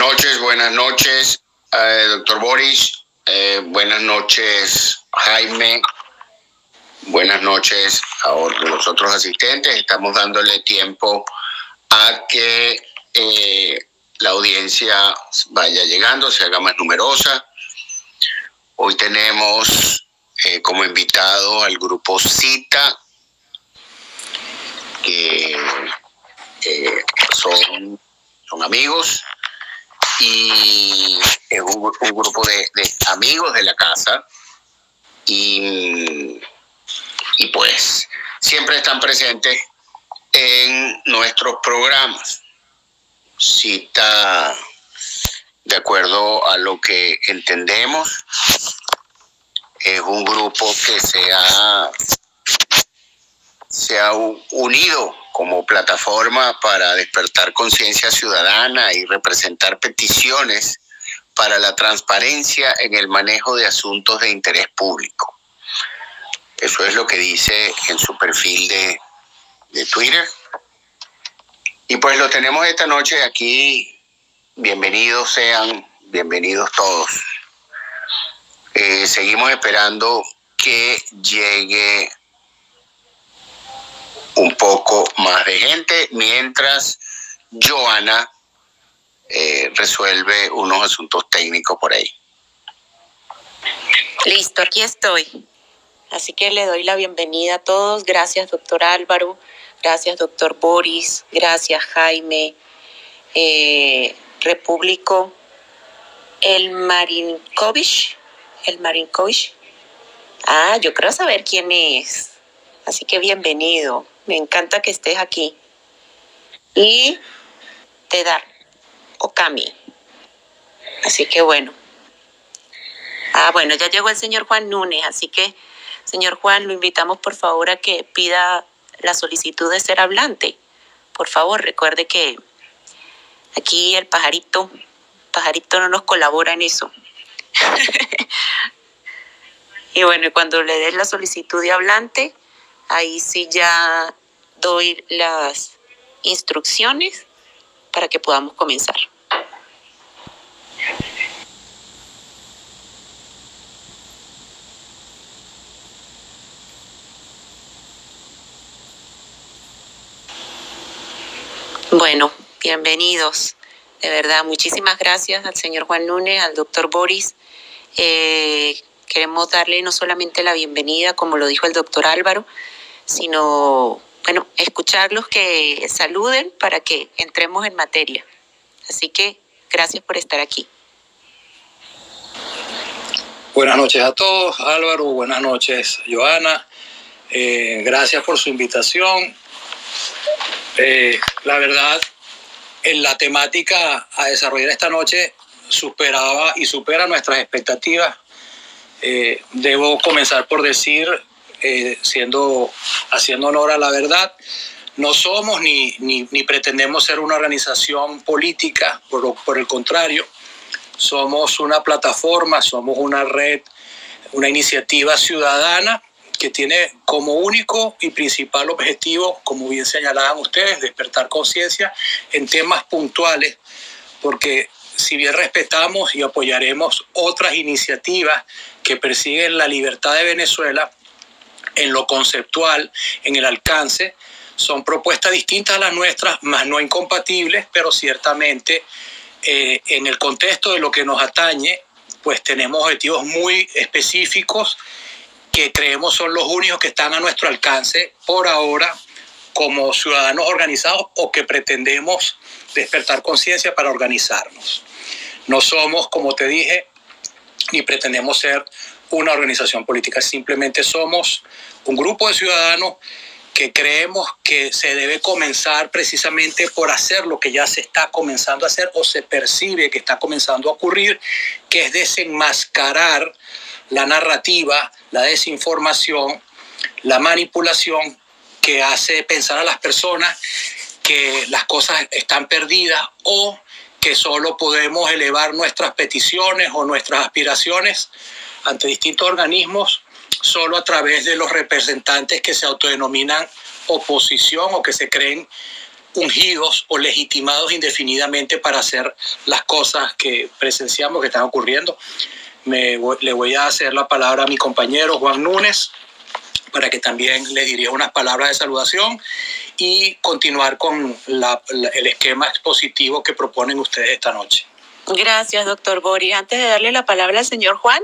buenas noches, doctor Boris, buenas noches, Jaime, buenas noches a los otros asistentes. Estamos dándole tiempo a que la audiencia vaya llegando, se haga más numerosa. Hoy tenemos como invitado al grupo Cita, que son amigos, y es un grupo de amigos de la casa, y pues siempre están presentes en nuestros programas. Cita, de acuerdo a lo que entendemos, es un grupo que se ha unido como plataforma para despertar conciencia ciudadana y representar peticiones para la transparencia en el manejo de asuntos de interés público. Eso es lo que dice en su perfil de Twitter. Y pues lo tenemos esta noche aquí. Bienvenidos sean, bienvenidos todos. Seguimos esperando que llegue un poco más de gente mientras Joana resuelve unos asuntos técnicos por ahí. Listo, aquí estoy. Así que le doy la bienvenida a todos. Gracias, doctor Álvaro. Gracias, doctor Boris. Gracias, Jaime. Repúblico El Marinkovic. Yo creo saber quién es. Así que bienvenido. Me encanta que estés aquí. Y Tedar Okami. Así que bueno. Bueno, ya llegó el señor Juan Núñez. Así que, señor Juan, lo invitamos por favor a que pida la solicitud de ser hablante. Por favor, recuerde que aquí el pajarito no nos colabora en eso. Y bueno, cuando le des la solicitud de hablante, ahí sí ya doy las instrucciones para que podamos comenzar. Bueno, bienvenidos. De verdad, muchísimas gracias al señor Juan Núñez, al doctor Boris. Queremos darle no solamente la bienvenida, como lo dijo el doctor Álvaro, sino, bueno, escucharlos que saluden para que entremos en materia. Así que gracias por estar aquí. Buenas noches a todos, Álvaro. Buenas noches, Joana. Gracias por su invitación. La verdad, en la temática a desarrollar esta noche superaba y supera nuestras expectativas. Debo comenzar por decir, haciendo honor a la verdad, no somos ni pretendemos ser una organización política, por el contrario, somos una plataforma, somos una red, una iniciativa ciudadana que tiene como único y principal objetivo, como bien señalaban ustedes, despertar conciencia en temas puntuales, porque si bien respetamos y apoyaremos otras iniciativas que persiguen la libertad de Venezuela, en lo conceptual, en el alcance, son propuestas distintas a las nuestras, más no incompatibles, pero ciertamente en el contexto de lo que nos atañe, pues tenemos objetivos muy específicos que creemos son los únicos que están a nuestro alcance por ahora como ciudadanos organizados o que pretendemos despertar conciencia para organizarnos. No somos, como te dije, ni pretendemos ser una organización política, simplemente somos un grupo de ciudadanos que creemos que se debe comenzar precisamente por hacer lo que ya se está comenzando a hacer o se percibe que está comenzando a ocurrir, que es desenmascarar la narrativa, la desinformación, la manipulación que hace pensar a las personas que las cosas están perdidas o que solo podemos elevar nuestras peticiones o nuestras aspiraciones ante distintos organismos solo a través de los representantes que se autodenominan oposición o que se creen ungidos o legitimados indefinidamente para hacer las cosas que presenciamos que están ocurriendo. Le voy a hacer la palabra a mi compañero Juan Núñez para que también le dirija unas palabras de saludación y continuar con el esquema expositivo que proponen ustedes esta noche. Gracias, doctor Boris. Antes de darle la palabra al señor Juan,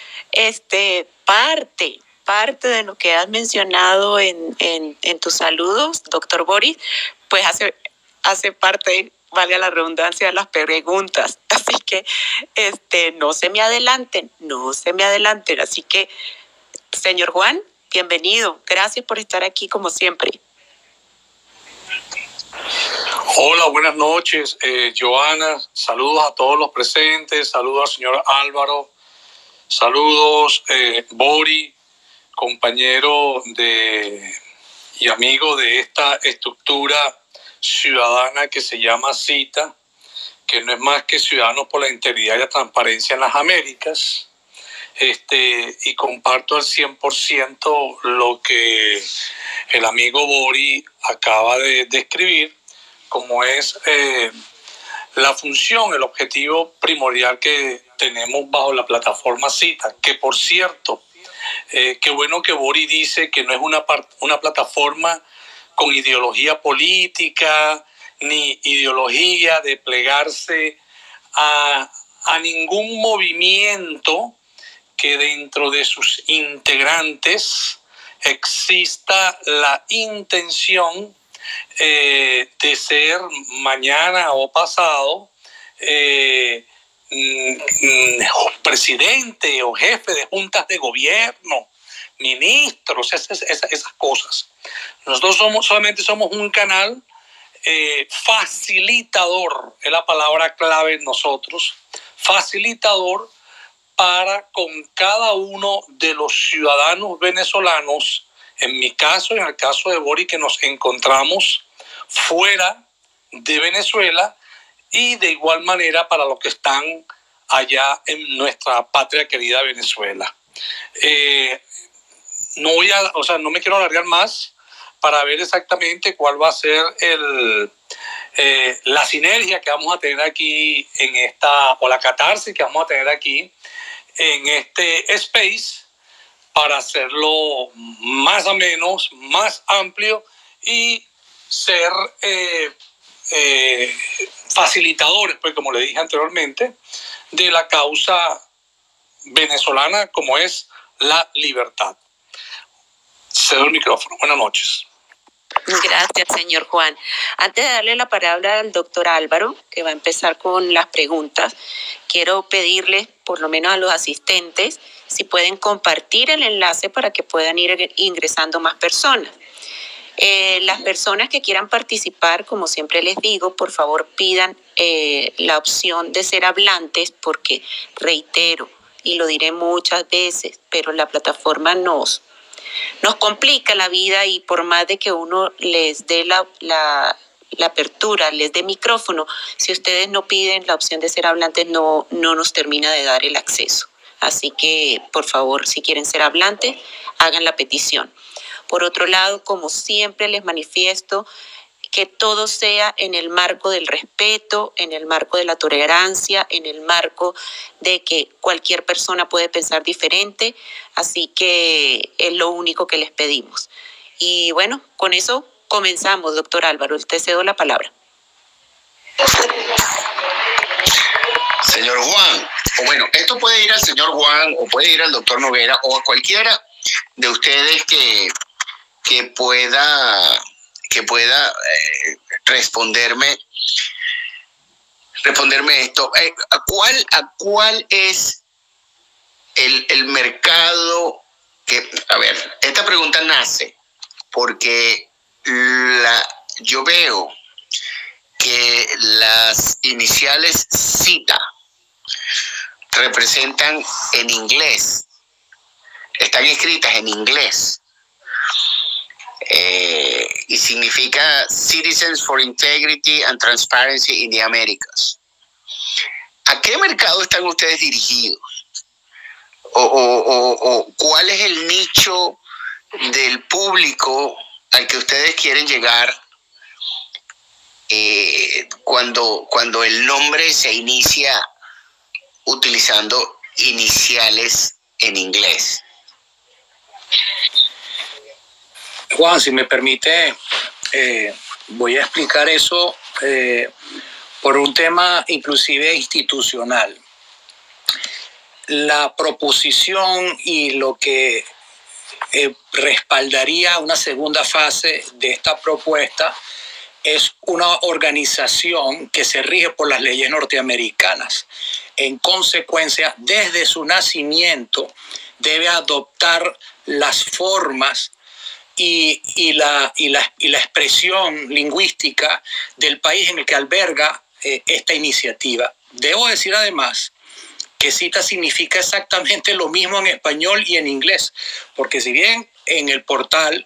parte de lo que has mencionado en tus saludos, doctor Boris, pues hace parte, valga la redundancia, de las preguntas. Así que no se me adelanten. Así que, señor Juan, bienvenido. Gracias por estar aquí como siempre. Hola, buenas noches, Joana. Saludos a todos los presentes. Saludos al señor Álvaro. Saludos, Bori, compañero y amigo de esta estructura ciudadana que se llama CITA, que no es más que Ciudadanos por la Integridad y la Transparencia en las Américas. Y comparto al 100% lo que el amigo Bori acaba de describir, como es la función, el objetivo primordial que tenemos bajo la plataforma CITA, que por cierto, qué bueno que Bori dice que no es una plataforma con ideología política, ni ideología de plegarse a ningún movimiento que dentro de sus integrantes exista la intención de ser mañana o pasado presidente o jefe de juntas de gobierno, ministros, esas cosas. Nosotros solamente somos un canal facilitador, es la palabra clave en nosotros, facilitador para con cada uno de los ciudadanos venezolanos, en mi caso, en el caso de Bori, que nos encontramos fuera de Venezuela, y de igual manera para los que están allá en nuestra patria querida Venezuela. No me quiero alargar más para ver exactamente cuál va a ser la sinergia que vamos a tener aquí o la catarsis que vamos a tener aquí en este space, para hacerlo más o menos, más amplio y ser facilitadores, pues como le dije anteriormente, de la causa venezolana como es la libertad. Cedo el micrófono. Buenas noches. Gracias, señor Juan. Antes de darle la palabra al doctor Álvaro, que va a empezar con las preguntas, quiero pedirles, por lo menos a los asistentes, si pueden compartir el enlace para que puedan ir ingresando más personas. Las personas que quieran participar, como siempre les digo, por favor pidan la opción de ser hablantes, porque reitero, y lo diré muchas veces, pero la plataforma nos complica la vida, y por más de que uno les dé la apertura, les dé micrófono, si ustedes no piden la opción de ser hablantes, no nos termina de dar el acceso. Así que, por favor, si quieren ser hablantes, hagan la petición. Por otro lado, como siempre les manifiesto, que todo sea en el marco del respeto, en el marco de la tolerancia, en el marco de que cualquier persona puede pensar diferente. Así que es lo único que les pedimos. Y bueno, con eso comenzamos, doctor Álvaro. Te cedo la palabra. Señor Juan, o bueno, esto puede ir al señor Juan o puede ir al doctor Noguera o a cualquiera de ustedes que pueda responderme esto. ¿A cuál es el mercado que, a ver, esta pregunta nace porque yo veo que las iniciales CITA representan en inglés, están escritas en inglés, y significa Citizens for Integrity and Transparency in the Americas. ¿A qué mercado están ustedes dirigidos? ¿O cuál es el nicho del público al que ustedes quieren llegar cuando el nombre se inicia utilizando iniciales en inglés? Juan, si me permite, voy a explicar eso por un tema inclusive institucional. La proposición y lo que respaldaría una segunda fase de esta propuesta es una organización que se rige por las leyes norteamericanas. En consecuencia, desde su nacimiento, debe adoptar las formas y la expresión lingüística del país en el que alberga esta iniciativa. Debo decir además que CITA significa exactamente lo mismo en español y en inglés, porque si bien en el portal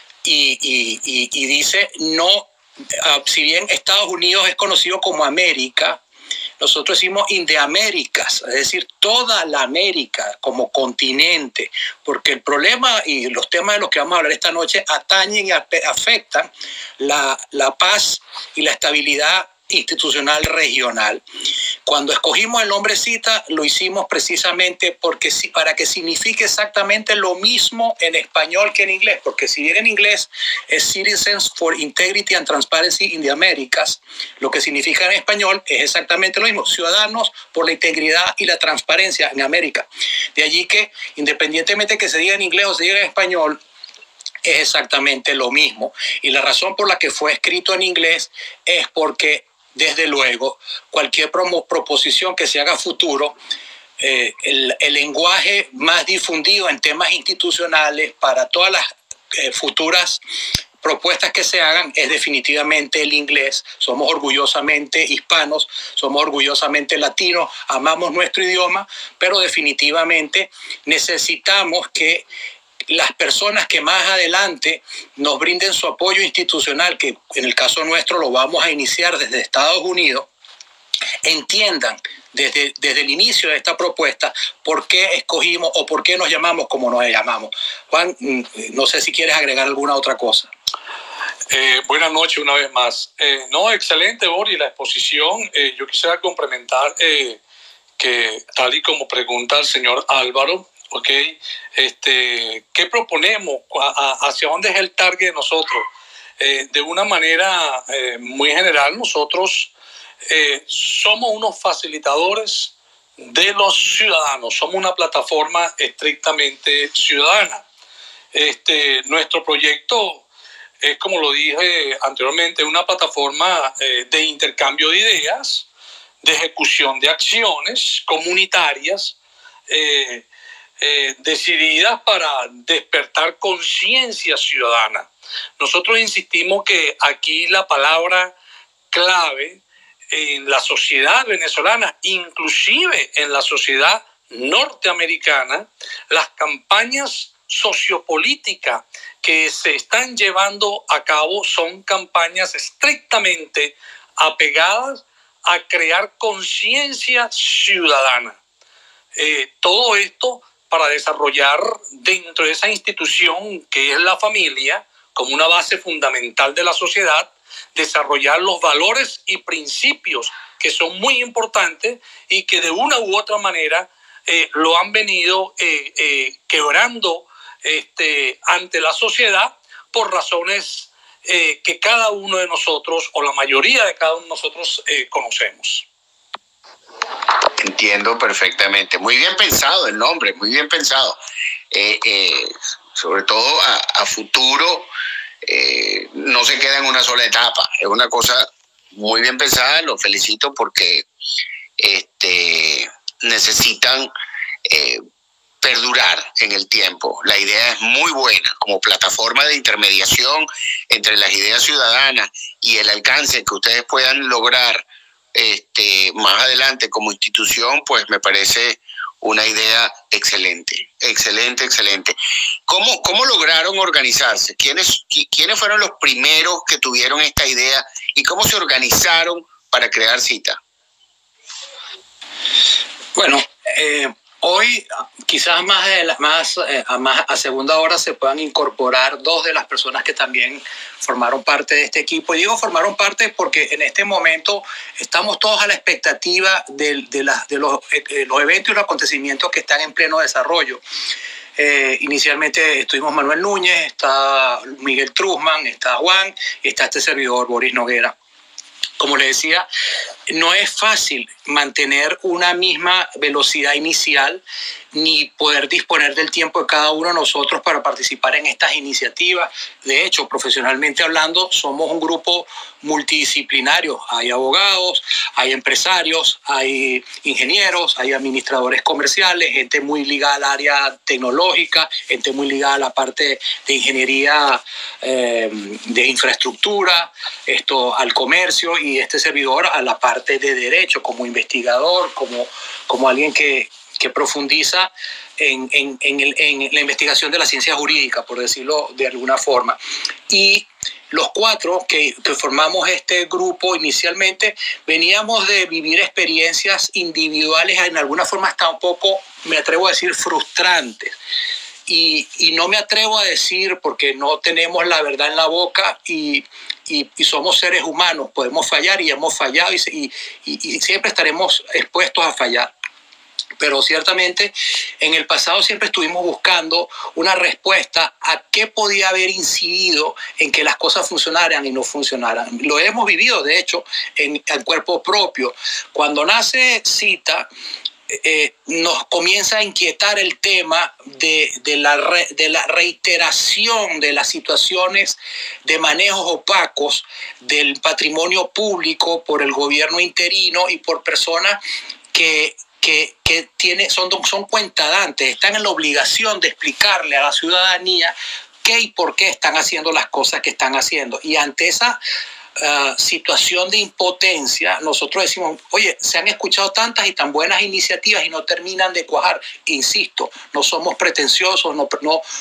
y dice no, si bien Estados Unidos es conocido como América, nosotros decimos in the Américas, es decir, toda la América como continente, porque el problema y los temas de los que vamos a hablar esta noche atañen y afectan la paz y la estabilidad institucional regional. Cuando escogimos el nombre CITA, lo hicimos precisamente para que signifique exactamente lo mismo en español que en inglés, porque si bien en inglés es Citizens for Integrity and Transparency in the Americas, lo que significa en español es exactamente lo mismo, ciudadanos por la integridad y la transparencia en América. De allí que, independientemente que se diga en inglés o se diga en español, es exactamente lo mismo. Y la razón por la que fue escrito en inglés es porque, desde luego, cualquier proposición que se haga futuro, el lenguaje más difundido en temas institucionales para todas las futuras propuestas que se hagan es definitivamente el inglés. Somos orgullosamente hispanos, somos orgullosamente latinos, amamos nuestro idioma, pero definitivamente necesitamos que las personas que más adelante nos brinden su apoyo institucional, que en el caso nuestro lo vamos a iniciar desde Estados Unidos, entiendan desde el inicio de esta propuesta por qué escogimos o por qué nos llamamos como nos llamamos. Juan, no sé si quieres agregar alguna otra cosa. Buenas noches una vez más. No, excelente, Boris, la exposición. Yo quisiera complementar que tal y como pregunta el señor Álvaro, ¿qué proponemos? ¿Hacia dónde es el target de nosotros? De una manera muy general, nosotros somos unos facilitadores de los ciudadanos, somos una plataforma estrictamente ciudadana. Nuestro proyecto es, como lo dije anteriormente, una plataforma de intercambio de ideas, de ejecución de acciones comunitarias, decididas para despertar conciencia ciudadana. Nosotros insistimos que aquí la palabra clave en la sociedad venezolana, inclusive en la sociedad norteamericana, las campañas sociopolíticas que se están llevando a cabo son campañas estrictamente apegadas a crear conciencia ciudadana. Todo esto para desarrollar dentro de esa institución que es la familia, como una base fundamental de la sociedad, desarrollar los valores y principios que son muy importantes y que de una u otra manera lo han venido quebrando ante la sociedad por razones que cada uno de nosotros o la mayoría de cada uno de nosotros conocemos. Entiendo perfectamente. Muy bien pensado el nombre, muy bien pensado. Sobre todo a futuro, no se queda en una sola etapa. Es una cosa muy bien pensada. Los felicito porque necesitan perdurar en el tiempo. La idea es muy buena como plataforma de intermediación entre las ideas ciudadanas y el alcance que ustedes puedan lograr más adelante como institución, pues me parece una idea excelente, excelente, excelente. ¿Cómo lograron organizarse? ¿Quiénes fueron los primeros que tuvieron esta idea y cómo se organizaron para crear CITA? Bueno, Hoy, quizás más a segunda hora, se puedan incorporar dos de las personas que también formaron parte de este equipo. Y digo formaron parte porque en este momento estamos todos a la expectativa de los eventos y los acontecimientos que están en pleno desarrollo. Inicialmente estuvimos Manuel Núñez, está Miguel Truzman, está Juan y está este servidor, Boris Noguera. Como les decía, no es fácil mantener una misma velocidad inicial ni poder disponer del tiempo de cada uno de nosotros para participar en estas iniciativas. De hecho, profesionalmente hablando, somos un grupo multidisciplinario. Hay abogados, hay empresarios, hay ingenieros, hay administradores comerciales, gente muy ligada al área tecnológica, gente muy ligada a la parte de ingeniería de infraestructura, al comercio, y este servidor a la parte de derecho como investigador, como alguien que profundiza en la investigación de la ciencia jurídica, por decirlo de alguna forma. Y los cuatro que formamos este grupo inicialmente veníamos de vivir experiencias individuales, en alguna forma hasta un poco, me atrevo a decir, frustrantes. Y no me atrevo a decir porque no tenemos la verdad en la boca y somos seres humanos, podemos fallar y hemos fallado y siempre estaremos expuestos a fallar. Pero ciertamente en el pasado siempre estuvimos buscando una respuesta a qué podía haber incidido en que las cosas funcionaran y no funcionaran. Lo hemos vivido, de hecho, en cuerpo propio. Cuando nace Cita, nos comienza a inquietar el tema de la reiteración de las situaciones de manejos opacos del patrimonio público por el gobierno interino y por personas que son cuentadantes, están en la obligación de explicarle a la ciudadanía qué y por qué están haciendo las cosas que están haciendo. Y ante esa situación de impotencia, nosotros decimos, oye, se han escuchado tantas y tan buenas iniciativas y no terminan de cuajar. Insisto, no somos pretenciosos, no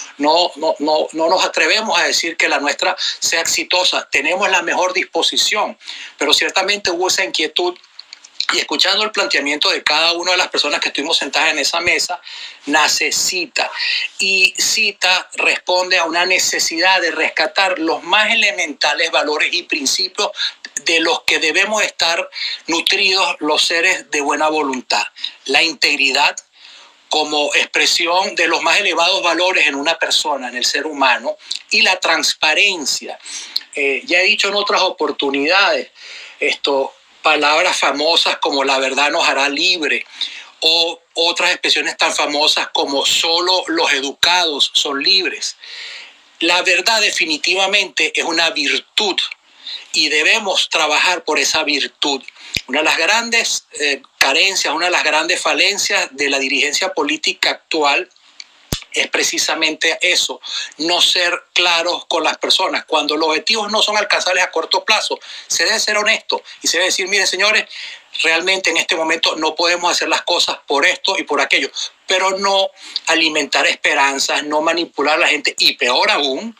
nos atrevemos a decir que la nuestra sea exitosa. Tenemos la mejor disposición, pero ciertamente hubo esa inquietud. Y escuchando el planteamiento de cada una de las personas que estuvimos sentadas en esa mesa, nace Cita. Y Cita responde a una necesidad de rescatar los más elementales valores y principios de los que debemos estar nutridos los seres de buena voluntad. La integridad como expresión de los más elevados valores en una persona, en el ser humano, y la transparencia. Ya he dicho en otras oportunidades, palabras famosas como la verdad nos hará libre, o otras expresiones tan famosas como solo los educados son libres. La verdad definitivamente es una virtud y debemos trabajar por esa virtud. Una de las grandes carencias, una de las grandes falencias de la dirigencia política actual es precisamente eso, no ser claros con las personas. Cuando los objetivos no son alcanzables a corto plazo, se debe ser honesto y se debe decir, miren señores, realmente en este momento no podemos hacer las cosas por esto y por aquello, pero no alimentar esperanzas, no manipular a la gente y peor aún,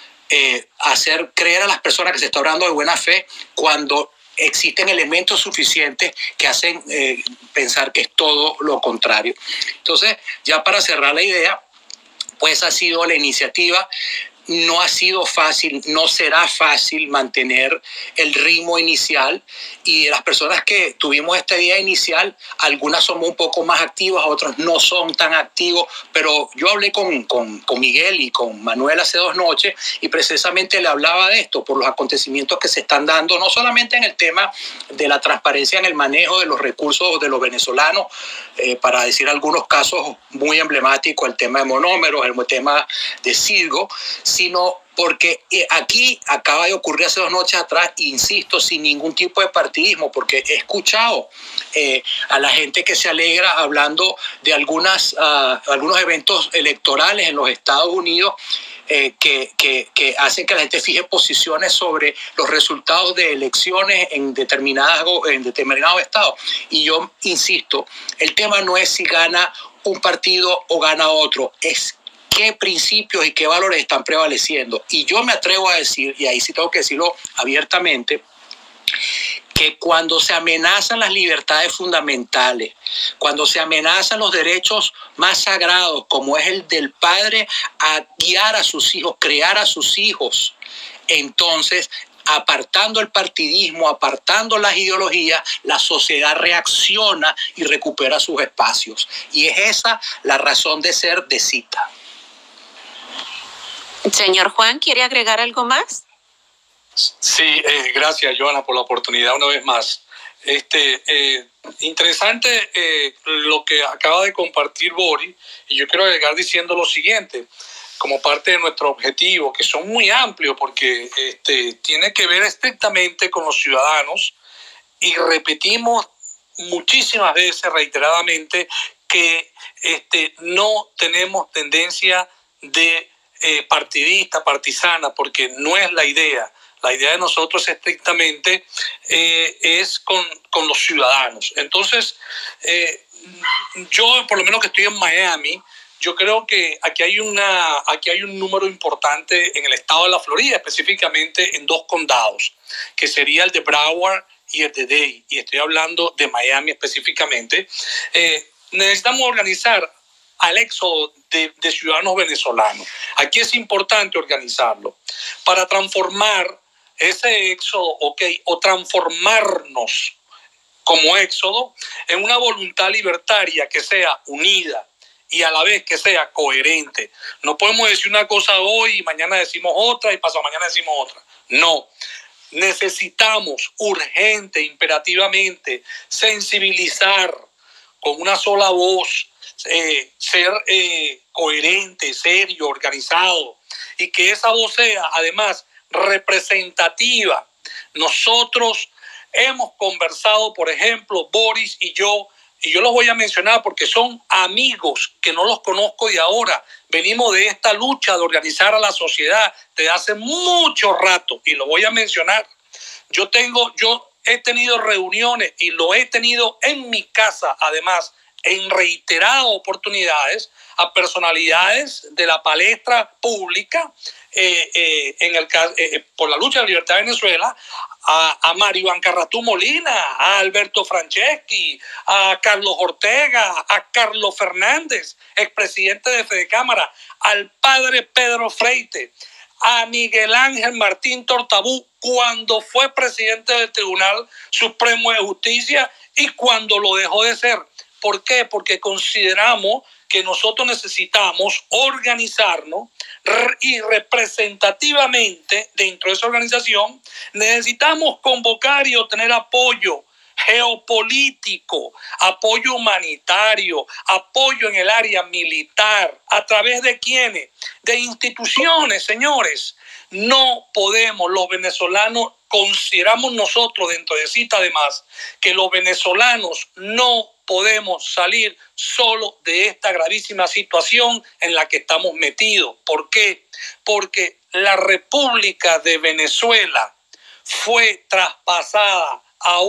hacer creer a las personas que se está hablando de buena fe cuando existen elementos suficientes que hacen pensar que es todo lo contrario. Entonces, ya para cerrar la idea, pues ha sido la iniciativa. No ha sido fácil, no será fácil mantener el ritmo inicial, y de las personas que tuvimos esta idea inicial, algunas somos un poco más activas, otros no son tan activos, pero yo hablé con Miguel y con Manuel hace 2 noches y precisamente le hablaba de esto por los acontecimientos que se están dando, no solamente en el tema de la transparencia en el manejo de los recursos de los venezolanos, para decir algunos casos muy emblemáticos, el tema de monómeros, el tema de Cirgo, sino porque aquí acaba de ocurrir hace 2 noches atrás, insisto, sin ningún tipo de partidismo, porque he escuchado a la gente que se alegra hablando de algunos eventos electorales en los Estados Unidos que hacen que la gente fije posiciones sobre los resultados de elecciones en determinado estado. Y yo insisto, el tema no es si gana un partido o gana otro, es qué principios y qué valores están prevaleciendo. Y yo me atrevo a decir, y ahí sí tengo que decirlo abiertamente, que cuando se amenazan las libertades fundamentales, cuando se amenazan los derechos más sagrados, como es el del padre a guiar a sus hijos, crear a sus hijos, entonces, apartando el partidismo, apartando las ideologías, la sociedad reacciona y recupera sus espacios. Y es esa la razón de ser de Cita. Señor Juan, ¿quiere agregar algo más? Sí, gracias, Joana, por la oportunidad una vez más. Interesante lo que acaba de compartir Boris, y yo quiero agregar diciendo lo siguiente, como parte de nuestro objetivo, que son muy amplios porque tiene que ver estrictamente con los ciudadanos, y repetimos muchísimas veces, reiteradamente, que no tenemos tendencia de partidista, partisana, porque no es la idea. La idea de nosotros estrictamente es con los ciudadanos. Entonces, yo, por lo menos que estoy en Miami, yo creo que aquí hay un número importante en el estado de la Florida, específicamente en 2 condados, que sería el de Broward y el de Dade, y estoy hablando de Miami específicamente. Necesitamos organizar al éxodo de ciudadanos venezolanos. Aquí es importante organizarlo para transformar ese éxodo, o transformarnos como éxodo en una voluntad libertaria que sea unida y a la vez que sea coherente. No podemos decir una cosa hoy y mañana decimos otra y pasado mañana decimos otra. No. Necesitamos urgente, imperativamente, sensibilizar con una sola voz, ser coherente, serio, organizado, y que esa voz sea además representativa. Nosotros hemos conversado, por ejemplo, Boris y yo los voy a mencionar porque son amigos que no los conozco de ahora. Venimos de esta lucha de organizar a la sociedad desde hace mucho rato, y lo voy a mencionar. Yo he tenido reuniones, y lo he tenido en mi casa, además, en reiteradas oportunidades, a personalidades de la palestra pública por la lucha de la libertad de Venezuela, a Mario Iván Carratú Molina, a Alberto Franceschi, a Carlos Ortega, a Carlos Fernández, expresidente de Fedecámara, al padre Pedro Freite, a Miguel Ángel Martín Tortabú, cuando fue presidente del Tribunal Supremo de Justicia y cuando lo dejó de ser. ¿Por qué? Porque consideramos que nosotros necesitamos organizarnos, y representativamente dentro de esa organización necesitamos convocar y obtener apoyo geopolítico, apoyo humanitario, apoyo en el área militar. ¿A través de quiénes? De instituciones, señores. No podemos, los venezolanos, consideramos nosotros dentro de Cita además, que los venezolanos no podemos salir solo de esta gravísima situación en la que estamos metidos. ¿Por qué? Porque la República de Venezuela fue traspasada a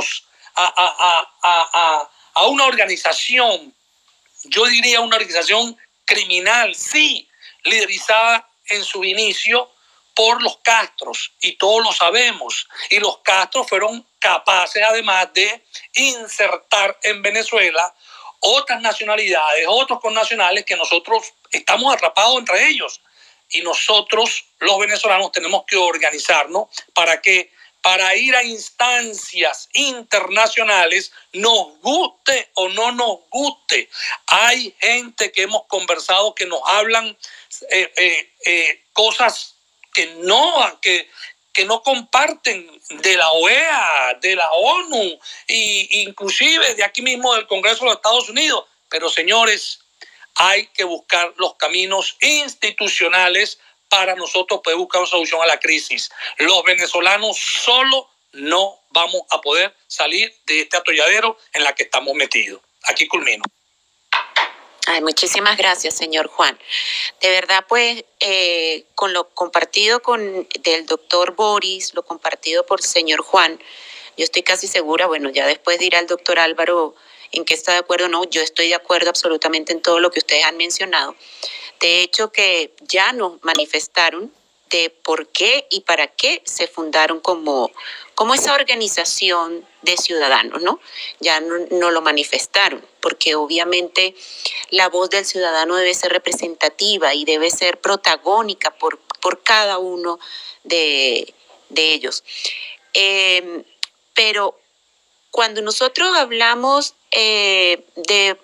una organización, yo diría una organización criminal, sí, liderizada en su inicio por los Castros, y todos lo sabemos, y los Castros fueron capaces además de insertar en Venezuela otras nacionalidades, otros connacionales que nosotros estamos atrapados entre ellos, y nosotros los venezolanos tenemos que organizarnos para ir a instancias internacionales, nos guste o no nos guste. Hay gente que hemos conversado que nos hablan cosas que no comparten de la OEA, de la ONU, e inclusive de aquí mismo del Congreso de los Estados Unidos. Pero, señores, hay que buscar los caminos institucionales para nosotros poder buscar una solución a la crisis. Los venezolanos solo no vamos a poder salir de este atolladero en la que estamos metidos. Aquí culmino. Ay, muchísimas gracias, señor Juan. De verdad, pues, con lo compartido del doctor Boris, lo compartido por el señor Juan, yo estoy casi segura, bueno, ya después dirá el doctor Álvaro en qué está de acuerdo o no, yo estoy de acuerdo absolutamente en todo lo que ustedes han mencionado. De hecho, que ya nos manifestaron de por qué y para qué se fundaron como esa organización de ciudadanos, ¿no? Ya no lo manifestaron, porque obviamente la voz del ciudadano debe ser representativa y debe ser protagónica por cada uno de ellos. Pero cuando nosotros hablamos de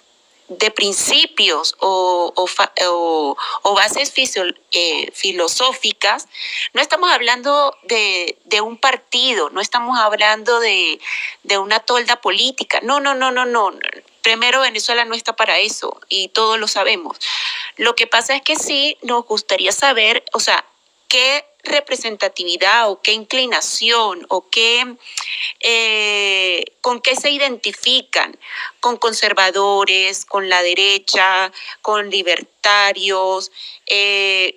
principios o bases filosóficas, no estamos hablando de un partido, no estamos hablando de una tolda política. No. Primero, Venezuela no está para eso y todos lo sabemos. Lo que pasa es que sí nos gustaría saber, o sea, qué representatividad o qué inclinación o qué, con qué se identifican, con conservadores, con la derecha, con libertarios, ¿qué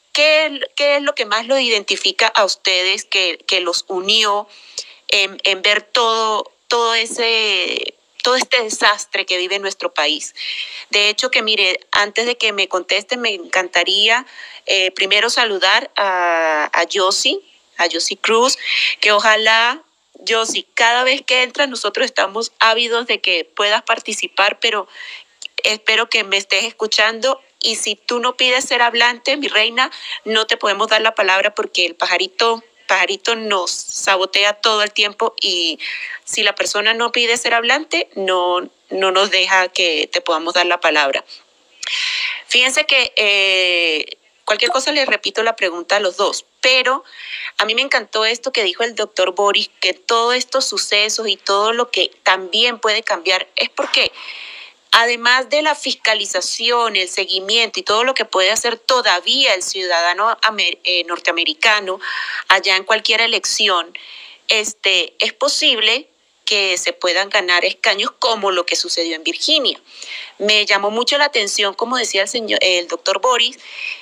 es lo que más los identifica a ustedes que los unió en ver todo este desastre que vive nuestro país? De hecho, que mire, antes de que me conteste, me encantaría primero saludar a Yossi Cruz, que ojalá, Yossi, cada vez que entras nosotros estamos ávidos de que puedas participar, pero espero que me estés escuchando. Y si tú no pides ser hablante, mi reina, no te podemos dar la palabra porque el pajarito nos sabotea todo el tiempo, y si la persona no pide ser hablante, no nos deja que te podamos dar la palabra. Fíjense que cualquier cosa les repito la pregunta a los dos, pero a mí me encantó esto que dijo el doctor Boris, que todos estos sucesos y todo lo que también puede cambiar es porque además de la fiscalización, el seguimiento y todo lo que puede hacer todavía el ciudadano norteamericano allá en cualquier elección, es posible que se puedan ganar escaños como lo que sucedió en Virginia. Me llamó mucho la atención, como decía el doctor Boris,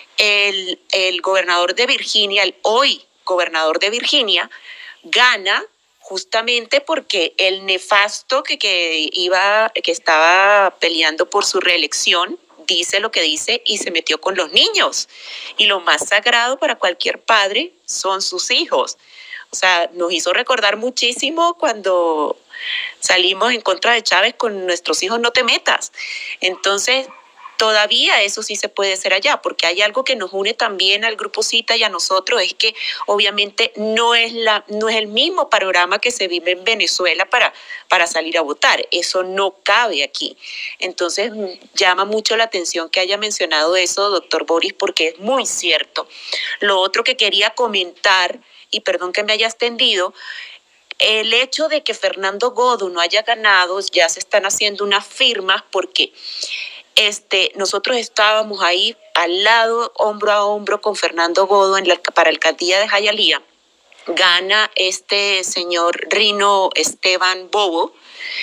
el gobernador de Virginia, el hoy gobernador de Virginia, gana justamente porque el nefasto que estaba peleando por su reelección dice lo que dice y se metió con los niños. Y lo más sagrado para cualquier padre son sus hijos. O sea, nos hizo recordar muchísimo cuando salimos en contra de Chávez con nuestros hijos, no te metas. Entonces, todavía eso sí se puede hacer allá, porque hay algo que nos une también al Grupo Zeta y a nosotros, es que obviamente no es el mismo panorama que se vive en Venezuela para salir a votar. Eso no cabe aquí. Entonces, llama mucho la atención que haya mencionado eso, doctor Boris, porque es muy cierto. Lo otro que quería comentar, y perdón que me haya extendido, el hecho de que Fernando Godó no haya ganado, ya se están haciendo unas firmas porque nosotros estábamos ahí al lado, hombro a hombro con Fernando Godó para la alcaldía de Hialeah. Gana este señor Rino Esteban Bobo.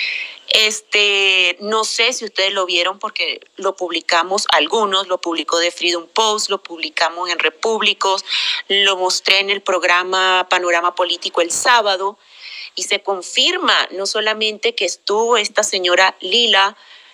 No sé si ustedes lo vieron porque lo publicamos algunos, lo publicó The Freedom Post, lo publicamos en Repúblicos, lo mostré en el programa Panorama Político el sábado, y se confirma no solamente que estuvo esta señora Lila,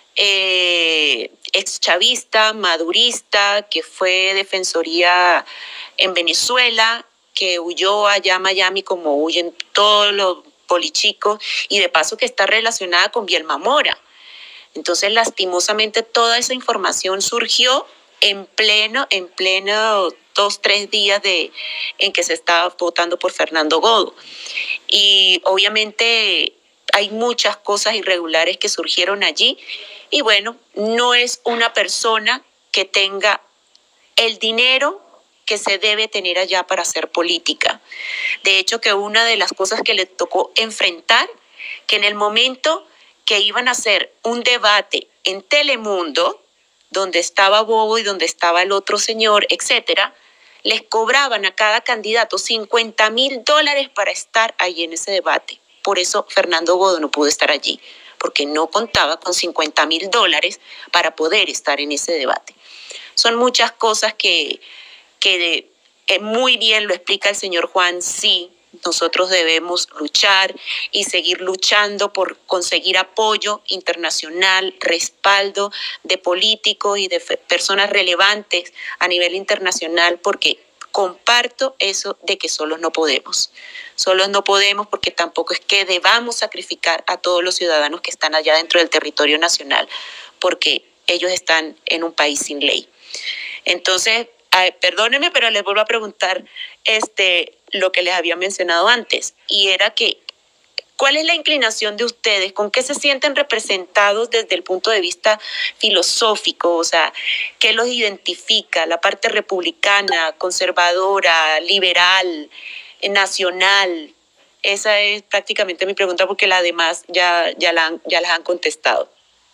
exchavista, madurista, que fue defensoría en Venezuela, que huyó allá a Miami como huyen todos los polichicos, y de paso que está relacionada con Bielma Mora. Entonces, lastimosamente, toda esa información surgió en pleno 2-3 días en que se estaba votando por Fernando Godó. Y obviamente hay muchas cosas irregulares que surgieron allí, y bueno, no es una persona que tenga el dinero que se debe tener allá para hacer política. De hecho, que una de las cosas que le tocó enfrentar, que en el momento que iban a hacer un debate en Telemundo, donde estaba Bobo y donde estaba el otro señor, etcétera, les cobraban a cada candidato $50,000 para estar ahí en ese debate. Por eso Fernando Godó no pudo estar allí, porque no contaba con $50,000 para poder estar en ese debate. Son muchas cosas que muy bien lo explica el señor Juan. Sí, nosotros debemos luchar y seguir luchando por conseguir apoyo internacional, respaldo de políticos y de personas relevantes a nivel internacional, porque comparto eso de que solos no podemos. Solos no podemos porque tampoco es que debamos sacrificar a todos los ciudadanos que están allá dentro del territorio nacional, porque ellos están en un país sin ley. Entonces, perdónenme, pero les vuelvo a preguntar lo que les había mencionado antes, y era que ¿cuál es la inclinación de ustedes? ¿Con qué se sienten representados desde el punto de vista filosófico? O sea, ¿qué los identifica? ¿La parte republicana, conservadora, liberal, nacional? Esa es prácticamente mi pregunta, porque las demás ya las han contestado.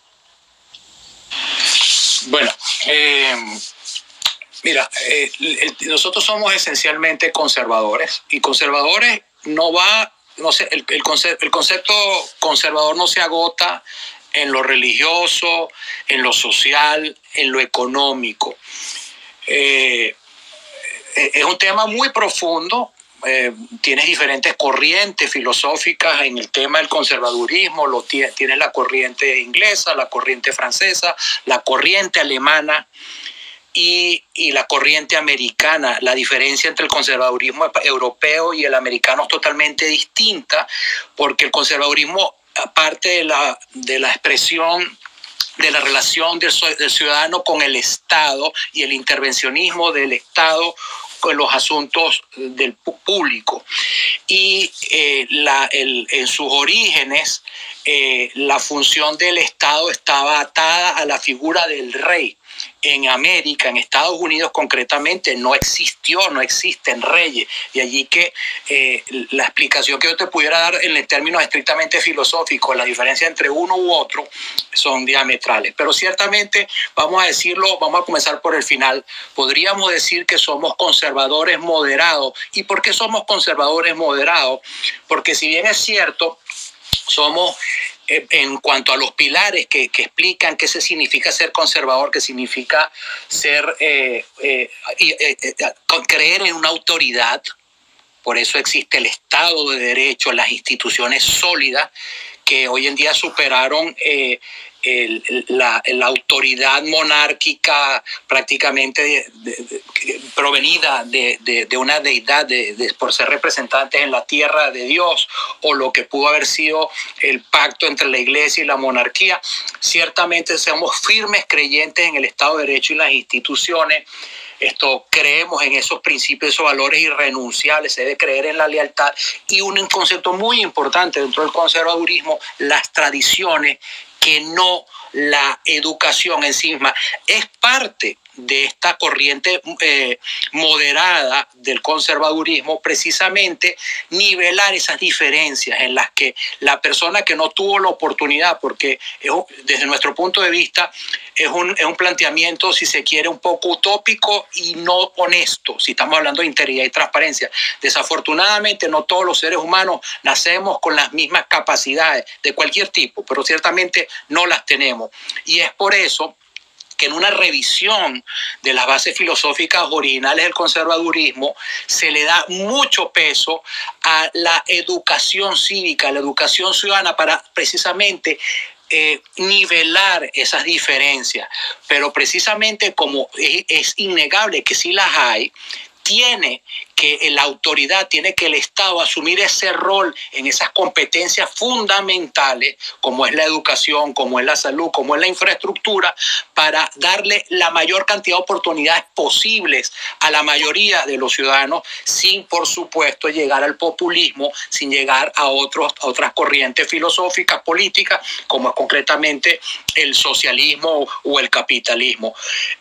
Bueno, mira, nosotros somos esencialmente conservadores, y conservadores no sé, el concepto conservador no se agota en lo religioso, en lo social, en lo económico. Es un tema muy profundo. Tienes diferentes corrientes filosóficas en el tema del conservadurismo. Tienes la corriente inglesa, la corriente francesa, la corriente alemana y la corriente americana. La diferencia entre el conservadurismo europeo y el americano es totalmente distinta, porque el conservadurismo, aparte de la expresión de la relación del ciudadano con el Estado y el intervencionismo del Estado con los asuntos del público. Y en sus orígenes, la función del Estado estaba atada a la figura del rey. En América, en Estados Unidos concretamente, no existen reyes. Y allí que la explicación que yo te pudiera dar en términos estrictamente filosóficos, la diferencia entre uno u otro, son diametrales. Pero ciertamente, vamos a comenzar por el final. Podríamos decir que somos conservadores moderados. ¿Y por qué somos conservadores moderados? Porque si bien es cierto, somos, en cuanto a los pilares que explican qué se significa ser conservador, qué significa creer en una autoridad. Por eso existe el Estado de Derecho, las instituciones sólidas que hoy en día superaron la autoridad monárquica prácticamente provenida de una deidad por ser representantes en la tierra de Dios, o lo que pudo haber sido el pacto entre la iglesia y la monarquía. Ciertamente somos firmes creyentes en el Estado de Derecho y las instituciones. Creemos en esos principios, esos valores irrenunciables. Se debe creer en la lealtad, y un concepto muy importante dentro del conservadurismo, las tradiciones, que no la educación en sí misma. Es parte de esta corriente moderada del conservadurismo, precisamente nivelar esas diferencias en las que la persona que no tuvo la oportunidad, porque desde nuestro punto de vista es un planteamiento, si se quiere, un poco utópico y no honesto, si estamos hablando de integridad y transparencia. Desafortunadamente, no todos los seres humanos nacemos con las mismas capacidades de cualquier tipo, pero ciertamente no las tenemos. Y es por eso que en una revisión de las bases filosóficas originales del conservadurismo se le da mucho peso a la educación cívica, a la educación ciudadana, para precisamente nivelar esas diferencias. Pero precisamente como es innegable que sí las hay, tiene que la autoridad, tiene que el Estado asumir ese rol en esas competencias fundamentales, como es la educación, como es la salud, como es la infraestructura, para darle la mayor cantidad de oportunidades posibles a la mayoría de los ciudadanos, sin, por supuesto, llegar al populismo, sin llegar a otras corrientes filosóficas, políticas, como es concretamente el socialismo o el capitalismo.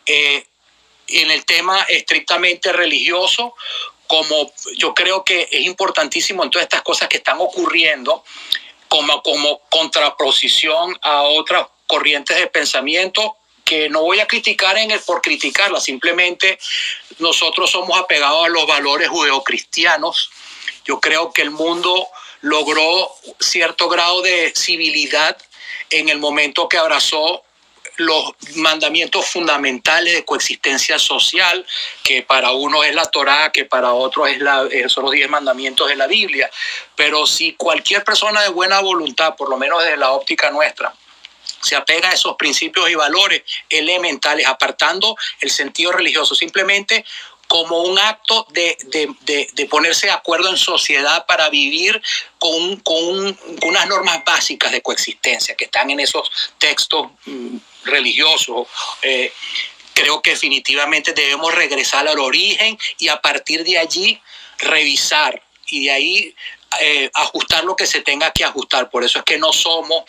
En el tema estrictamente religioso, como yo creo que es importantísimo en todas estas cosas que están ocurriendo, como contraposición a otras corrientes de pensamiento, que no voy a criticar por criticarlas, simplemente nosotros somos apegados a los valores judeocristianos. Yo creo que el mundo logró cierto grado de civilidad en el momento que abrazó los mandamientos fundamentales de coexistencia social, que para uno es la Torá, que para otro son los 10 mandamientos de la Biblia. Pero si cualquier persona de buena voluntad, por lo menos desde la óptica nuestra, se apega a esos principios y valores elementales, apartando el sentido religioso, simplemente como un acto de ponerse de acuerdo en sociedad para vivir con unas normas básicas de coexistencia que están en esos textos religiosos. Creo que definitivamente debemos regresar al origen y a partir de allí revisar y de ahí ajustar lo que se tenga que ajustar. Por eso es que no somos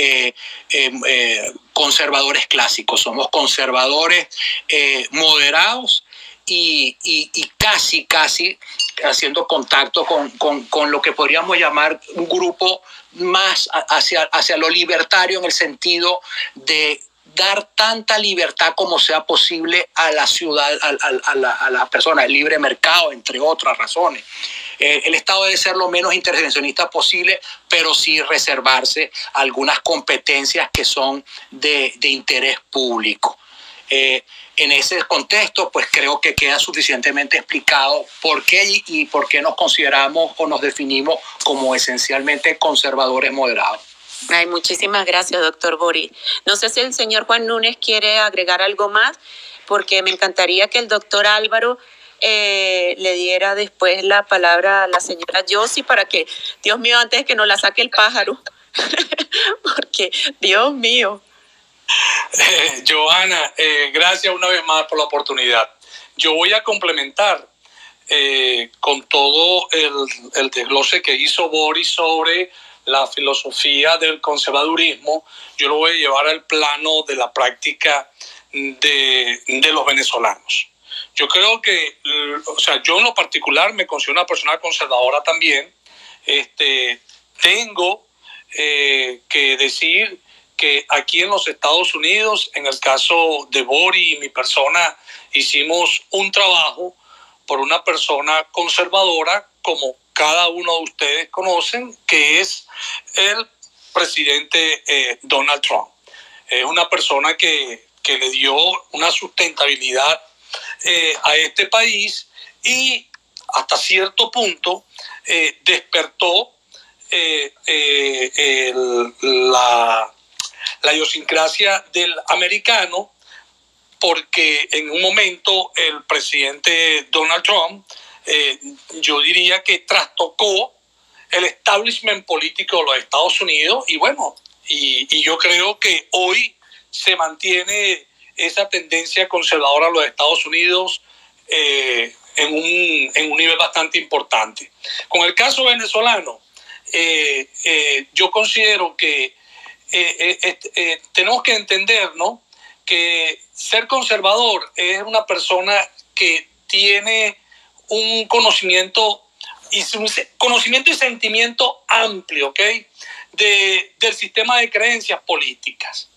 conservadores clásicos, somos conservadores moderados y casi haciendo contacto con lo que podríamos llamar un grupo más hacia lo libertario, en el sentido de dar tanta libertad como sea posible a la ciudad, a la persona, el libre mercado, entre otras razones. El Estado debe ser lo menos intervencionista posible, pero sí reservarse algunas competencias que son de interés público. En ese contexto, pues creo que queda suficientemente explicado por qué y por qué nos consideramos o nos definimos como esencialmente conservadores moderados. Ay, muchísimas gracias, doctor Bori. No sé si el señor Juan Núñez quiere agregar algo más, porque me encantaría que el doctor Álvaro le diera después la palabra a la señora Yossi para que, Dios mío, antes de que nos la saque el pájaro, porque, Dios mío. Johanna, gracias una vez más por la oportunidad. Yo voy a complementar con todo el desglose que hizo Boris sobre la filosofía del conservadurismo. Yo lo voy a llevar al plano de la práctica de los venezolanos. Yo creo que, o sea, yo en lo particular me considero una persona conservadora también. Tengo que decir que aquí en los Estados Unidos, en el caso de Bori y mi persona, hicimos un trabajo por una persona conservadora, como cada uno de ustedes conocen, que es el presidente Donald Trump. Es una persona que le dio una sustentabilidad a este país y hasta cierto punto despertó la idiosincrasia del americano, porque en un momento el presidente Donald Trump, yo diría que trastocó el establishment político de los Estados Unidos y bueno, y yo creo que hoy se mantiene esa tendencia conservadora a los Estados Unidos en un nivel bastante importante. Con el caso venezolano, yo considero que tenemos que entender, ¿no?, que ser conservador es una persona que tiene un conocimiento y sentimiento amplio, ¿ok?, del sistema de creencias políticas.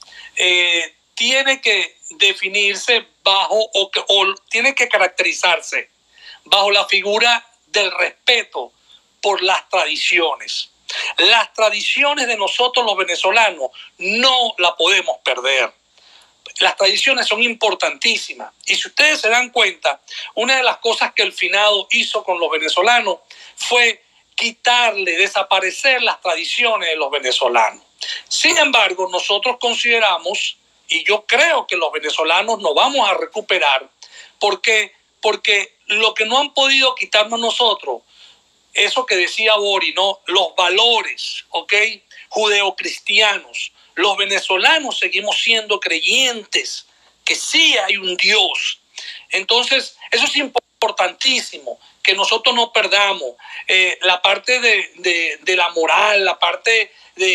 Tiene que definirse bajo o tiene que caracterizarse bajo la figura del respeto por las tradiciones. Las tradiciones de nosotros los venezolanos no la podemos perder. Las tradiciones son importantísimas. Y si ustedes se dan cuenta, una de las cosas que el finado hizo con los venezolanos fue quitarle, desaparecer las tradiciones de los venezolanos. Sin embargo, nosotros consideramos, y yo creo que los venezolanos nos vamos a recuperar, porque lo que no han podido quitarnos nosotros, eso que decía Bori, ¿no?, los valores, ¿ok?, judeocristianos. Los venezolanos seguimos siendo creyentes que sí hay un Dios. Entonces, eso es importantísimo, que nosotros no perdamos la parte de la moral, la parte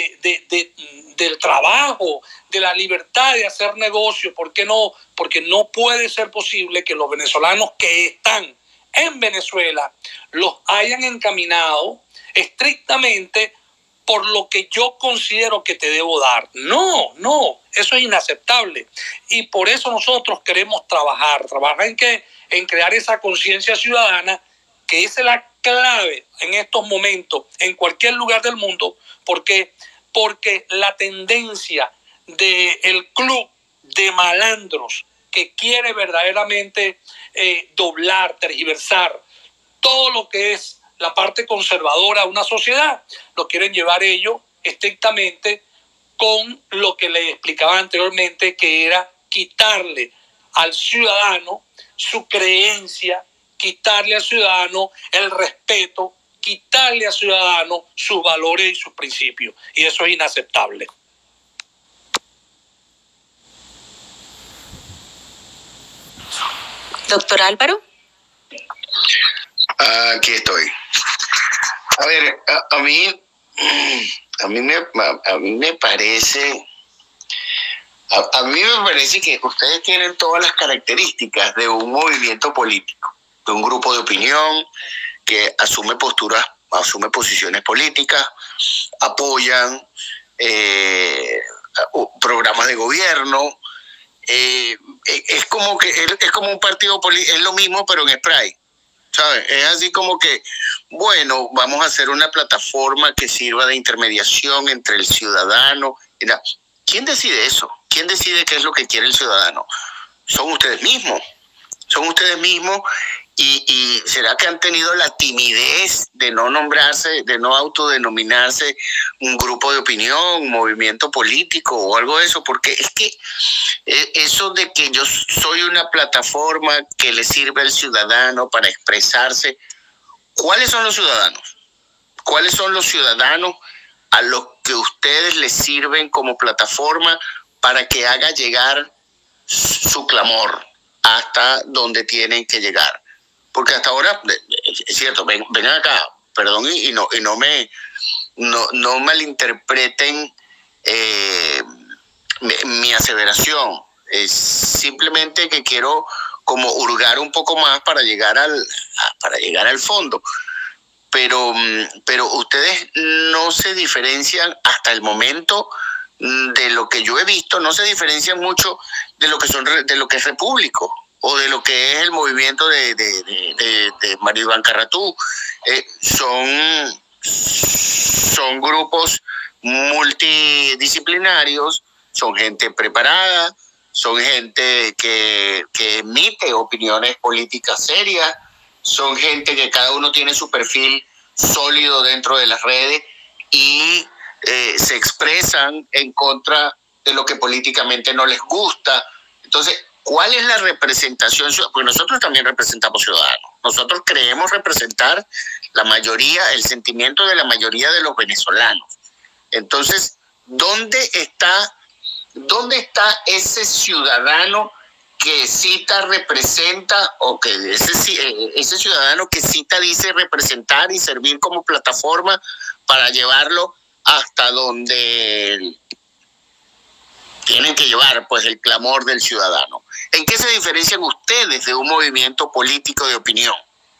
del trabajo, de la libertad de hacer negocio. ¿Por qué no? Porque no puede ser posible que los venezolanos que están en Venezuela los hayan encaminado estrictamente por lo que yo considero que te debo dar. No, eso es inaceptable. Y por eso nosotros queremos trabajar en crear esa conciencia ciudadana, que es la clave en estos momentos, en cualquier lugar del mundo, porque la tendencia del club de malandros que quiere verdaderamente doblar, tergiversar todo lo que es la parte conservadora de una sociedad, lo quieren llevar ellos estrictamente con lo que les explicaba anteriormente, que era quitarle al ciudadano su creencia quitarle al ciudadano el respeto, quitarle al ciudadano sus valores y sus principios. Y eso es inaceptable. Doctor Álvaro. Aquí estoy. A ver, a mí me parece... A mí me parece que ustedes tienen todas las características de un movimiento político, de un grupo de opinión que asume posiciones políticas, apoyan programas de gobierno. Es como un partido político, es lo mismo pero en spray, ¿sabes? Es así como que, bueno, vamos a hacer una plataforma que sirva de intermediación entre el ciudadano. ¿Quién decide eso? ¿Quién decide qué es lo que quiere el ciudadano? Son ustedes mismos. Son ustedes mismos y ¿será que han tenido la timidez de no nombrarse, de no autodenominarse un grupo de opinión, un movimiento político o algo de eso? Porque es que eso de que yo soy una plataforma que le sirve al ciudadano para expresarse, ¿cuáles son los ciudadanos? ¿Cuáles son los ciudadanos a los que ustedes les sirven como plataforma para que haga llegar su clamor hasta donde tienen que llegar? Porque hasta ahora, es cierto, vengan acá, perdón, y no malinterpreten mi aseveración. Es simplemente que quiero como hurgar un poco más para llegar al fondo. Pero ustedes no se diferencian hasta el momento, de lo que yo he visto, no se diferencian mucho de lo que es Repúblico o de lo que es el movimiento de Mario Iván Carratú. Son grupos multidisciplinarios, son gente preparada, son gente que emite opiniones políticas serias, son gente que cada uno tiene su perfil sólido dentro de las redes y se expresan en contra de lo que políticamente no les gusta. Entonces, ¿cuál es la representación? Pues nosotros también representamos ciudadanos. Nosotros creemos representar la mayoría, el sentimiento de la mayoría de los venezolanos. Entonces, ¿dónde está ese ciudadano que Cita representa, o que ese ciudadano que Cita dice representar y servir como plataforma para llevarlo hasta donde tienen que llevar, pues, el clamor del ciudadano? ¿En qué se diferencian ustedes de un movimiento político de opinión?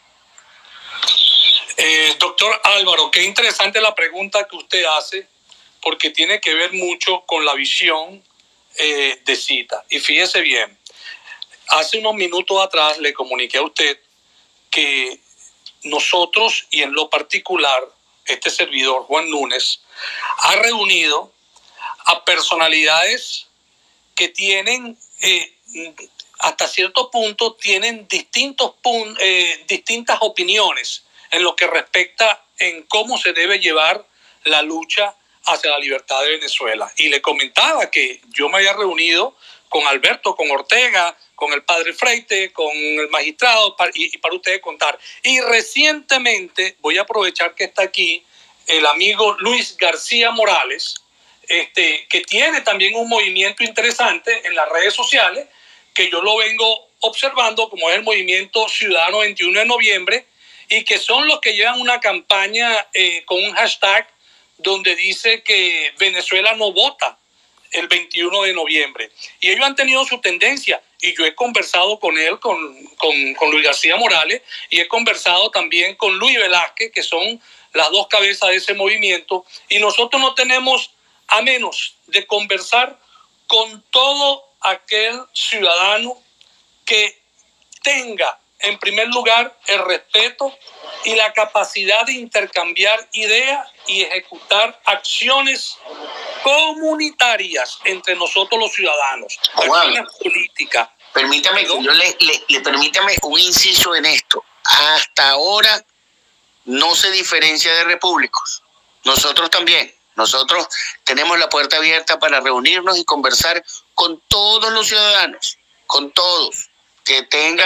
Doctor Álvaro, qué interesante la pregunta que usted hace, porque tiene que ver mucho con la visión de Cita. Y fíjese bien, hace unos minutos atrás le comuniqué a usted que nosotros, y en lo particular este servidor, Juan Núñez, ha reunido a personalidades que tienen, hasta cierto punto, tienen distintas opiniones en lo que respecta en cómo se debe llevar la lucha hacia la libertad de Venezuela. Y le comentaba que yo me había reunido con Alberto, con Ortega, con el padre Freite, con el magistrado, y para ustedes contar. Y recientemente, voy a aprovechar que está aquí el amigo Luis García Morales, que tiene también un movimiento interesante en las redes sociales, que yo lo vengo observando, como es el movimiento Ciudadano 21 de noviembre, y que son los que llevan una campaña con un hashtag donde dice que Venezuela no vota el 21 de noviembre. Y ellos han tenido su tendencia, y yo he conversado con él, con Luis García Morales, y he conversado también con Luis Velázquez, que son las dos cabezas de ese movimiento, y nosotros no tenemos a menos de conversar con todo aquel ciudadano que tenga, en primer lugar, el respeto y la capacidad de intercambiar ideas y ejecutar acciones comunitarias entre nosotros los ciudadanos, acciones políticas. Permítame que yo permítame un inciso en esto. Hasta ahora no se diferencia de Repúblicos. Nosotros también. Nosotros tenemos la puerta abierta para reunirnos y conversar con todos los ciudadanos, con todos, que tengan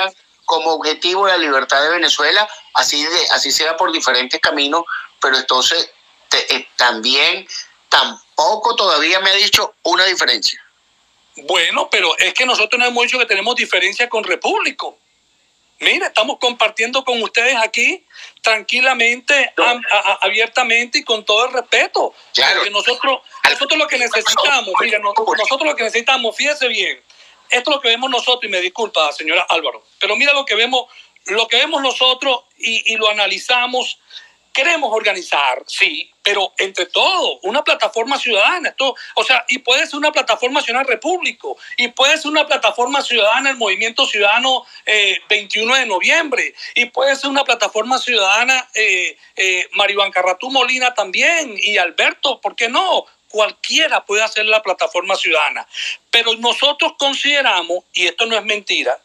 como objetivo la libertad de Venezuela, así sea por diferentes caminos, pero entonces también tampoco todavía me ha dicho una diferencia. Bueno, pero es que nosotros no hemos dicho que tenemos diferencia con Repúblico. Mira, estamos compartiendo con ustedes aquí tranquilamente, abiertamente y con todo el respeto. Claro. Porque nosotros lo que necesitamos, mira, nosotros lo que necesitamos, fíjese bien, esto es lo que vemos nosotros, y me disculpa, señora Álvaro, pero mira lo que vemos nosotros y lo analizamos. Queremos organizar, sí, pero entre todos, una plataforma ciudadana. Y puede ser una plataforma ciudadana Repúblico, y puede ser una plataforma ciudadana el Movimiento Ciudadano 21 de noviembre, y puede ser una plataforma ciudadana Maribán Carratú Molina también, y Alberto, ¿por qué no? Cualquiera puede hacer la plataforma ciudadana. Pero nosotros consideramos, y esto no es mentira,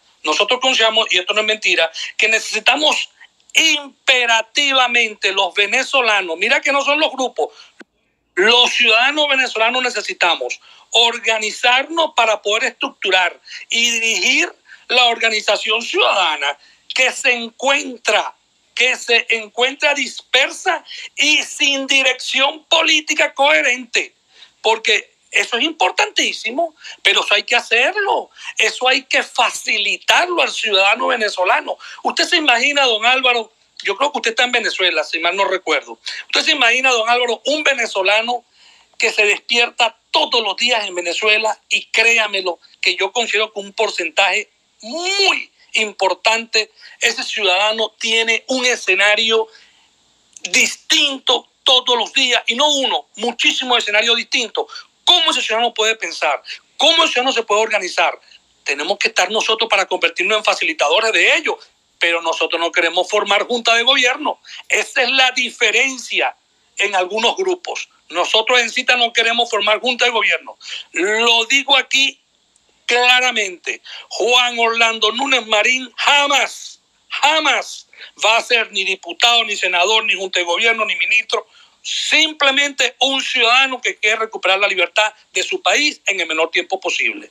que necesitamos imperativamente los venezolanos, mira que no son los grupos, los ciudadanos venezolanos necesitamos organizarnos para poder estructurar y dirigir la organización ciudadana que se encuentra dispersa y sin dirección política coherente, porque eso es importantísimo, pero eso hay que hacerlo, eso hay que facilitarlo al ciudadano venezolano. Usted se imagina, don Álvaro, yo creo que usted está en Venezuela, si mal no recuerdo. Usted se imagina, don Álvaro, un venezolano que se despierta todos los días en Venezuela, y créamelo, que yo considero que un porcentaje muy importante, ese ciudadano tiene un escenario distinto todos los días, y no uno, muchísimos escenarios distintos. ¿Cómo ese ciudadano puede pensar? ¿Cómo el ciudadano se puede organizar? Tenemos que estar nosotros para convertirnos en facilitadores de ello, pero nosotros no queremos formar junta de gobierno. Esa es la diferencia en algunos grupos. Nosotros en CITA no queremos formar junta de gobierno. Lo digo aquí claramente. Juan Orlando Núñez Marín jamás va a ser ni diputado, ni senador, ni junta de gobierno, ni ministro. Simplemente un ciudadano que quiere recuperar la libertad de su país en el menor tiempo posible.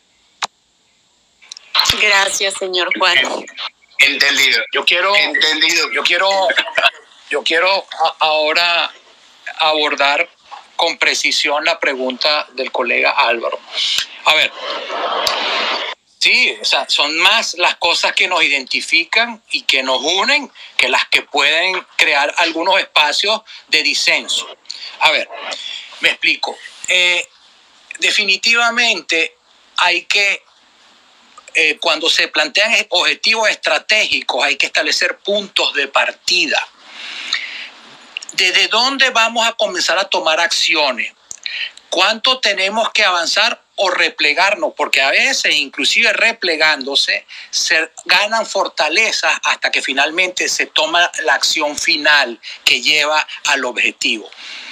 Gracias, señor Juan. Entendido. Yo quiero ahora abordar con precisión la pregunta del colega Álvaro. A ver, sí, o sea, son más las cosas que nos identifican y que nos unen que las que pueden crear algunos espacios de disenso. A ver, me explico. Definitivamente hay que, cuando se plantean objetivos estratégicos, hay que establecer puntos de partida. ¿Desde dónde vamos a comenzar a tomar acciones? ¿Cuánto tenemos que avanzar o replegarnos? Porque a veces, inclusive replegándose, se ganan fortalezas hasta que finalmente se toma la acción final que lleva al objetivo.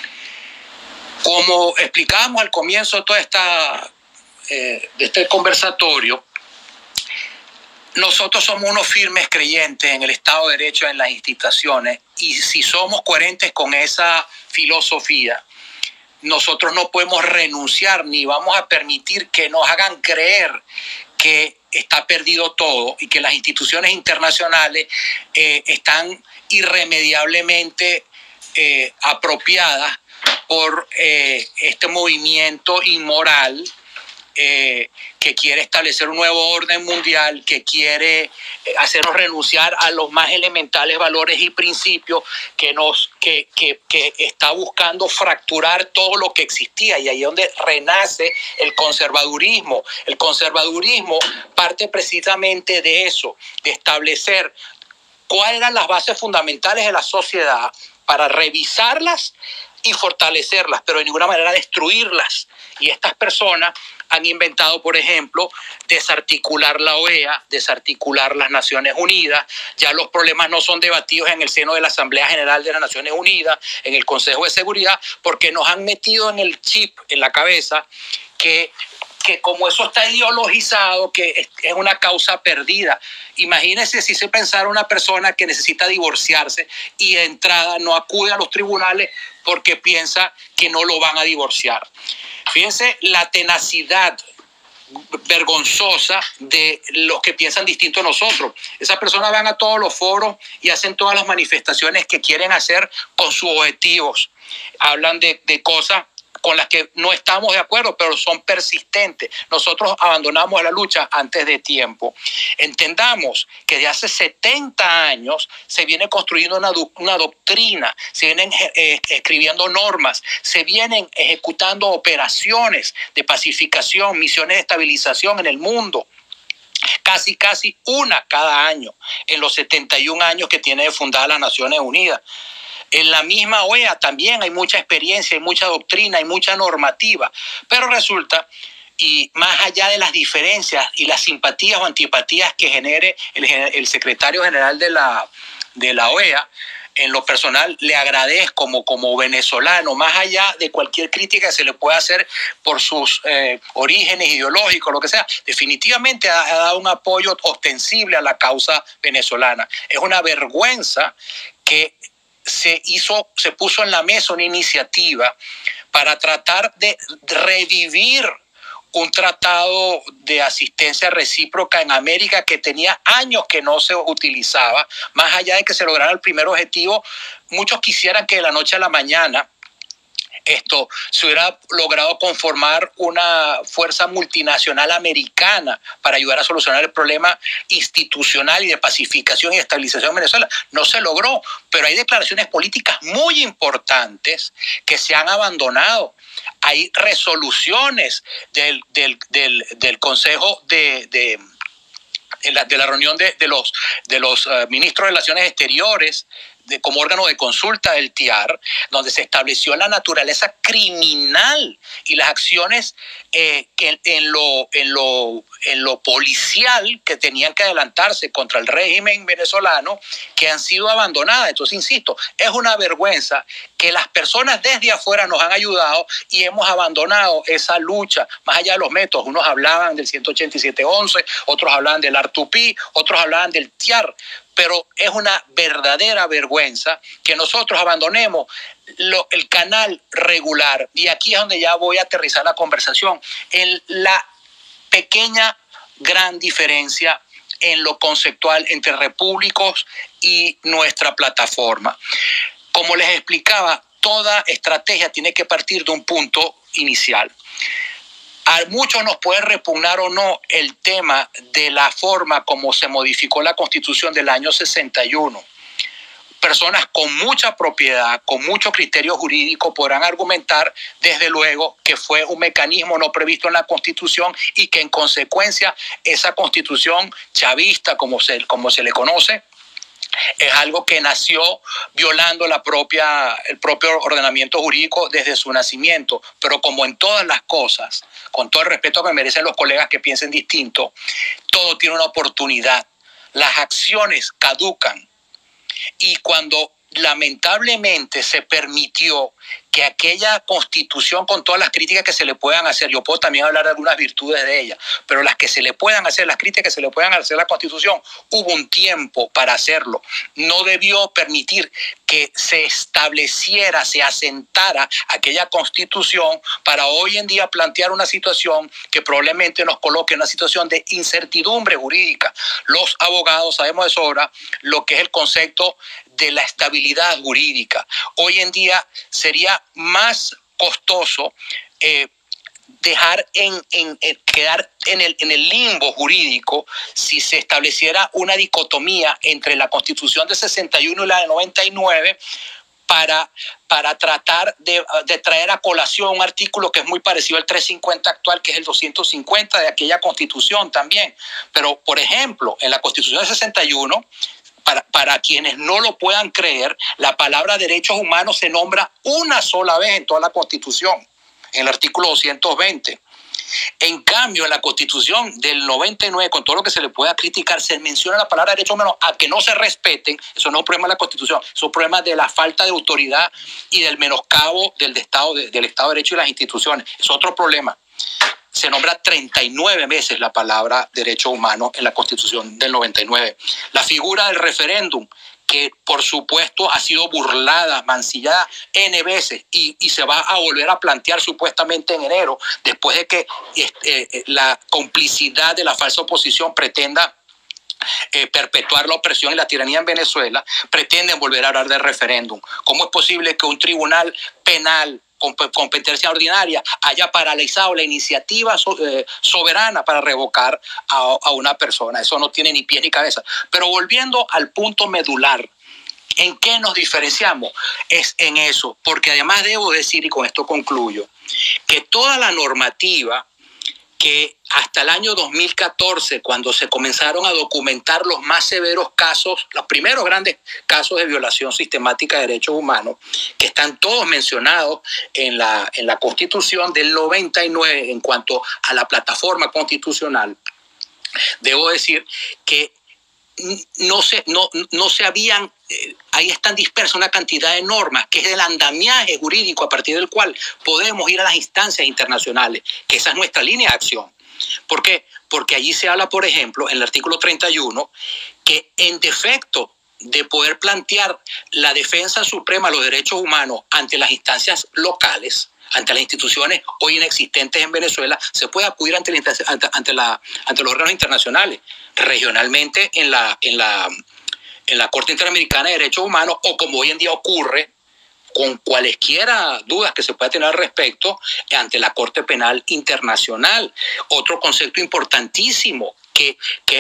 Como explicábamos al comienzo de toda de este conversatorio, nosotros somos unos firmes creyentes en el Estado de Derecho, en las instituciones, y si somos coherentes con esa filosofía, nosotros no podemos renunciar ni vamos a permitir que nos hagan creer que está perdido todo y que las instituciones internacionales están irremediablemente apropiadas por este movimiento inmoral que quiere establecer un nuevo orden mundial, que quiere hacernos renunciar a los más elementales valores y principios, que está buscando fracturar todo lo que existía, y ahí es donde renace el conservadurismo. El conservadurismo parte precisamente de eso, de establecer cuáles eran las bases fundamentales de la sociedad para revisarlas y fortalecerlas, pero de ninguna manera destruirlas. Y estas personas han inventado, por ejemplo, desarticular la OEA, desarticular las Naciones Unidas. Ya los problemas no son debatidos en el seno de la Asamblea General de las Naciones Unidas, en el Consejo de Seguridad, porque nos han metido en el chip, en la cabeza, que como eso está ideologizado, que es una causa perdida. Imagínense si se pensara una persona que necesita divorciarse y de entrada no acude a los tribunales porque piensa que no lo van a divorciar. Fíjense la tenacidad vergonzosa de los que piensan distinto a nosotros. Esas personas van a todos los foros y hacen todas las manifestaciones que quieren hacer con sus objetivos. Hablan de cosas con las que no estamos de acuerdo, pero son persistentes. Nosotros abandonamos la lucha antes de tiempo. Entendamos que de hace 70 años se viene construyendo una doctrina, se vienen escribiendo normas, se vienen ejecutando operaciones de pacificación, misiones de estabilización en el mundo. Casi una cada año en los 71 años que tiene fundada las Naciones Unidas. En la misma OEA también hay mucha experiencia, hay mucha doctrina, hay mucha normativa, pero resulta, y más allá de las diferencias y las simpatías o antipatías que genere el secretario general de la OEA, en lo personal le agradezco como venezolano, más allá de cualquier crítica que se le pueda hacer por sus orígenes ideológicos, lo que sea, definitivamente ha dado un apoyo ostensible a la causa venezolana. Es una vergüenza que se puso en la mesa una iniciativa para tratar de revivir un tratado de asistencia recíproca en América que tenía años que no se utilizaba. Más allá de que se lograra el primer objetivo, muchos quisieran que de la noche a la mañana se hubiera logrado conformar una fuerza multinacional americana para ayudar a solucionar el problema institucional y de pacificación y estabilización en Venezuela. No se logró, pero hay declaraciones políticas muy importantes que se han abandonado. Hay resoluciones del Consejo de la reunión de los ministros de Relaciones Exteriores como órgano de consulta del TIAR, donde se estableció la naturaleza criminal y las acciones en lo policial que tenían que adelantarse contra el régimen venezolano, que han sido abandonadas. Entonces, insisto, es una vergüenza que las personas desde afuera nos han ayudado y hemos abandonado esa lucha, más allá de los métodos. Unos hablaban del 187.11, otros hablaban del R2P, otros hablaban del TIAR, pero es una verdadera vergüenza que nosotros abandonemos el canal regular. Y aquí es donde ya voy a aterrizar la conversación, en la pequeña, gran diferencia en lo conceptual entre repúblicos y nuestra plataforma. Como les explicaba, toda estrategia tiene que partir de un punto inicial. A muchos nos puede repugnar o no el tema de la forma como se modificó la Constitución del año 61. Personas con mucha propiedad, con mucho criterio jurídico, podrán argumentar, desde luego, que fue un mecanismo no previsto en la Constitución y que, en consecuencia, esa Constitución chavista, como se le conoce, es algo que nació violando el propio ordenamiento jurídico desde su nacimiento. Pero como en todas las cosas, con todo el respeto que merecen los colegas que piensen distinto, todo tiene una oportunidad. Las acciones caducan. Y cuando lamentablemente se permitió que aquella Constitución, con todas las críticas que se le puedan hacer, yo puedo también hablar de algunas virtudes de ella, pero las que se le puedan hacer, las críticas que se le puedan hacer a la Constitución, hubo un tiempo para hacerlo. No debió permitir que se estableciera, se asentara aquella Constitución para hoy en día plantear una situación que probablemente nos coloque en una situación de incertidumbre jurídica. Los abogados sabemos de sobra lo que es el concepto de la estabilidad jurídica. Hoy en día sería más costoso quedar en el limbo jurídico si se estableciera una dicotomía entre la Constitución de 61 y la de 99 para tratar de traer a colación un artículo que es muy parecido al 350 actual, que es el 250 de aquella Constitución también. Pero, por ejemplo, en la Constitución de 61, para quienes no lo puedan creer, la palabra derechos humanos se nombra una sola vez en toda la Constitución, en el artículo 220. En cambio, en la Constitución del 99, con todo lo que se le pueda criticar, se menciona la palabra derechos humanos a que no se respeten. Eso no es un problema de la Constitución, es un problema de la falta de autoridad y del menoscabo del Estado de Derecho y las instituciones. Es otro problema. Se nombra 39 veces la palabra derechos humanos en la Constitución del 99. La figura del referéndum que por supuesto ha sido burlada, mancillada N veces y se va a volver a plantear supuestamente en enero, después de que la complicidad de la falsa oposición pretenda perpetuar la opresión y la tiranía en Venezuela, pretenden volver a hablar de referéndum. ¿Cómo es posible que un tribunal penal con competencia ordinaria haya paralizado la iniciativa soberana para revocar a una persona? Eso no tiene ni pie ni cabeza. Pero volviendo al punto medular, ¿en qué nos diferenciamos? Es en eso, porque además debo decir, y con esto concluyo, que toda la normativa que hasta el año 2014, cuando se comenzaron a documentar los más severos casos, los primeros grandes casos de violación sistemática de derechos humanos, que están todos mencionados en la Constitución del 99 en cuanto a la plataforma constitucional, debo decir que no se habían, ahí están dispersas una cantidad de normas, que es el andamiaje jurídico a partir del cual podemos ir a las instancias internacionales, que esa es nuestra línea de acción. ¿Por qué? Porque allí se habla, por ejemplo, en el artículo 31, que en defecto de poder plantear la defensa suprema de los derechos humanos ante las instancias locales, ante las instituciones hoy inexistentes en Venezuela, se puede acudir ante los órganos internacionales, regionalmente en la Corte Interamericana de Derechos Humanos, o como hoy en día ocurre, con cualesquiera dudas que se pueda tener al respecto, ante la Corte Penal Internacional. Otro concepto importantísimo que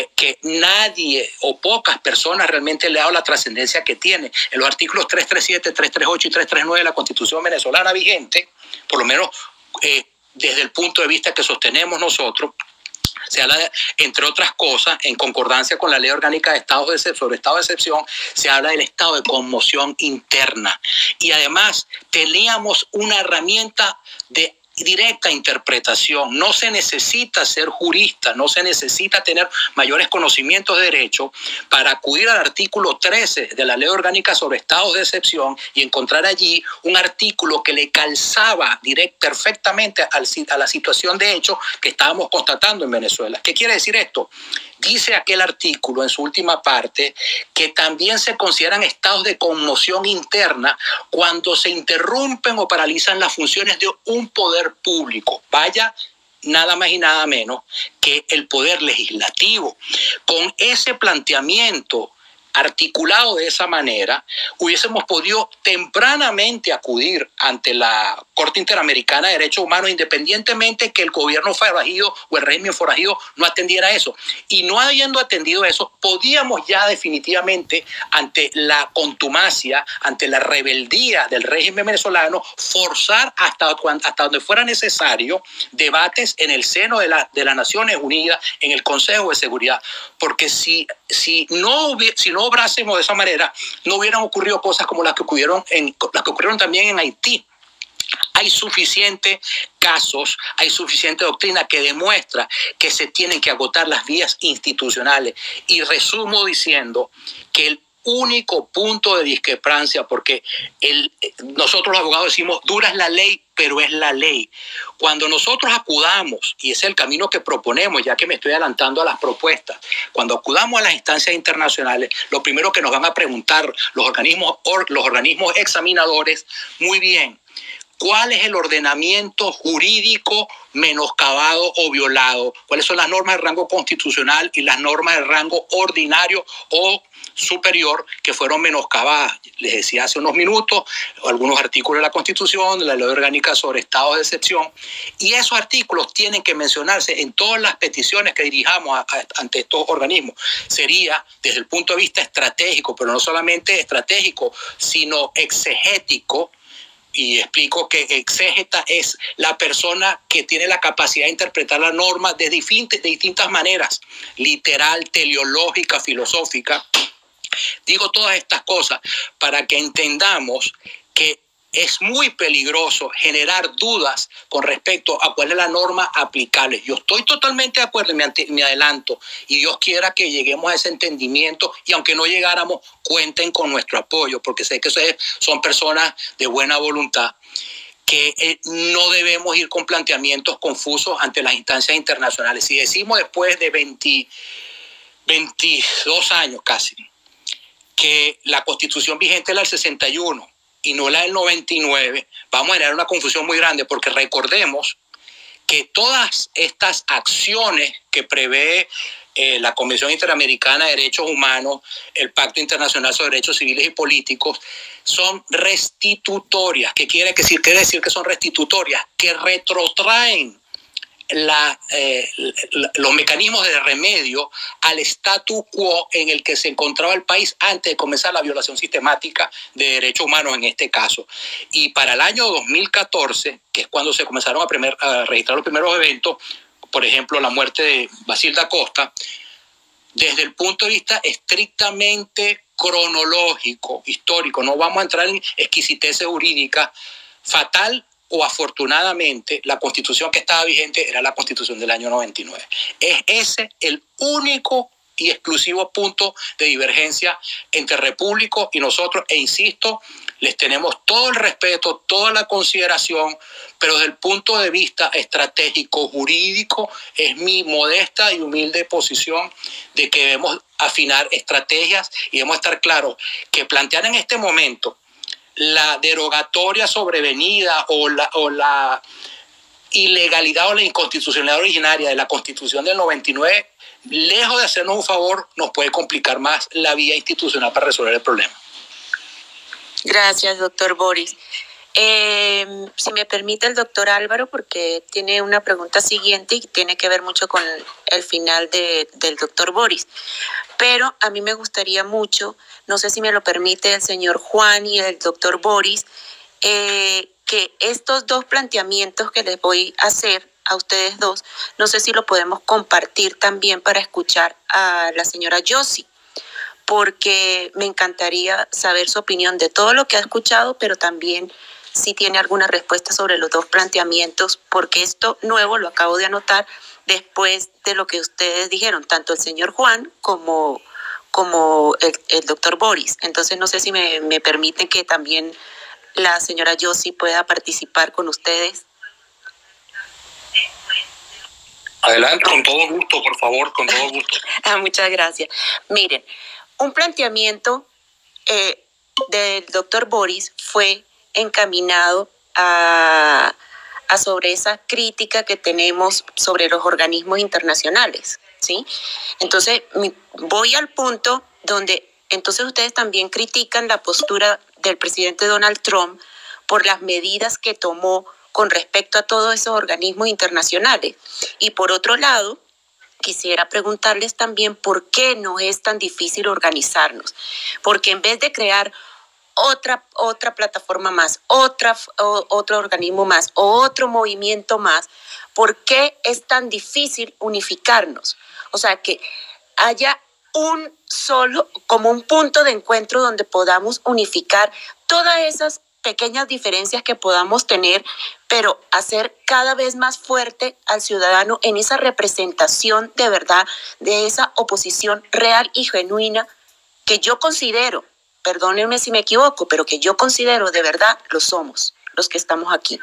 nadie o pocas personas realmente le ha dado la trascendencia que tiene. En los artículos 337, 338 y 339 de la Constitución venezolana vigente, por lo menos desde el punto de vista que sostenemos nosotros, se habla, entre otras cosas, en concordancia con la Ley Orgánica de sobre estado de excepción, se habla del estado de conmoción interna. Y además teníamos una herramienta de directa interpretación. No se necesita ser jurista, no se necesita tener mayores conocimientos de derecho para acudir al artículo 13 de la Ley Orgánica sobre estados de excepción y encontrar allí un artículo que le calzaba perfectamente a la situación de hecho que estábamos constatando en Venezuela. ¿Qué quiere decir esto? Dice aquel artículo en su última parte que también se consideran estados de conmoción interna cuando se interrumpen o paralizan las funciones de un poder público. Vaya, nada más y nada menos que el poder legislativo. Con ese planteamiento articulado de esa manera, hubiésemos podido tempranamente acudir ante la Corte Interamericana de Derechos Humanos, independientemente que el gobierno forajido o el régimen forajido no atendiera eso. Y no habiendo atendido eso, podíamos ya definitivamente, ante la contumacia, ante la rebeldía del régimen venezolano, forzar hasta donde fuera necesario debates en el seno de las Naciones Unidas, en el Consejo de Seguridad. Porque si no obrásemos de esa manera, no hubieran ocurrido cosas como las que ocurrieron también en Haití. Hay suficientes casos, hay suficiente doctrina que demuestra que se tienen que agotar las vías institucionales. Y resumo diciendo que el único punto de discrepancia, porque nosotros los abogados decimos, dura es la ley, pero es la ley. Cuando nosotros acudamos, y ese es el camino que proponemos, ya que me estoy adelantando a las propuestas, cuando acudamos a las instancias internacionales, lo primero que nos van a preguntar los organismos examinadores, muy bien, ¿cuál es el ordenamiento jurídico menoscabado o violado? ¿Cuáles son las normas de rango constitucional y las normas de rango ordinario o superior que fueron menoscabadas? Les decía hace unos minutos, algunos artículos de la Constitución, de la Ley Orgánica sobre estados de excepción, y esos artículos tienen que mencionarse en todas las peticiones que dirijamos ante estos organismos. Sería desde el punto de vista estratégico, pero no solamente estratégico, sino exegético. Y explico que exégeta es la persona que tiene la capacidad de interpretar la norma de distintas maneras, literal, teleológica, filosófica. Digo todas estas cosas para que entendamos que es muy peligroso generar dudas con respecto a cuál es la norma aplicable. Yo estoy totalmente de acuerdo, me adelanto, y Dios quiera que lleguemos a ese entendimiento, y aunque no llegáramos, cuenten con nuestro apoyo, porque sé que ustedes son personas de buena voluntad, que no debemos ir con planteamientos confusos ante las instancias internacionales. Si decimos después de 22 años casi, que la Constitución vigente es la del 61 y no la del 99, vamos a generar una confusión muy grande, porque recordemos que todas estas acciones que prevé la Convención Interamericana de Derechos Humanos, el Pacto Internacional sobre Derechos Civiles y Políticos, son restitutorias. ¿Qué quiere decir? Quiere decir que son restitutorias, que retrotraen los mecanismos de remedio al statu quo en el que se encontraba el país antes de comenzar la violación sistemática de derechos humanos en este caso. Y para el año 2014, que es cuando se comenzaron a registrar los primeros eventos, por ejemplo, la muerte de Basilda Costa, desde el punto de vista estrictamente cronológico, histórico, no vamos a entrar en exquisiteces jurídicas, fatal o afortunadamente, la Constitución que estaba vigente era la Constitución del año 99. Es ese el único y exclusivo punto de divergencia entre Repúblico y nosotros, e insisto, les tenemos todo el respeto, toda la consideración, pero desde el punto de vista estratégico, jurídico, es mi modesta y humilde posición de que debemos afinar estrategias y debemos estar claros que plantear en este momento la derogatoria sobrevenida o la ilegalidad o la inconstitucionalidad originaria de la Constitución del 99, lejos de hacernos un favor, nos puede complicar más la vía institucional para resolver el problema. Gracias, doctor Boris. Si me permite el doctor Álvaro, porque tiene una pregunta siguiente y tiene que ver mucho con el final del doctor Boris. Pero a mí me gustaría mucho, no sé si me lo permite el señor Juan y el doctor Boris, que estos dos planteamientos que les voy a hacer a ustedes dos, no sé si lo podemos compartir también para escuchar a la señora Yossi, porque me encantaría saber su opinión de todo lo que ha escuchado, pero también si tiene alguna respuesta sobre los dos planteamientos, porque esto nuevo lo acabo de anotar después de lo que ustedes dijeron, tanto el señor Juan como el doctor Boris. Entonces no sé si me permiten que también la señora Yossi pueda participar con ustedes. Adelante, con todo gusto, por favor, con todo gusto. Muchas gracias. Miren, un planteamiento del doctor Boris fue encaminado a sobre esa crítica que tenemos sobre los organismos internacionales, ¿sí? Entonces, voy al punto donde entonces ustedes también critican la postura del presidente Donald Trump por las medidas que tomó con respecto a todos esos organismos internacionales. Y por otro lado, quisiera preguntarles también por qué no es tan difícil organizarnos. Porque en vez de crear otra plataforma más, otro organismo más, otro movimiento más, ¿por qué es tan difícil unificarnos? O sea, que haya un solo, como un punto de encuentro donde podamos unificar todas esas pequeñas diferencias que podamos tener, pero hacer cada vez más fuerte al ciudadano en esa representación de verdad, de esa oposición real y genuina que yo considero, perdónenme si me equivoco, pero que yo considero de verdad lo somos, los que estamos aquí.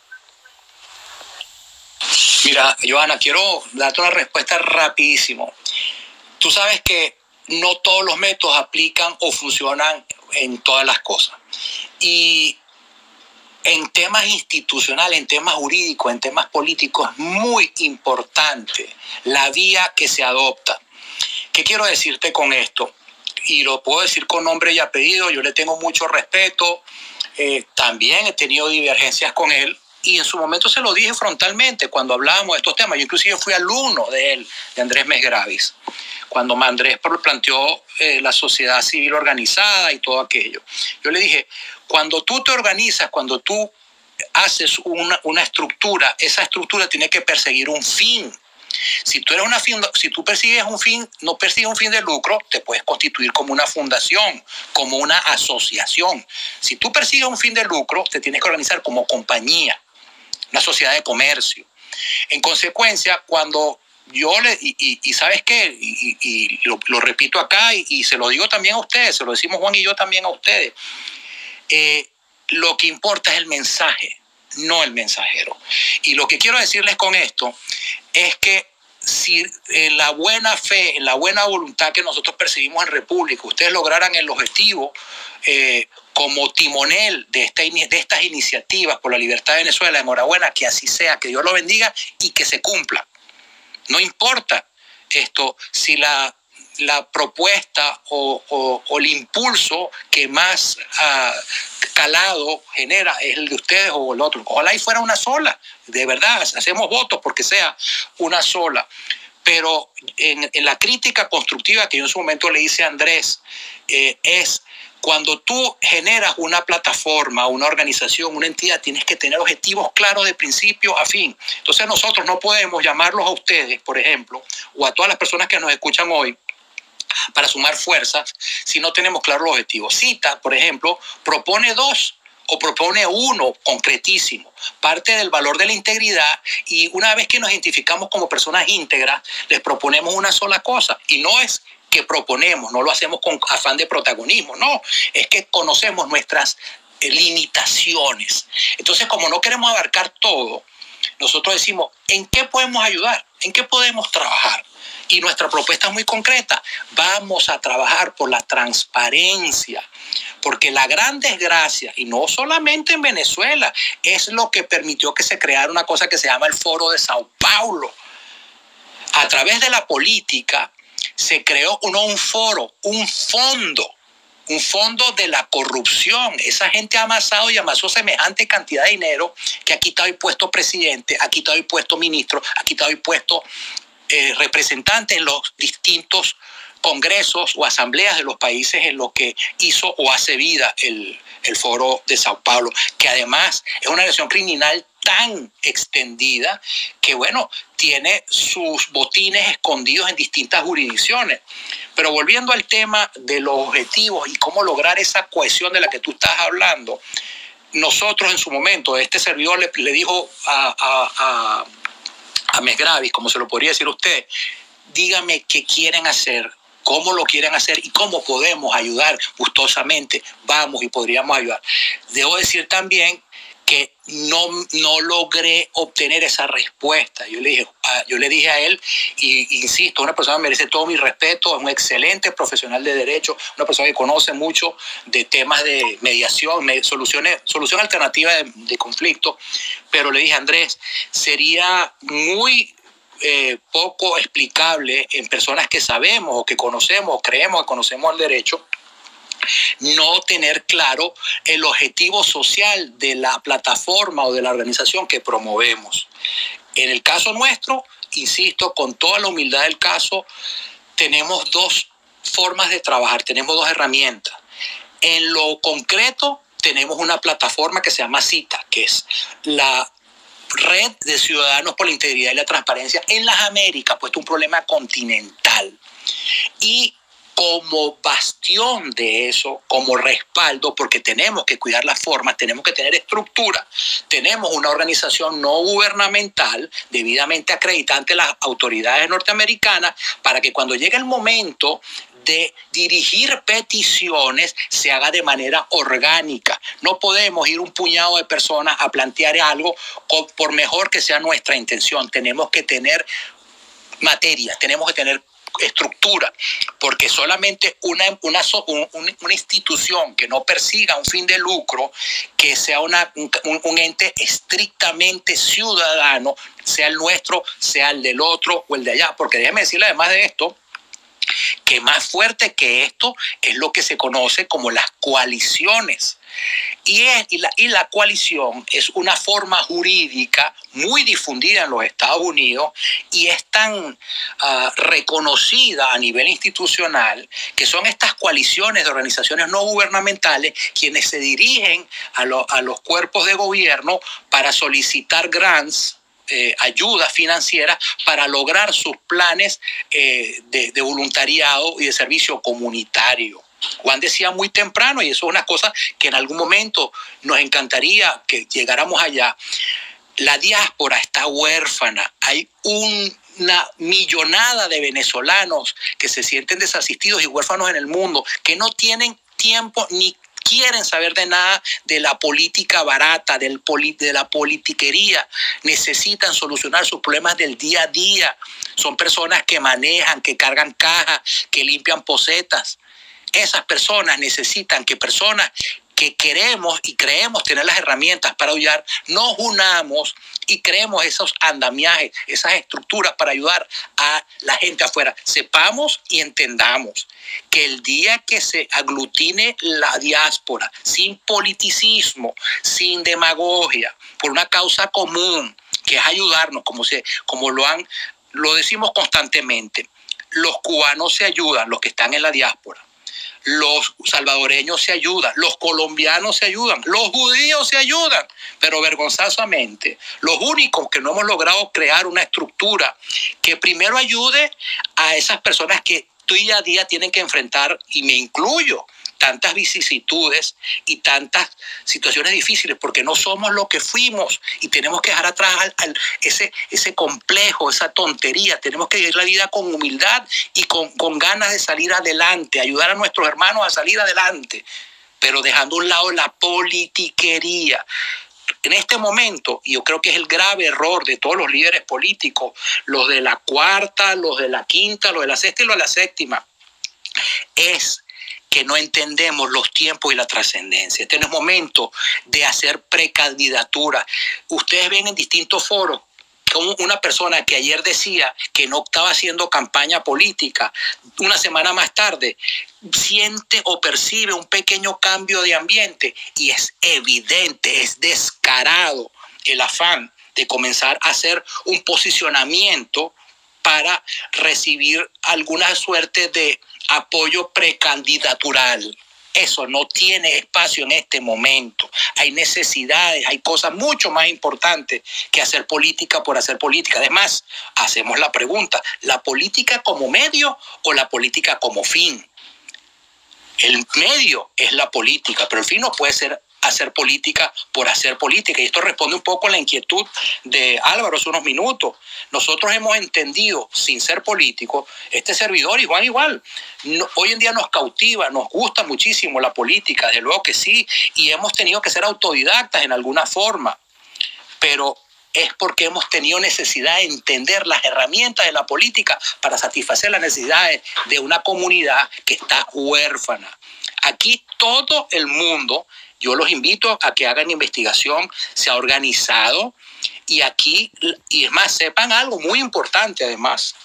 Mira, Johanna, quiero darte una respuesta rapidísimo. Tú sabes que no todos los métodos aplican o funcionan en todas las cosas. Y en temas institucionales, en temas jurídicos, en temas políticos, es muy importante la vía que se adopta. ¿Qué quiero decirte con esto? Y lo puedo decir con nombre y apellido, yo le tengo mucho respeto, también he tenido divergencias con él, y en su momento se lo dije frontalmente cuando hablábamos de estos temas. Yo inclusive fui alumno de él, de Andrés Mesgravis, cuando Andrés planteó la sociedad civil organizada y todo aquello. Yo le dije, cuando tú te organizas, cuando tú haces una estructura, esa estructura tiene que perseguir un fin. Si tú persigues un fin, no persigues un fin de lucro, te puedes constituir como una fundación, como una asociación. Si tú persigues un fin de lucro, te tienes que organizar como compañía, una sociedad de comercio. En consecuencia, cuando y ¿sabes qué? Y lo repito acá y se lo digo también a ustedes, se lo decimos Juan y yo también a ustedes. Lo que importa es el mensaje, no el mensajero. Y lo que quiero decirles con esto es que si en la buena fe, en la buena voluntad que nosotros percibimos en República, ustedes lograran el objetivo como timonel de estas iniciativas por la libertad de Venezuela, enhorabuena, que así sea, que Dios lo bendiga y que se cumpla. No importa si la propuesta o el impulso que más calado genera es el de ustedes o el otro. Ojalá y fuera una sola, de verdad, hacemos votos porque sea una sola. Pero en la crítica constructiva que yo en su momento le hice a Andrés, es cuando tú generas una plataforma, una organización, una entidad, tienes que tener objetivos claros de principio a fin. Entonces nosotros no podemos llamarlos a ustedes, por ejemplo, o a todas las personas que nos escuchan hoy, para sumar fuerzas si no tenemos claros los objetivos. Cita, por ejemplo, propone 2 o propone 1 concretísimo. Parte del valor de la integridad, y una vez que nos identificamos como personas íntegras, les proponemos una sola cosa. Y no es que proponemos, no lo hacemos con afán de protagonismo, no, es que conocemos nuestras limitaciones. Entonces, como no queremos abarcar todo, nosotros decimos, ¿en qué podemos ayudar? ¿En qué podemos trabajar? Y nuestra propuesta es muy concreta. Vamos a trabajar por la transparencia, porque la gran desgracia, y no solamente en Venezuela, es lo que permitió que se creara una cosa que se llama el Foro de Sao Paulo. A través de la política se creó un foro, un fondo de la corrupción. Esa gente ha amasado y amasó semejante cantidad de dinero que ha quitado y puesto presidente, ha quitado y puesto ministro, ha quitado y puesto representantes en los distintos congresos o asambleas de los países en los que hizo o hace vida el Foro de Sao Paulo, que además es una organización criminal tan extendida que, bueno, tiene sus botines escondidos en distintas jurisdicciones. Pero volviendo al tema de los objetivos y cómo lograr esa cohesión de la que tú estás hablando, nosotros en su momento, este servidor le dijo a Mesgravis, como se lo podría decir a usted, dígame qué quieren hacer, cómo lo quieren hacer y cómo podemos ayudar gustosamente. Vamos y podríamos ayudar. Debo decir también que no logré obtener esa respuesta. Yo le dije a él, y insisto, una persona que merece todo mi respeto, es un excelente profesional de derecho, una persona que conoce mucho de temas de mediación, solución alternativa de conflicto, pero le dije, Andrés, sería muy poco explicable en personas que sabemos o que conocemos o creemos que conocemos el derecho, no tener claro el objetivo social de la plataforma o de la organización que promovemos. En el caso nuestro, insisto, con toda la humildad del caso, tenemos 2 formas de trabajar, tenemos 2 herramientas. En lo concreto, tenemos una plataforma que se llama CITA, que es la Red de Ciudadanos por la Integridad y la Transparencia en las Américas, pues es un problema continental. Y como bastión de eso, como respaldo, porque tenemos que cuidar las formas, tenemos que tener estructura, tenemos una organización no gubernamental debidamente acreditada ante las autoridades norteamericanas para que cuando llegue el momento de dirigir peticiones se haga de manera orgánica. No podemos ir un puñado de personas a plantear algo por mejor que sea nuestra intención. Tenemos que tener materia, tenemos que tener estructura, porque solamente una institución que no persiga un fin de lucro, que sea un ente estrictamente ciudadano, sea el nuestro, sea el del otro o el de allá, porque déjeme decirle además de esto, que más fuerte que esto es lo que se conoce como las coaliciones. Y la coalición es una forma jurídica muy difundida en los Estados Unidos y es tan reconocida a nivel institucional que son estas coaliciones de organizaciones no gubernamentales quienes se dirigen a los cuerpos de gobierno para solicitar grants, ayuda financiera para lograr sus planes de voluntariado y de servicio comunitario. Juan decía muy temprano, y eso es una cosa que en algún momento nos encantaría que llegáramos allá, la diáspora está huérfana. Hay una millonada de venezolanos que se sienten desasistidos y huérfanos en el mundo, que no tienen tiempo ni quieren saber de nada de la política barata, de la politiquería. Necesitan solucionar sus problemas del día a día. Son personas que manejan, que cargan cajas, que limpian posetas. Esas personas necesitan que personas que queremos y creemos tener las herramientas para ayudar, nos unamos y creemos esos andamiajes, esas estructuras para ayudar a la gente afuera. Sepamos y entendamos que el día que se aglutine la diáspora, sin politicismo, sin demagogia, por una causa común, que es ayudarnos, como lo decimos constantemente, los cubanos se ayudan, los que están en la diáspora. Los salvadoreños se ayudan, los colombianos se ayudan, los judíos se ayudan, pero vergonzosamente los únicos que no hemos logrado crear una estructura que primero ayude a esas personas que día a día tienen que enfrentar, y me incluyo, tantas vicisitudes y tantas situaciones difíciles, porque no somos lo que fuimos y tenemos que dejar atrás ese complejo, esa tontería. Tenemos que vivir la vida con humildad y con ganas de salir adelante, ayudar a nuestros hermanos a salir adelante, pero dejando a un lado la politiquería. En este momento, y yo creo que es el grave error de todos los líderes políticos, los de la cuarta, los de la quinta, los de la sexta y los de la séptima, es que no entendemos los tiempos y la trascendencia. Este no es momento de hacer precandidatura. Ustedes ven en distintos foros como una persona que ayer decía que no estaba haciendo campaña política, una semana más tarde siente o percibe un pequeño cambio de ambiente, y es evidente, es descarado el afán de comenzar a hacer un posicionamiento para recibir alguna suerte de apoyo precandidatural. Eso no tiene espacio en este momento. Hay necesidades, hay cosas mucho más importantes que hacer política por hacer política. Además, hacemos la pregunta, ¿la política como medio o la política como fin? El medio es la política, pero el fin no puede ser hacer política por hacer política. Y esto responde un poco a la inquietud de Álvaro hace unos minutos. Nosotros hemos entendido, sin ser políticos, este servidor y Juan igual, hoy en día nos cautiva, nos gusta muchísimo la política, desde luego que sí, y hemos tenido que ser autodidactas en alguna forma, pero es porque hemos tenido necesidad de entender las herramientas de la política para satisfacer las necesidades de una comunidad que está huérfana. Aquí todo el mundo, yo los invito a que hagan investigación, se ha organizado, y aquí, y es más, sepan algo muy importante además,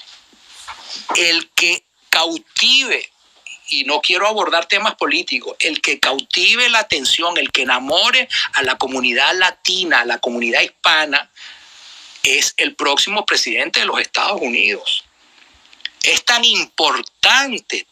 el que cautive, y no quiero abordar temas políticos, el que cautive la atención, el que enamore a la comunidad latina, a la comunidad hispana, es el próximo presidente de los Estados Unidos. Es tan importante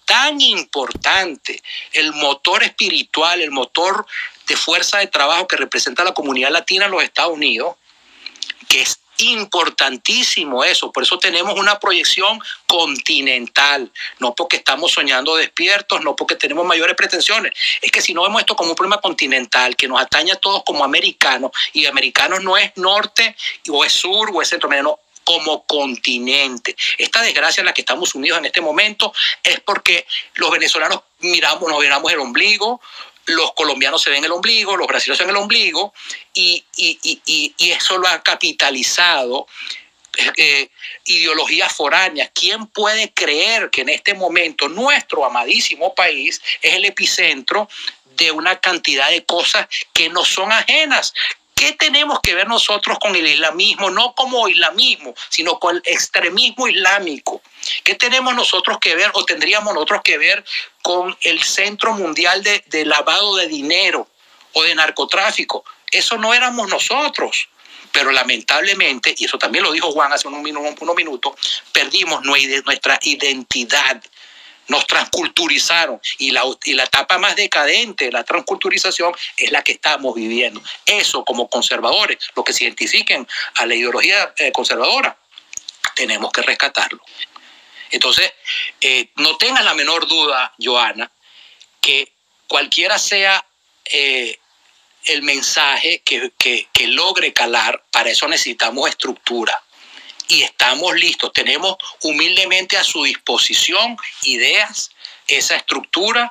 el motor espiritual, el motor de fuerza de trabajo que representa la comunidad latina en los Estados Unidos, que es importantísimo eso. Por eso tenemos una proyección continental, no porque estamos soñando despiertos, no porque tenemos mayores pretensiones. Es que si no vemos esto como un problema continental que nos atañe a todos como americanos, y americanos no es norte o es sur o es centro, no, como continente. Esta desgracia en la que estamos unidos en este momento es porque los venezolanos nos miramos el ombligo, los colombianos se ven el ombligo, los brasileños se ven el ombligo, y eso lo ha capitalizado ideologías foráneas. ¿Quién puede creer que en este momento nuestro amadísimo país es el epicentro de una cantidad de cosas que nos son ajenas? ¿Qué tenemos que ver nosotros con el islamismo? No como islamismo, sino con el extremismo islámico. ¿Qué tenemos nosotros que ver o tendríamos nosotros que ver con el Centro Mundial de Lavado de Dinero o de Narcotráfico? Eso no éramos nosotros. Pero lamentablemente, y eso también lo dijo Juan hace unos minutos, perdimos nuestra identidad. Nos transculturizaron, y la etapa más decadente de la transculturización es la que estamos viviendo. Eso, como conservadores, los que se identifiquen a la ideología conservadora, tenemos que rescatarlo. Entonces, no tengas la menor duda, Joana, que cualquiera sea el mensaje que logre calar, para eso necesitamos estructura. Y estamos listos, tenemos humildemente a su disposición ideas, esa estructura,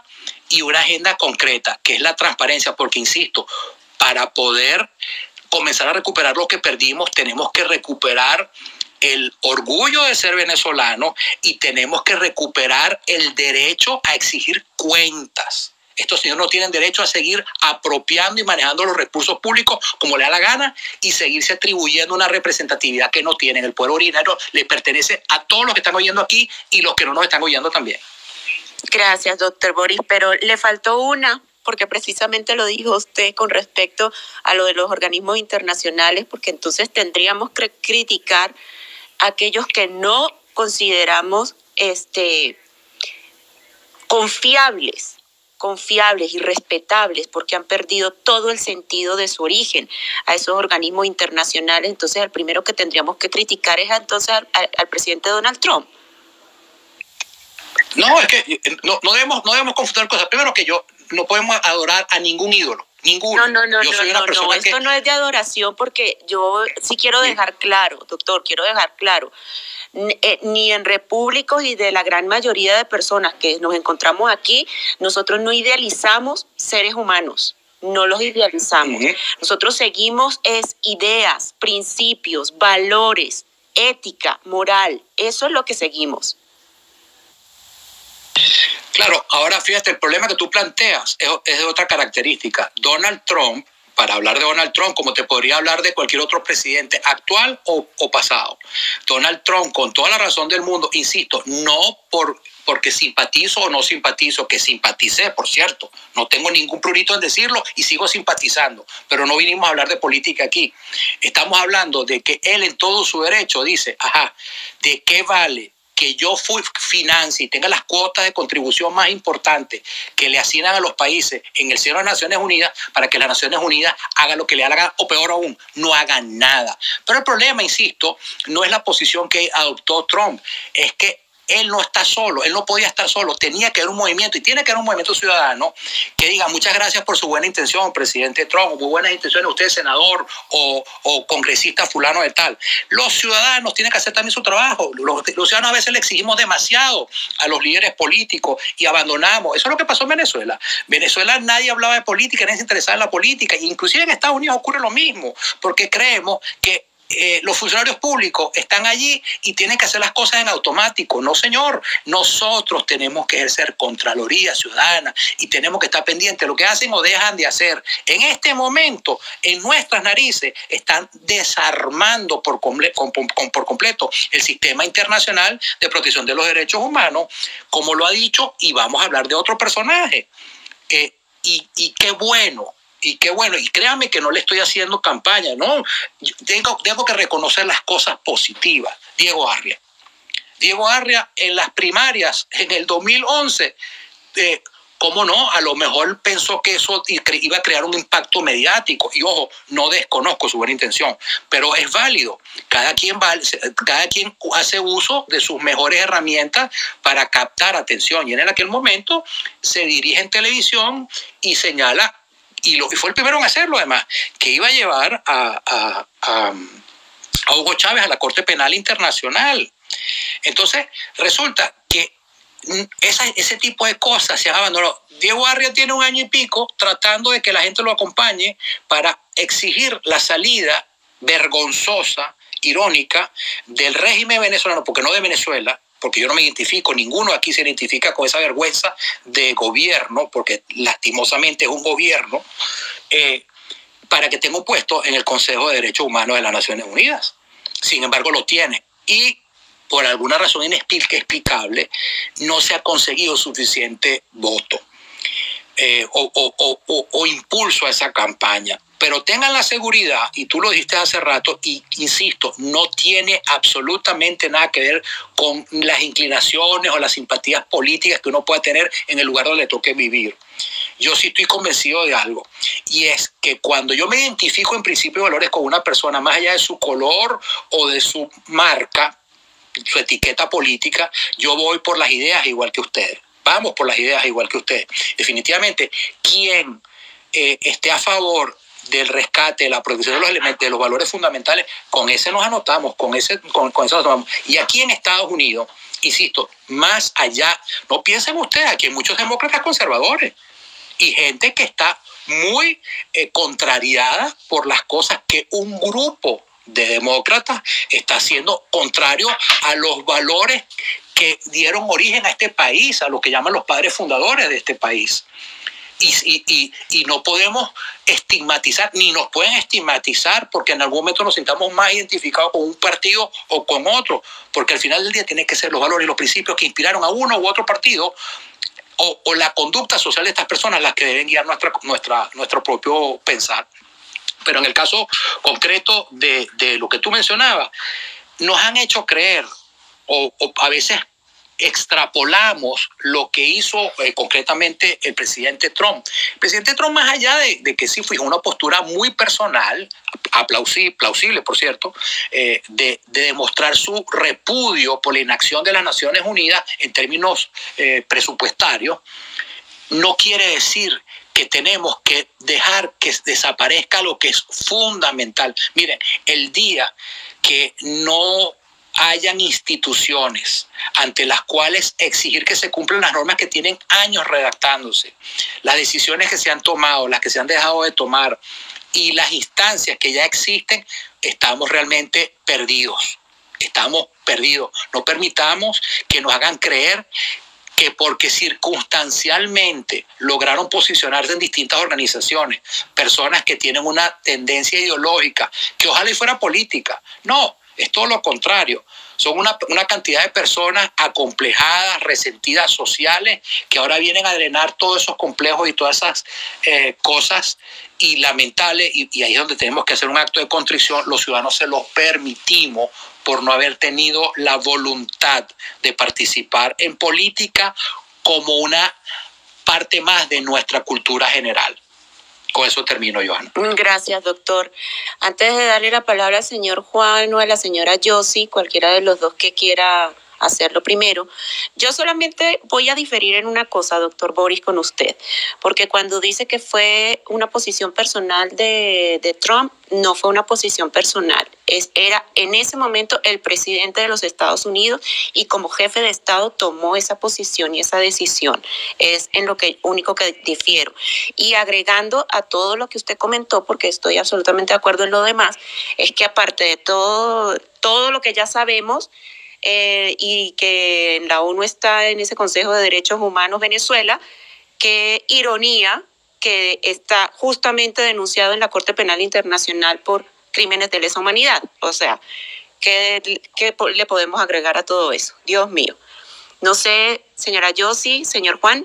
y una agenda concreta, que es la transparencia, porque insisto, para poder comenzar a recuperar lo que perdimos, tenemos que recuperar el orgullo de ser venezolano y tenemos que recuperar el derecho a exigir cuentas. Estos señores no tienen derecho a seguir apropiando y manejando los recursos públicos como le da la gana y seguirse atribuyendo una representatividad que no tienen. El poder originario le pertenece a todos los que están oyendo aquí y los que no nos están oyendo también. Gracias, doctor Boris, pero le faltó una, porque precisamente lo dijo usted con respecto a lo de los organismos internacionales, porque entonces tendríamos que criticar a aquellos que no consideramos confiables y respetables, porque han perdido todo el sentido de su origen a esos organismos internacionales. Entonces, el primero que tendríamos que criticar es entonces al presidente Donald Trump. No, es que no debemos confundir cosas. Primero que no podemos adorar a ningún ídolo. Ninguno. No, esto no es de adoración, porque yo sí quiero dejar claro, doctor, ni en repúblicos y de la gran mayoría de personas que nos encontramos aquí, nosotros no idealizamos seres humanos, no los idealizamos. Nosotros seguimos ideas, principios, valores, ética, moral, eso es lo que seguimos. Claro, ahora fíjate, el problema que tú planteas es de otra característica. Donald Trump, para hablar de Donald Trump, como te podría hablar de cualquier otro presidente actual o pasado, Donald Trump, con toda la razón del mundo, insisto, no porque simpatizo o no simpatizo, que simpaticé, por cierto, no tengo ningún prurito en decirlo y sigo simpatizando, pero no vinimos a hablar de política aquí. Estamos hablando de que él en todo su derecho dice, ¿de qué vale que yo financie y tenga las cuotas de contribución más importantes que le asignan a los países en el seno de las Naciones Unidas para que las Naciones Unidas hagan lo que le hagan, o peor aún, no hagan nada? Pero el problema, insisto, no es la posición que adoptó Trump, es que él no está solo, él no podía estar solo, tenía que haber un movimiento y tiene que haber un movimiento ciudadano que diga muchas gracias por su buena intención, presidente Trump, muy buenas intenciones, usted senador o congresista fulano de tal. Los ciudadanos tienen que hacer también su trabajo. Los ciudadanos a veces le exigimos demasiado a los líderes políticos y abandonamos. Eso es lo que pasó en Venezuela. Venezuela nadie hablaba de política, nadie se interesaba en la política, inclusive en Estados Unidos ocurre lo mismo, porque creemos que los funcionarios públicos están allí y tienen que hacer las cosas en automático. No, señor. Nosotros tenemos que ejercer Contraloría Ciudadana y tenemos que estar pendientes de lo que hacen o dejan de hacer. En este momento, en nuestras narices, están desarmando por completo el sistema internacional de protección de los derechos humanos, como lo ha dicho, y vamos a hablar de otro personaje. Y qué bueno. Y qué bueno, y créanme que no le estoy haciendo campaña, ¿no? Tengo que reconocer las cosas positivas. Diego Arria en las primarias en el 2011, ¿cómo no? A lo mejor pensó que eso iba a crear un impacto mediático. Y ojo, no desconozco su buena intención, pero es válido. Cada quien hace uso de sus mejores herramientas para captar atención. Y en aquel momento se dirige en televisión y señala, y fue el primero en hacerlo además, que iba a llevar a Hugo Chávez a la Corte Penal Internacional. Entonces, resulta que ese tipo de cosas se han abandonado. Diego Arria tiene 1 año y pico tratando de que la gente lo acompañe para exigir la salida vergonzosa, irónica, del régimen venezolano, porque no de Venezuela, porque yo no me identifico, ninguno aquí se identifica con esa vergüenza de gobierno, porque lastimosamente es un gobierno, para que tenga un puesto en el Consejo de Derechos Humanos de las Naciones Unidas. Sin embargo, lo tiene. Y por alguna razón inexplicable, no se ha conseguido suficiente voto o impulso a esa campaña. Pero tengan la seguridad, y tú lo dijiste hace rato, y insisto, no tiene absolutamente nada que ver con las inclinaciones o las simpatías políticas que uno pueda tener en el lugar donde le toque vivir. Yo sí estoy convencido de algo, y es que cuando yo me identifico en principio de valores con una persona, más allá de su color o de su marca, su etiqueta política, yo voy por las ideas igual que ustedes. Vamos por las ideas igual que ustedes. Definitivamente, quien esté a favor del rescate, de la protección de los elementos, de los valores fundamentales, con ese nos anotamos, con eso nos tomamos. Y aquí en Estados Unidos, insisto, más allá, no piensen ustedes, aquí hay muchos demócratas conservadores y gente que está muy contrariada por las cosas que un grupo de demócratas está haciendo contrario a los valores que dieron origen a este país, a lo que llaman los padres fundadores de este país. Y no podemos estigmatizar, ni nos pueden estigmatizar porque en algún momento nos sintamos más identificados con un partido o con otro, porque al final del día tienen que ser los valores y los principios que inspiraron a uno u otro partido o la conducta social de estas personas las que deben guiar nuestro propio pensar. Pero en el caso concreto de lo que tú mencionabas, nos han hecho creer o a veces extrapolamos lo que hizo concretamente el presidente Trump. El presidente Trump, más allá de que sí fijó una postura muy personal, plausible por cierto, de demostrar su repudio por la inacción de las Naciones Unidas en términos presupuestarios, no quiere decir que tenemos que dejar que desaparezca lo que es fundamental. Miren, el día que no hayan instituciones ante las cuales exigir que se cumplan las normas que tienen años redactándose, las decisiones que se han tomado, las que se han dejado de tomar y las instancias que ya existen, estamos realmente perdidos. Estamos perdidos. No permitamos que nos hagan creer que porque circunstancialmente lograron posicionarse en distintas organizaciones, personas que tienen una tendencia ideológica, que ojalá y fuera política. No, es todo lo contrario. Son una cantidad de personas acomplejadas, resentidas sociales, que ahora vienen a drenar todos esos complejos y todas esas cosas y lamentables. Y ahí es donde tenemos que hacer un acto de contrición. Los ciudadanos se los permitimos por no haber tenido la voluntad de participar en política como una parte más de nuestra cultura general. Con eso termino, Johanna. Gracias, doctor. Antes de darle la palabra al señor Juan o a la señora Yossi, cualquiera de los dos que quiera hacerlo primero, yo solamente voy a diferir en una cosa, doctor Boris, con usted, porque cuando dice que fue una posición personal de Trump, no fue una posición personal, era en ese momento el presidente de los Estados Unidos y como jefe de Estado tomó esa posición y esa decisión, es en lo que único que difiero. Y agregando a todo lo que usted comentó, porque estoy absolutamente de acuerdo en lo demás, es que aparte de todo lo que ya sabemos, y que en la ONU está en ese Consejo de Derechos Humanos Venezuela, qué ironía que está justamente denunciado en la Corte Penal Internacional por crímenes de lesa humanidad. O sea, ¿qué le podemos agregar a todo eso? Dios mío. No sé, señora Yossi, señor Juan.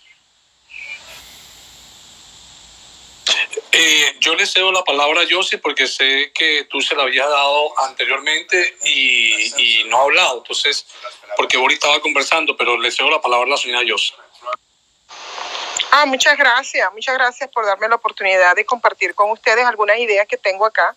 Yo le cedo la palabra a Yossi porque sé que tú se la habías dado anteriormente y no ha hablado. Entonces, porque Boris estaba conversando, pero le cedo la palabra a la señora Yossi. Muchas gracias por darme la oportunidad de compartir con ustedes algunas ideas que tengo acá.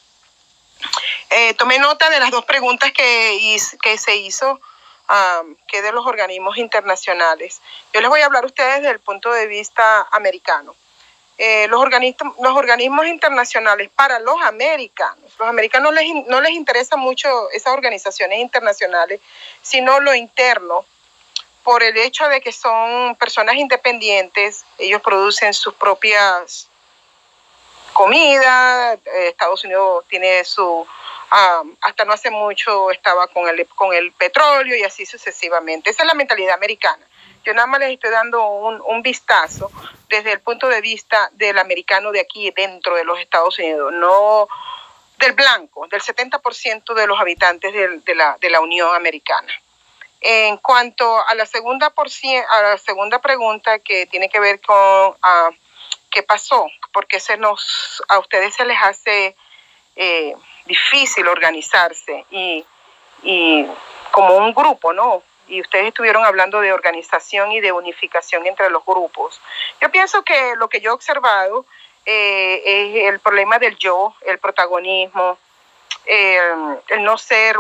Tomé nota de las dos preguntas que se hizo, que de los organismos internacionales. Yo les voy a hablar a ustedes desde el punto de vista americano. Los organismos internacionales para los americanos no les interesa mucho esas organizaciones internacionales, sino lo interno, por el hecho de que son personas independientes. Ellos producen sus propias comidas. Estados Unidos tiene su hasta no hace mucho estaba con el petróleo y así sucesivamente. Esa es la mentalidad americana. Yo nada más les estoy dando un vistazo desde el punto de vista del americano de aquí dentro de los Estados Unidos, no del blanco, del 70% de los habitantes de la Unión Americana. En cuanto a la segunda pregunta, que tiene que ver con qué pasó, porque a ustedes se les hace difícil organizarse y como un grupo, ¿no? Y ustedes estuvieron hablando de organización y de unificación entre los grupos. Yo pienso que lo que yo he observado es el problema del yo, el protagonismo, el no ser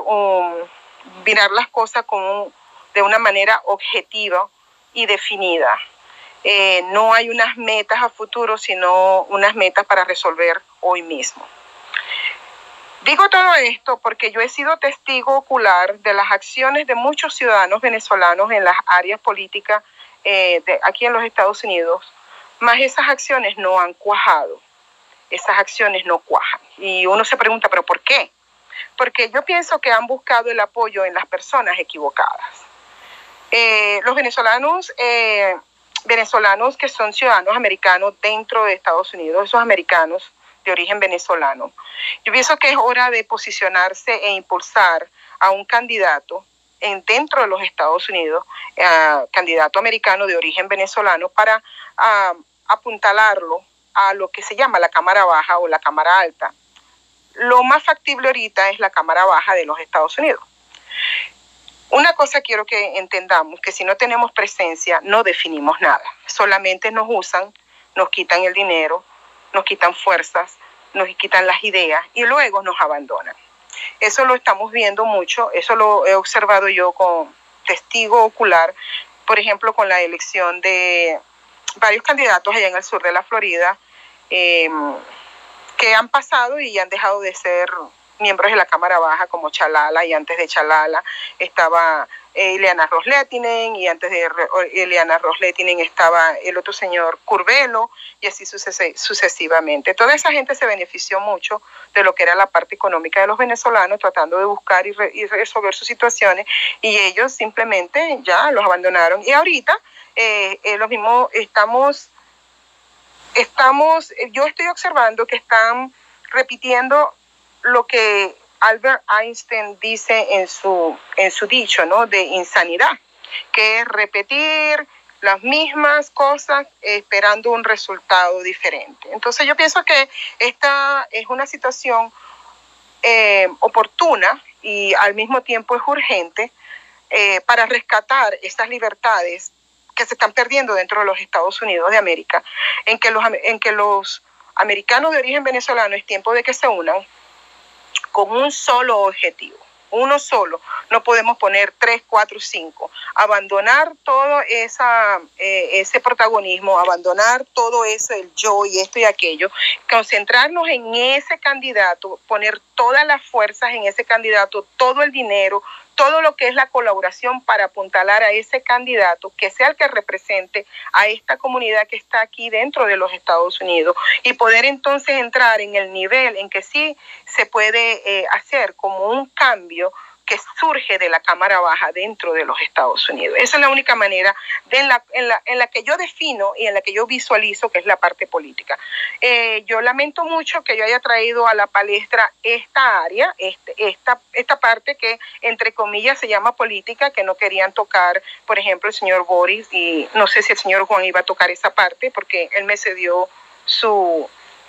mirar las cosas de una manera objetiva y definida. No hay unas metas a futuro, sino unas metas para resolver hoy mismo. Digo todo esto porque yo he sido testigo ocular de las acciones de muchos ciudadanos venezolanos en las áreas políticas aquí en los Estados Unidos, mas esas acciones no han cuajado, esas acciones no cuajan. Y uno se pregunta, ¿pero por qué? Porque yo pienso que han buscado el apoyo en las personas equivocadas. Los venezolanos que son ciudadanos americanos dentro de Estados Unidos, esos americanos de origen venezolano, yo pienso que es hora de posicionarse e impulsar a un candidato dentro de los Estados Unidos, candidato americano de origen venezolano, para apuntalarlo a lo que se llama la Cámara Baja o la Cámara Alta. Lo más factible ahorita es la Cámara Baja de los Estados Unidos. Una cosa quiero que entendamos, que si no tenemos presencia no definimos nada, solamente nos usan, nos quitan el dinero, nos quitan fuerzas, nos quitan las ideas y luego nos abandonan. Eso lo estamos viendo mucho, eso lo he observado yo con testigo ocular, por ejemplo, con la elección de varios candidatos allá en el sur de la Florida, que han pasado y han dejado de ser miembros de la Cámara Baja, como Chalala, y antes de Chalala estaba Ileana Ros-Lehtinen, y antes de Ileana Ros-Lehtinen estaba el otro señor Curvelo, y así sucesivamente. Toda esa gente se benefició mucho de lo que era la parte económica de los venezolanos, tratando de buscar y resolver sus situaciones, y ellos simplemente ya los abandonaron. Y ahorita lo mismo yo estoy observando que están repitiendo lo que Albert Einstein dice en su dicho, ¿no?, de insanidad, que es repetir las mismas cosas esperando un resultado diferente. Entonces yo pienso que esta es una situación oportuna y al mismo tiempo es urgente para rescatar estas libertades que se están perdiendo dentro de los Estados Unidos de América, en que los americanos de origen venezolano es tiempo de que se unan con un solo objetivo, uno solo. No podemos poner 3, 4, 5. Abandonar todo ese protagonismo, abandonar todo eso, el yo y esto y aquello, concentrarnos en ese candidato, poner todas las fuerzas en ese candidato, todo el dinero, todo lo que es la colaboración para apuntalar a ese candidato, que sea el que represente a esta comunidad que está aquí dentro de los Estados Unidos, y poder entonces entrar en el nivel en que sí se puede hacer como un cambio que surge de la Cámara Baja dentro de los Estados Unidos. Esa es la única manera en la que yo defino y en la que yo visualizo que es la parte política. Yo lamento mucho que yo haya traído a la palestra esta área, esta parte que entre comillas se llama política, que no querían tocar, por ejemplo, el señor Boris, y no sé si el señor Juan iba a tocar esa parte porque él me cedió su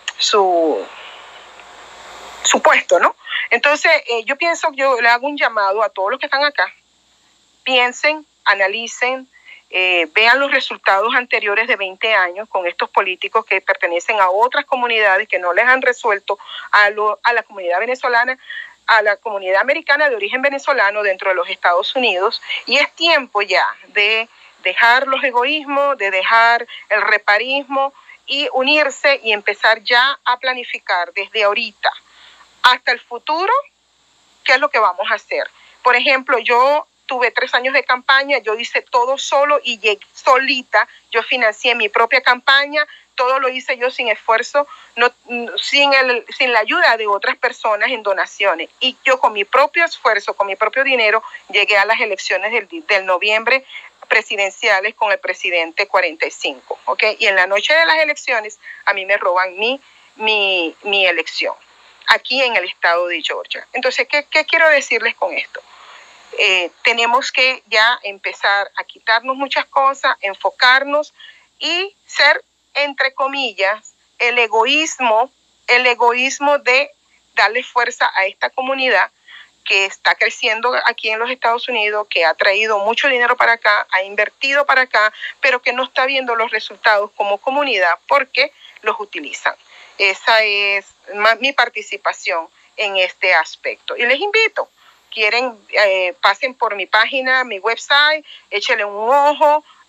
puesto, ¿no? Entonces, yo pienso, yo le hago un llamado a todos los que están acá, piensen, analicen, vean los resultados anteriores de 20 años con estos políticos que pertenecen a otras comunidades que no les han resuelto a la comunidad venezolana, a la comunidad americana de origen venezolano dentro de los Estados Unidos, y es tiempo ya de dejar los egoísmos, de dejar el reparismo y unirse y empezar ya a planificar desde ahorita hasta el futuro, ¿qué es lo que vamos a hacer? Por ejemplo, yo tuve 3 años de campaña, yo hice todo solo y llegué solita, yo financié mi propia campaña, todo lo hice yo sin esfuerzo, sin la ayuda de otras personas en donaciones. Y yo con mi propio esfuerzo, con mi propio dinero, llegué a las elecciones del noviembre presidenciales con el presidente 45, ¿ok? Y en la noche de las elecciones a mí me roban mi elección aquí en el estado de Georgia. Entonces, ¿qué quiero decirles con esto? Tenemos que ya empezar a quitarnos muchas cosas, enfocarnos y ser, entre comillas, el egoísmo de darle fuerza a esta comunidad que está creciendo aquí en los Estados Unidos, que ha traído mucho dinero para acá, ha invertido para acá, pero que no está viendo los resultados como comunidad porque los utilizan. Esa es mi participación en este aspecto. Y les invito, quieren, pasen por mi página, mi website, échenle un ojo,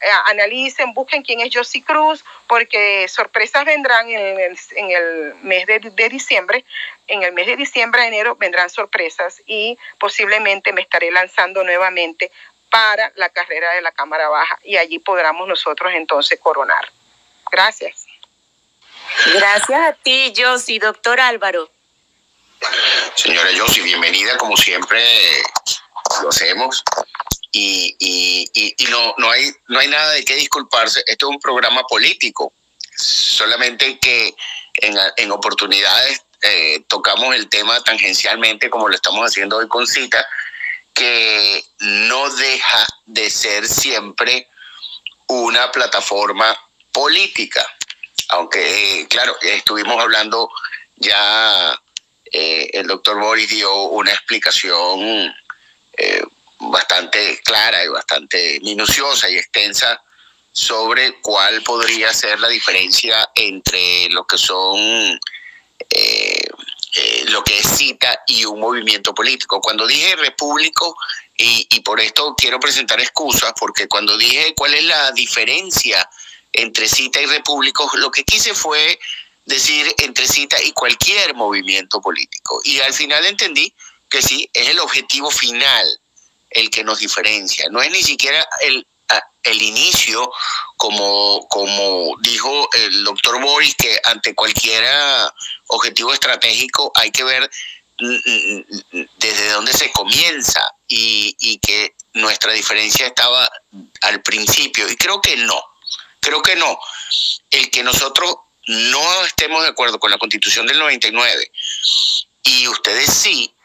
analicen, busquen quién es Josie Cruz, porque sorpresas vendrán en el mes de diciembre. En el mes de diciembre, enero, vendrán sorpresas y posiblemente me estaré lanzando nuevamente para la carrera de la Cámara Baja y allí podremos nosotros entonces coronar. Gracias. Gracias a ti, Josie. Doctor Álvaro. Señora Josie, bienvenida, como siempre lo hacemos. Y no hay nada de qué disculparse. Esto es un programa político. Solamente que en oportunidades tocamos el tema tangencialmente, como lo estamos haciendo hoy con Cita, que no deja de ser siempre una plataforma política. Aunque, claro, estuvimos hablando ya, el doctor Boris dio una explicación bastante clara y bastante minuciosa y extensa sobre cuál podría ser la diferencia entre lo que son lo que es Cita y un movimiento político. Cuando dije repúblico, y por esto quiero presentar excusas, porque cuando dije cuál es la diferencia entre Cita y repúblico, lo que quise fue decir entre Cita y cualquier movimiento político. Y al final entendí que sí, es el objetivo final el que nos diferencia. No es ni siquiera el inicio, como dijo el doctor Boris, que ante cualquier objetivo estratégico hay que ver desde dónde se comienza y que nuestra diferencia estaba al principio. Y creo que no. El que nosotros no estemos de acuerdo con la Constitución del 99 y ustedes sí,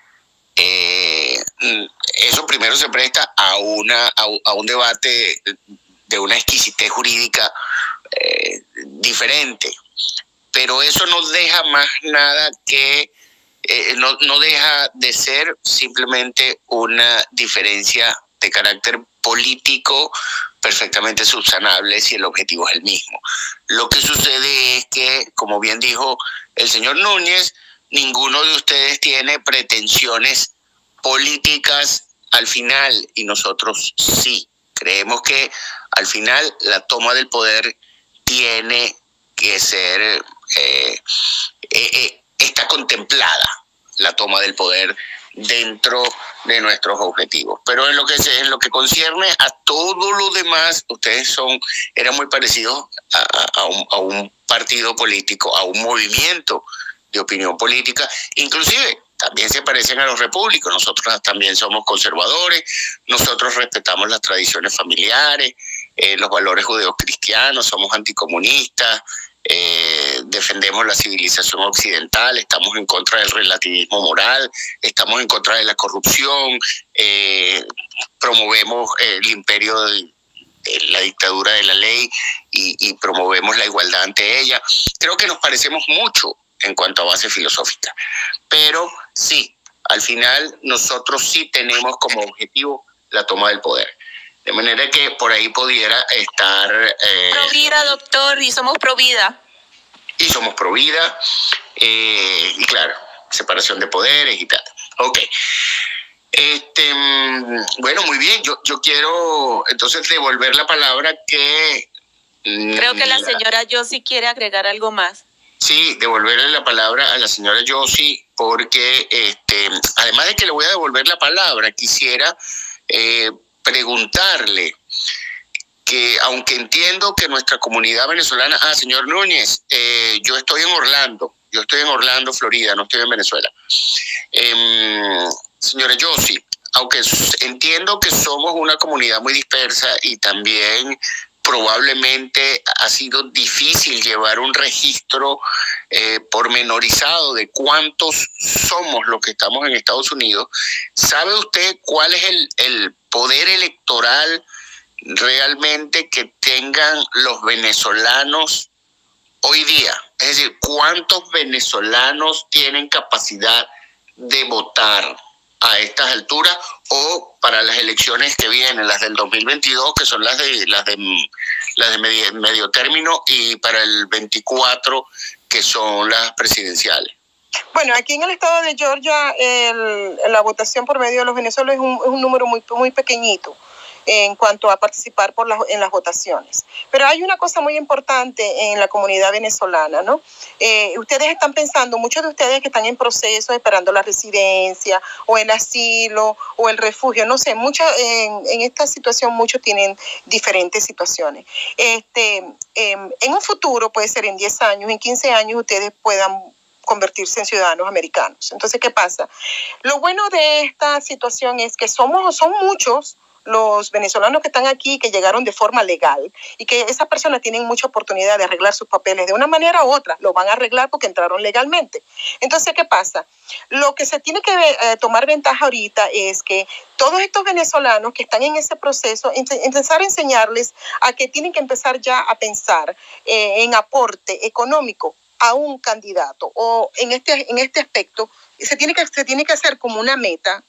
eso primero se presta a un debate de una exquisitez jurídica diferente, pero eso no deja más nada que no deja de ser simplemente una diferencia de carácter político perfectamente subsanable si el objetivo es el mismo. Lo que sucede es que, como bien dijo el señor Núñez, ninguno de ustedes tiene pretensiones políticas al final y nosotros sí. Creemos que al final la toma del poder tiene que ser, está contemplada la toma del poder dentro de nuestros objetivos. Pero en lo que concierne a todo lo demás, ustedes eran muy parecidos a un partido político, a un movimiento de opinión política, inclusive también se parecen a los repúblicos. Nosotros también somos conservadores, nosotros respetamos las tradiciones familiares, los valores judeocristianos, somos anticomunistas, defendemos la civilización occidental, estamos en contra del relativismo moral, estamos en contra de la corrupción, promovemos el imperio de la dictadura de la ley y promovemos la igualdad ante ella. Creo que nos parecemos mucho en cuanto a base filosófica, pero sí, al final nosotros sí tenemos como objetivo la toma del poder. De manera que por ahí pudiera estar... Provida, doctor, y somos Provida. Y somos Provida, y claro, separación de poderes y tal. Ok. Bueno, muy bien, yo quiero entonces devolver la palabra que... Creo que la señora Josie quiere agregar algo más. Sí, devolverle la palabra a la señora Josie, porque además de que le voy a devolver la palabra, quisiera preguntarle que, aunque entiendo que nuestra comunidad venezolana... señor Núñez, yo estoy en Orlando, Florida, no estoy en Venezuela. Señora Josie, aunque entiendo que somos una comunidad muy dispersa y también probablemente ha sido difícil llevar un registro pormenorizado de cuántos somos los que estamos en Estados Unidos, ¿sabe usted cuál es el poder electoral realmente que tengan los venezolanos hoy día? Es decir, ¿cuántos venezolanos tienen capacidad de votar a estas alturas o para las elecciones que vienen, las del 2022, que son las de medio término, y para el 24, que son las presidenciales? Bueno, aquí en el estado de Georgia la votación por medio de los venezolanos es un número muy pequeñito. en cuanto a participar en las votaciones. Pero hay una cosa muy importante en la comunidad venezolana, ¿no? Ustedes están pensando, muchos de ustedes que están en proceso, esperando la residencia, o el asilo, o el refugio, no sé, en esta situación muchos tienen diferentes situaciones. En un futuro, puede ser en 10 años, en 15 años, ustedes puedan convertirse en ciudadanos americanos. Entonces, ¿qué pasa? Lo bueno de esta situación es que son muchos los venezolanos que están aquí, que llegaron de forma legal, y que esas personas tienen mucha oportunidad de arreglar sus papeles de una manera u otra. Lo van a arreglar porque entraron legalmente. Entonces, ¿qué pasa? Lo que se tiene que tomar ventaja ahorita es que todos estos venezolanos que están en ese proceso, empezar a enseñarles a que tienen que empezar ya a pensar en aporte económico a un candidato, o en este aspecto se tiene que hacer como una meta.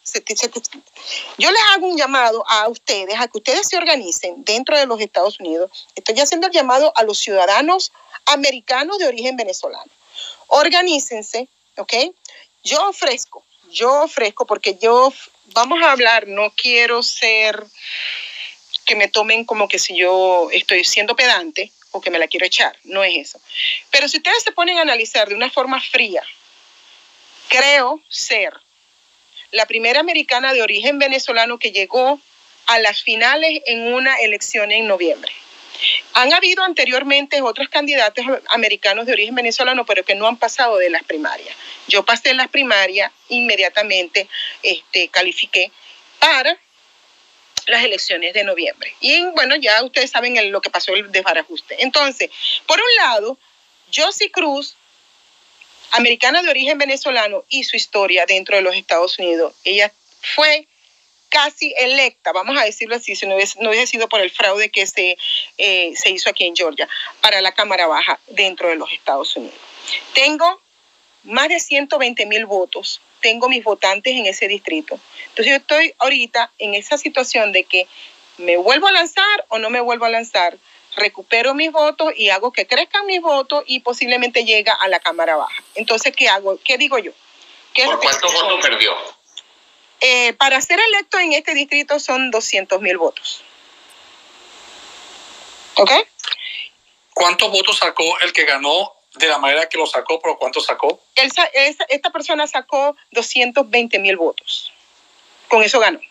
Yo les hago un llamado a ustedes, a que ustedes se organicen dentro de los Estados Unidos. Estoy haciendo el llamado a los ciudadanos americanos de origen venezolano. Organícense, ¿ok? Yo ofrezco, porque vamos a hablar, no quiero ser que me tomen como que si yo estoy siendo pedante o que me la quiero echar, no es eso. Pero si ustedes se ponen a analizar de una forma fría, creo ser la primera americana de origen venezolano que llegó a las finales en una elección en noviembre. Han habido anteriormente otros candidatos americanos de origen venezolano, pero que no han pasado de las primarias. Yo pasé en las primarias, inmediatamente califiqué para las elecciones de noviembre. Y bueno, ya ustedes saben lo que pasó, el desbarajuste. Entonces, por un lado, Josie Cruz, americana de origen venezolano, y su historia dentro de los Estados Unidos. Ella fue casi electa, vamos a decirlo así, si no hubiese sido por el fraude que se hizo aquí en Georgia, para la Cámara Baja dentro de los Estados Unidos. Tengo más de 120,000 votos. Tengo mis votantes en ese distrito. Entonces yo estoy ahorita en esa situación de que me vuelvo a lanzar o no me vuelvo a lanzar. Recupero mis votos y hago que crezcan mis votos y posiblemente llega a la Cámara Baja. Entonces, ¿qué hago? ¿Qué digo yo? ¿Por cuántos votos perdió? Para ser electo en este distrito son 200,000 votos. ¿Ok? ¿Cuántos votos sacó el que ganó de la manera que lo sacó? ¿Pero cuánto sacó? Esta persona sacó 220,000 votos. Con eso ganó.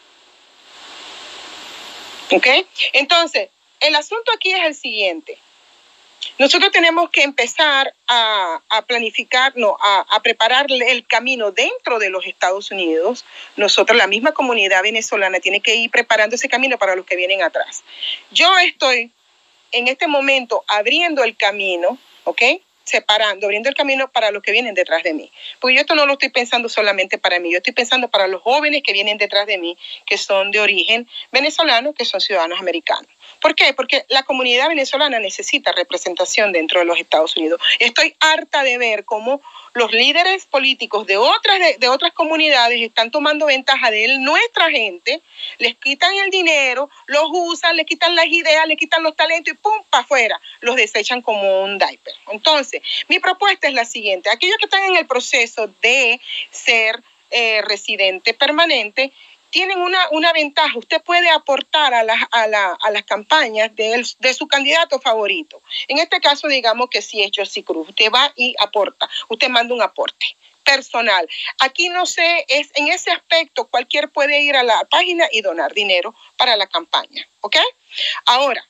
¿Ok? Entonces, el asunto aquí es el siguiente. Nosotros tenemos que empezar a planificar, a preparar el camino dentro de los Estados Unidos. Nosotros, la misma comunidad venezolana, tiene que ir preparando ese camino para los que vienen atrás. Yo estoy en este momento abriendo el camino, ¿ok? Abriendo el camino para los que vienen detrás de mí. Porque yo esto no lo estoy pensando solamente para mí, yo estoy pensando para los jóvenes que vienen detrás de mí, que son de origen venezolano, que son ciudadanos americanos. ¿Por qué? Porque la comunidad venezolana necesita representación dentro de los Estados Unidos. Estoy harta de ver cómo los líderes políticos de otras comunidades están tomando ventaja de nuestra gente, les quitan el dinero, los usan, les quitan las ideas, les quitan los talentos y ¡pum! Para afuera, los desechan como un diaper. Entonces, mi propuesta es la siguiente. Aquellos que están en el proceso de ser residente permanente, tienen una ventaja. Usted puede aportar a las campañas de su candidato favorito. En este caso, digamos que si es Josie Cruz, usted va y aporta. Usted manda un aporte personal. Aquí no sé, en ese aspecto cualquier puede ir a la página y donar dinero para la campaña. ¿Ok? Ahora,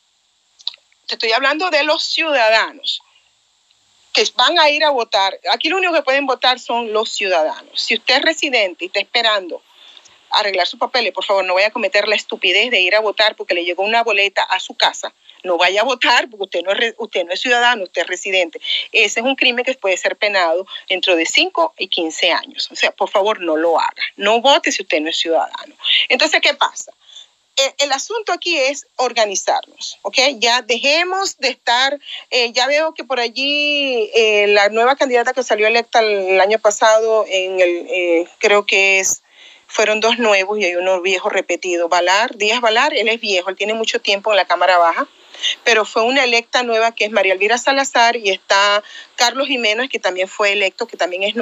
te estoy hablando de los ciudadanos que van a ir a votar. Aquí lo único que pueden votar son los ciudadanos. Si usted es residente y está esperando arreglar sus papeles, por favor, no vaya a cometer la estupidez de ir a votar porque le llegó una boleta a su casa. No vaya a votar porque usted no es ciudadano, usted es residente. Ese es un crimen que puede ser penado dentro de 5 y 15 años. O sea, por favor, no lo haga. No vote si usted no es ciudadano. Entonces, ¿qué pasa? El asunto aquí es organizarnos, ¿ok? Ya dejemos de estar, ya veo que por allí la nueva candidata que salió electa el año pasado, creo que fueron 2 nuevos y hay uno viejo repetido. Díaz Balar, él es viejo, él tiene mucho tiempo en la Cámara Baja, pero fue una electa nueva que es María Elvira Salazar, y está Carlos Jiménez, que también fue electo, que también es nuevo.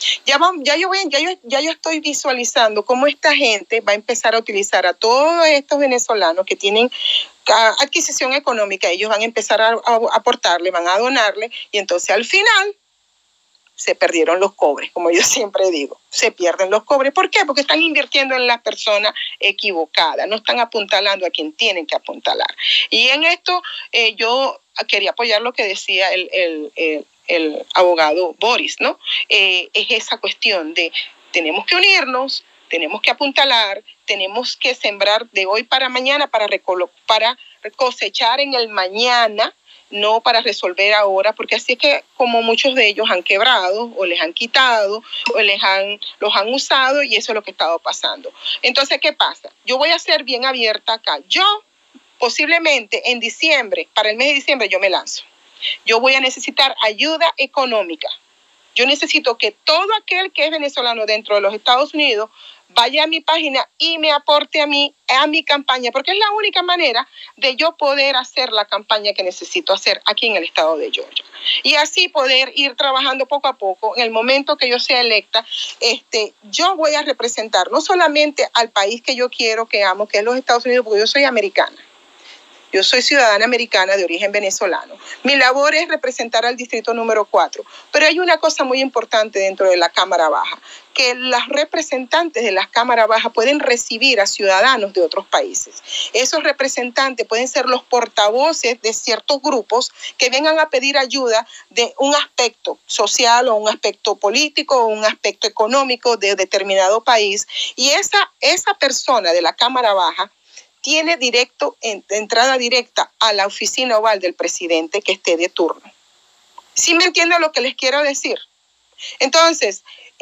Ya yo estoy visualizando cómo esta gente va a empezar a utilizar a todos estos venezolanos que tienen adquisición económica. Ellos van a empezar a aportarle, van a donarle, y entonces al final se perdieron los cobres, como yo siempre digo, se pierden los cobres. ¿Por qué? Porque están invirtiendo en la persona equivocada, no están apuntalando a quien tienen que apuntalar. Y en esto yo quería apoyar lo que decía el abogado Boris, ¿no? Es esa cuestión de tenemos que unirnos, tenemos que apuntalar, tenemos que sembrar de hoy para mañana para cosechar en el mañana, no para resolver ahora, porque así es que como muchos de ellos han quebrado o les han quitado o los han usado, y eso es lo que ha estado pasando. Entonces, ¿qué pasa? Yo voy a ser bien abierta acá. Yo posiblemente en diciembre, para el mes de diciembre, yo me lanzo. Yo voy a necesitar ayuda económica. Yo necesito que todo aquel que es venezolano dentro de los Estados Unidos vaya a mi página y me aporte a mi campaña, porque es la única manera de yo poder hacer la campaña que necesito hacer aquí en el estado de Georgia. Y así poder ir trabajando poco a poco. En el momento que yo sea electa, yo voy a representar no solamente al país que yo quiero, que amo, que es los Estados Unidos, porque yo soy americana. Yo soy ciudadana americana de origen venezolano. Mi labor es representar al distrito número 4. Pero hay una cosa muy importante dentro de la Cámara Baja, que las representantes de la Cámara Baja pueden recibir a ciudadanos de otros países. Esos representantes pueden ser los portavoces de ciertos grupos que vengan a pedir ayuda de un aspecto social o un aspecto político o un aspecto económico de determinado país. Y esa persona de la Cámara Baja tiene entrada directa a la oficina oval del presidente que esté de turno. ¿Sí me entienden lo que les quiero decir? Entonces,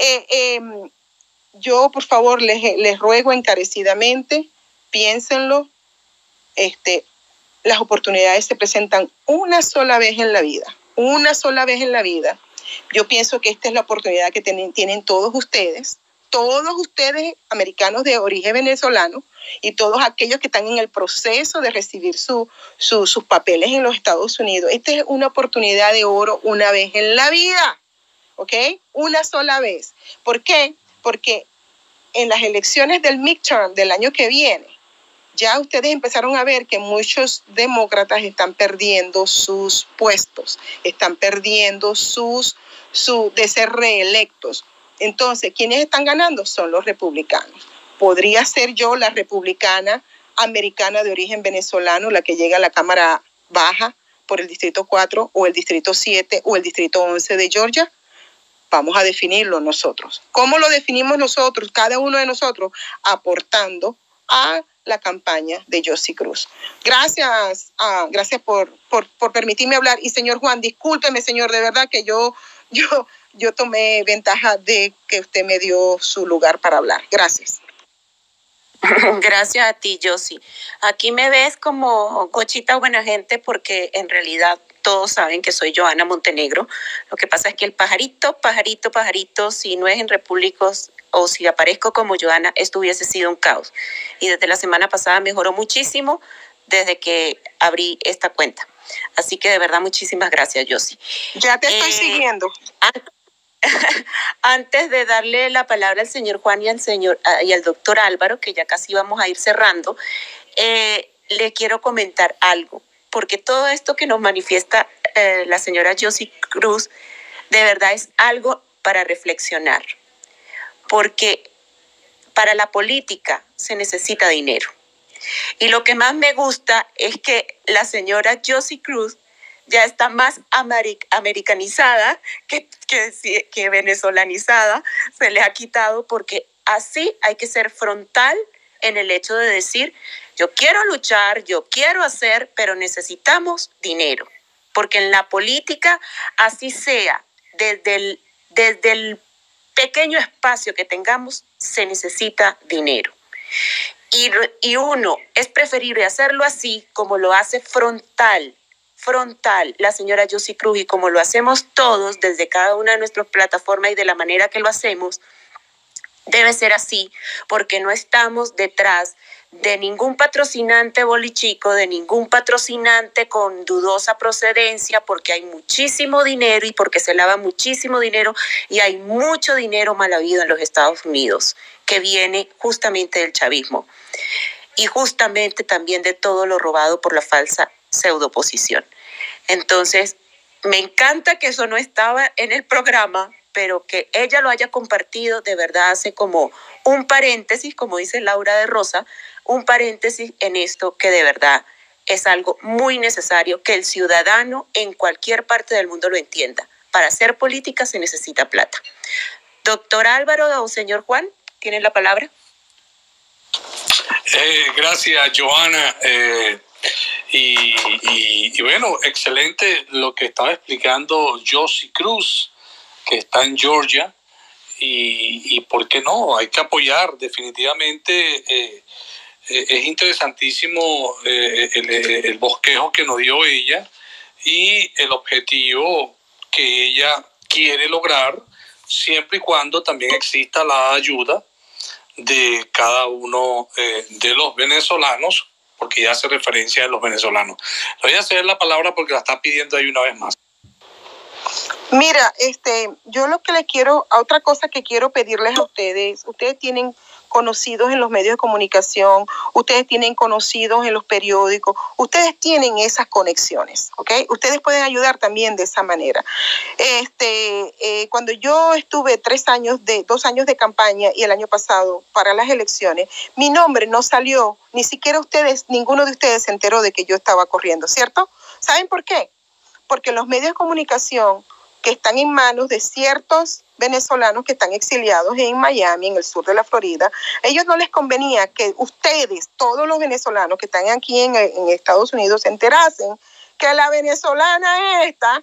yo por favor les ruego encarecidamente, piénsenlo, las oportunidades se presentan una sola vez en la vida, Yo pienso que esta es la oportunidad que tienen todos ustedes americanos de origen venezolano, y todos aquellos que están en el proceso de recibir sus papeles en los Estados Unidos. Esta es una oportunidad de oro una vez en la vida, ¿ok? Una sola vez. ¿Por qué? Porque en las elecciones del midterm del año que viene, ya ustedes empezaron a ver que muchos demócratas están perdiendo sus puestos, están perdiendo de ser reelectos. Entonces, ¿quiénes están ganando? Son los republicanos. Podría ser yo la republicana americana de origen venezolano, la que llega a la Cámara Baja por el Distrito 4 o el Distrito 7 o el Distrito 11 de Georgia. Vamos a definirlo nosotros. ¿Cómo lo definimos nosotros? Cada uno de nosotros aportando a la campaña de Josie Cruz. Gracias por permitirme hablar. Y señor Juan, discúlpeme, señor, de verdad que yo tomé ventaja de que usted me dio su lugar para hablar. Gracias. Gracias a ti, Josie. Aquí me ves como Cochita buena gente, porque en realidad todos saben que soy Joana Montenegro. Lo que pasa es que el pajarito, si no es en Repúblicos o si aparezco como Joana, esto hubiese sido un caos. Y desde la semana pasada mejoró muchísimo desde que abrí esta cuenta. Así que de verdad muchísimas gracias, Josie. Ya te estoy siguiendo. Antes de darle la palabra al señor Juan y al doctor Álvaro, que ya casi vamos a ir cerrando, le quiero comentar algo, porque todo esto que nos manifiesta la señora Josie Cruz, de verdad es algo para reflexionar, porque para la política se necesita dinero. Y lo que más me gusta es que la señora Josie Cruz ya está más americanizada que venezolanizada, se le ha quitado, porque así hay que ser frontal en el hecho de decir, yo quiero luchar, yo quiero hacer, pero necesitamos dinero, porque en la política, así sea, desde el pequeño espacio que tengamos, se necesita dinero. Y uno, es preferible hacerlo así, como lo hace frontal la señora Josie Cruz, y como lo hacemos todos desde cada una de nuestras plataformas y de la manera que lo hacemos, debe ser así, porque no estamos detrás de ningún patrocinante bolichico, de ningún patrocinante con dudosa procedencia, porque hay muchísimo dinero y porque se lava muchísimo dinero y hay mucho dinero mal habido en los Estados Unidos, que viene justamente del chavismo y justamente también de todo lo robado por la falsa pseudoposición. Entonces, me encanta que eso no estaba en el programa, pero que ella lo haya compartido, de verdad hace como un paréntesis, como dice Laura de Rosa, un paréntesis en esto que de verdad es algo muy necesario que el ciudadano en cualquier parte del mundo lo entienda. Para hacer política se necesita plata. Doctor Álvaro o señor Juan, ¿tienen la palabra? Gracias, Joana. Y bueno, excelente lo que estaba explicando Josie Cruz, que está en Georgia. Y ¿por qué no? Hay que apoyar definitivamente. Es interesantísimo el bosquejo que nos dio ella y el objetivo que ella quiere lograr, siempre y cuando también exista la ayuda de cada uno de los venezolanos, porque ya hace referencia a los venezolanos. Le voy a ceder la palabra porque la está pidiendo ahí una vez más. Mira, yo lo que les quiero, otra cosa que quiero pedirles a ustedes tienen conocidos en los medios de comunicación, ustedes tienen conocidos en los periódicos, ustedes tienen esas conexiones, ¿ok? Ustedes pueden ayudar también de esa manera. Cuando yo estuve 2 años de campaña y el año pasado para las elecciones, mi nombre no salió, ni siquiera ninguno de ustedes se enteró de que yo estaba corriendo, ¿cierto? ¿Saben por qué? Porque los medios de comunicación que están en manos de ciertos venezolanos que están exiliados en Miami, en el sur de la Florida, ellos no les convenía que ustedes, todos los venezolanos que están aquí en Estados Unidos, se enterasen que la venezolana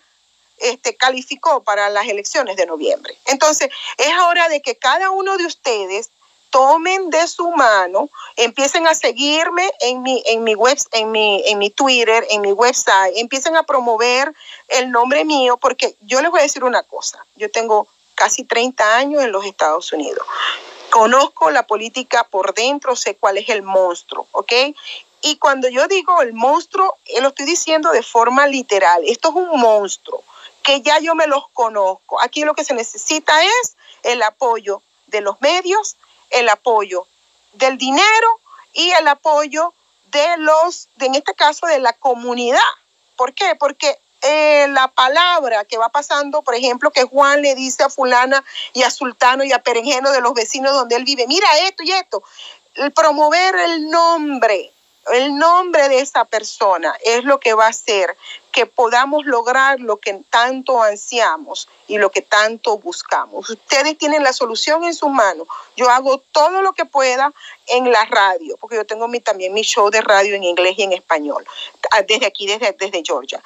calificó para las elecciones de noviembre. Entonces, es hora de que cada uno de ustedes tomen de su mano, empiecen a seguirme en mi web, en mi Twitter, en mi website, empiecen a promover el nombre mío, porque yo les voy a decir una cosa, yo tengo casi 30 años en los Estados Unidos, conozco la política por dentro, sé cuál es el monstruo, ¿ok? Y cuando yo digo el monstruo, lo estoy diciendo de forma literal, esto es un monstruo, que ya yo me los conozco, aquí lo que se necesita es el apoyo de los medios, el apoyo del dinero y el apoyo en este caso, de la comunidad. ¿Por qué? Porque la palabra que va pasando, por ejemplo, que Juan le dice a fulana y a sultano y a perengeno de los vecinos donde él vive, mira esto y esto, el promover el nombre de esa persona es lo que va a hacer que podamos lograr lo que tanto ansiamos y lo que tanto buscamos. Ustedes tienen la solución en sus manos. Yo hago todo lo que pueda en la radio, porque yo tengo también mi show de radio en inglés y en español, desde aquí, desde Georgia,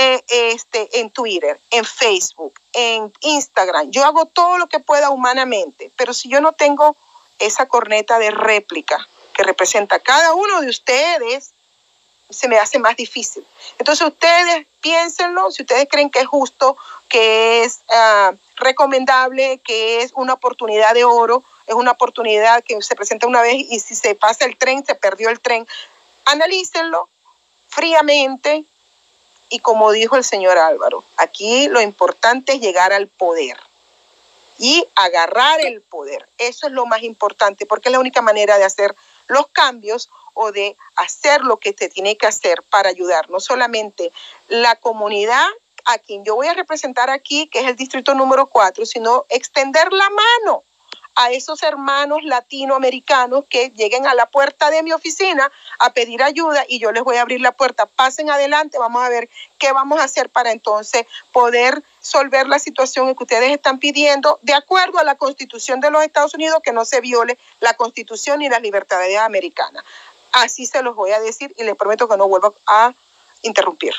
en Twitter, en Facebook, en Instagram. Yo hago todo lo que pueda humanamente, pero si yo no tengo esa corneta de réplica que representa a cada uno de ustedes, se me hace más difícil. Entonces ustedes piénsenlo, si ustedes creen que es justo, que es recomendable, que es una oportunidad de oro, es una oportunidad que se presenta una vez y si se pasa el tren, se perdió el tren. Analícenlo fríamente y como dijo el señor Álvaro, aquí lo importante es llegar al poder y agarrar el poder. Eso es lo más importante porque es la única manera de hacer los cambios o de hacer lo que se tiene que hacer para ayudar no solamente la comunidad a quien yo voy a representar aquí, que es el distrito número 4, sino extender la mano a esos hermanos latinoamericanos que lleguen a la puerta de mi oficina a pedir ayuda y yo les voy a abrir la puerta. Pasen adelante, vamos a ver qué vamos a hacer para entonces poder resolver la situación que ustedes están pidiendo de acuerdo a la Constitución de los Estados Unidos, que no se viole la Constitución ni las libertades americanas. Así se los voy a decir y les prometo que no vuelvo a interrumpir.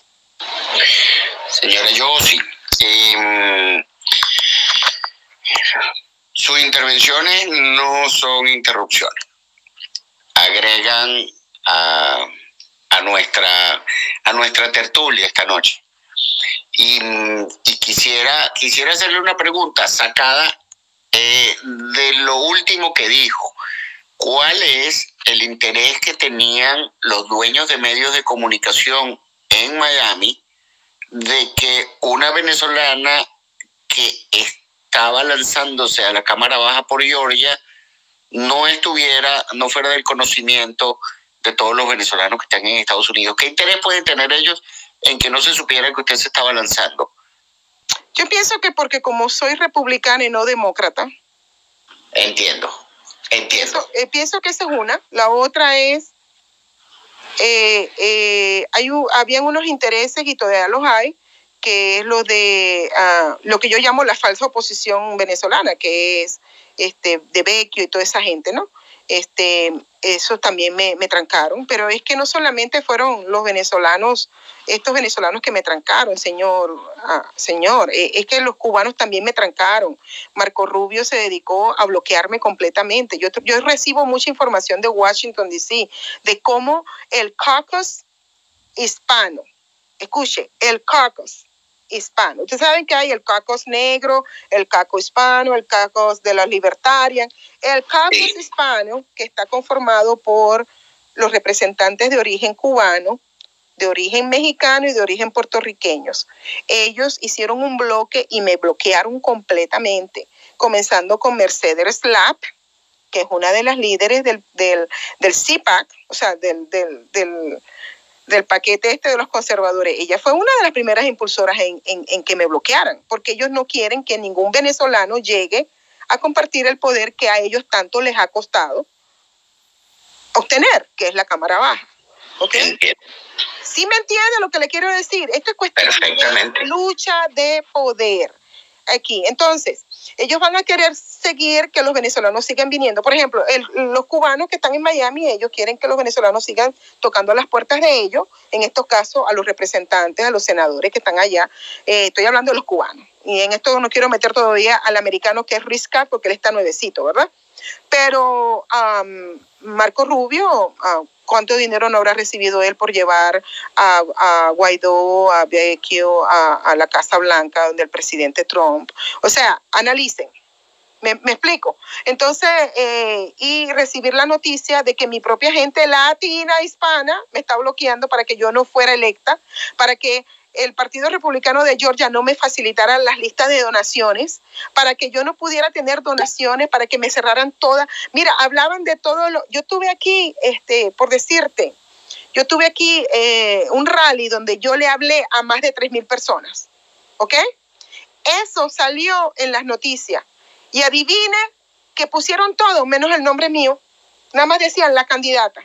Señora Josie, sus intervenciones no son interrupciones. Agregan a nuestra tertulia esta noche. Y quisiera hacerle una pregunta sacada de lo último que dijo. ¿cuál es el interés que tenían los dueños de medios de comunicación en Miami de que una venezolana que estaba lanzándose a la Cámara Baja por Georgia no fuera del conocimiento de todos los venezolanos que están en Estados Unidos? ¿Qué interés pueden tener ellos en que no se supiera que usted se estaba lanzando? Yo pienso que porque como soy republicana y no demócrata. Entiendo. Pienso que esa es una. La otra es, habían unos intereses y todavía los hay, que es lo de lo que yo llamo la falsa oposición venezolana, que es de Vecchio y toda esa gente, ¿no? Eso también me trancaron, pero es que no solamente fueron los venezolanos, estos venezolanos que me trancaron, señor, es que los cubanos también me trancaron. Marco Rubio se dedicó a bloquearme completamente. Yo recibo mucha información de Washington, D.C., de cómo el caucus hispano, escuche, el caucus hispano. Ustedes saben que hay el caucus negro, el caucus hispano, el caucus de los libertarians. El caucus hispano, que está conformado por los representantes de origen cubano, de origen mexicano y de origen puertorriqueños. Ellos hicieron un bloque y me bloquearon completamente, comenzando con Mercedes Slapp, que es una de las líderes del CPAC, o sea, del paquete de los conservadores. Ella fue una de las primeras impulsoras en que me bloquearan, porque ellos no quieren que ningún venezolano llegue a compartir el poder que a ellos tanto les ha costado obtener, que es la Cámara Baja. ¿Ok? ¿Sí me entiende lo que le quiero decir? Esto es cuestión de lucha de poder aquí. Entonces, ellos van a querer seguir que los venezolanos sigan viniendo. Por ejemplo, los cubanos que están en Miami, ellos quieren que los venezolanos sigan tocando las puertas de ellos, en estos casos a los representantes, a los senadores que están allá. Estoy hablando de los cubanos. Y en esto no quiero meter todavía al americano, que es Riscat, porque él está nuevecito, ¿verdad? Pero Marco Rubio, ¿cuánto dinero no habrá recibido él por llevar a Guaidó, a Vecchio, a la Casa Blanca, donde el presidente Trump? O sea, analicen. ¿Me explico? Entonces, y recibir la noticia de que mi propia gente latina, hispana, me está bloqueando para que yo no fuera electa, para que el Partido Republicano de Georgia no me facilitara las listas de donaciones, para que yo no pudiera tener donaciones, para que me cerraran todas. Mira, hablaban de todo yo tuve aquí, por decirte, yo tuve aquí un rally donde yo le hablé a más de 3,000 personas, ¿ok? Eso salió en las noticias. Y adivine que pusieron todo, menos el nombre mío. Nada más decían la candidata.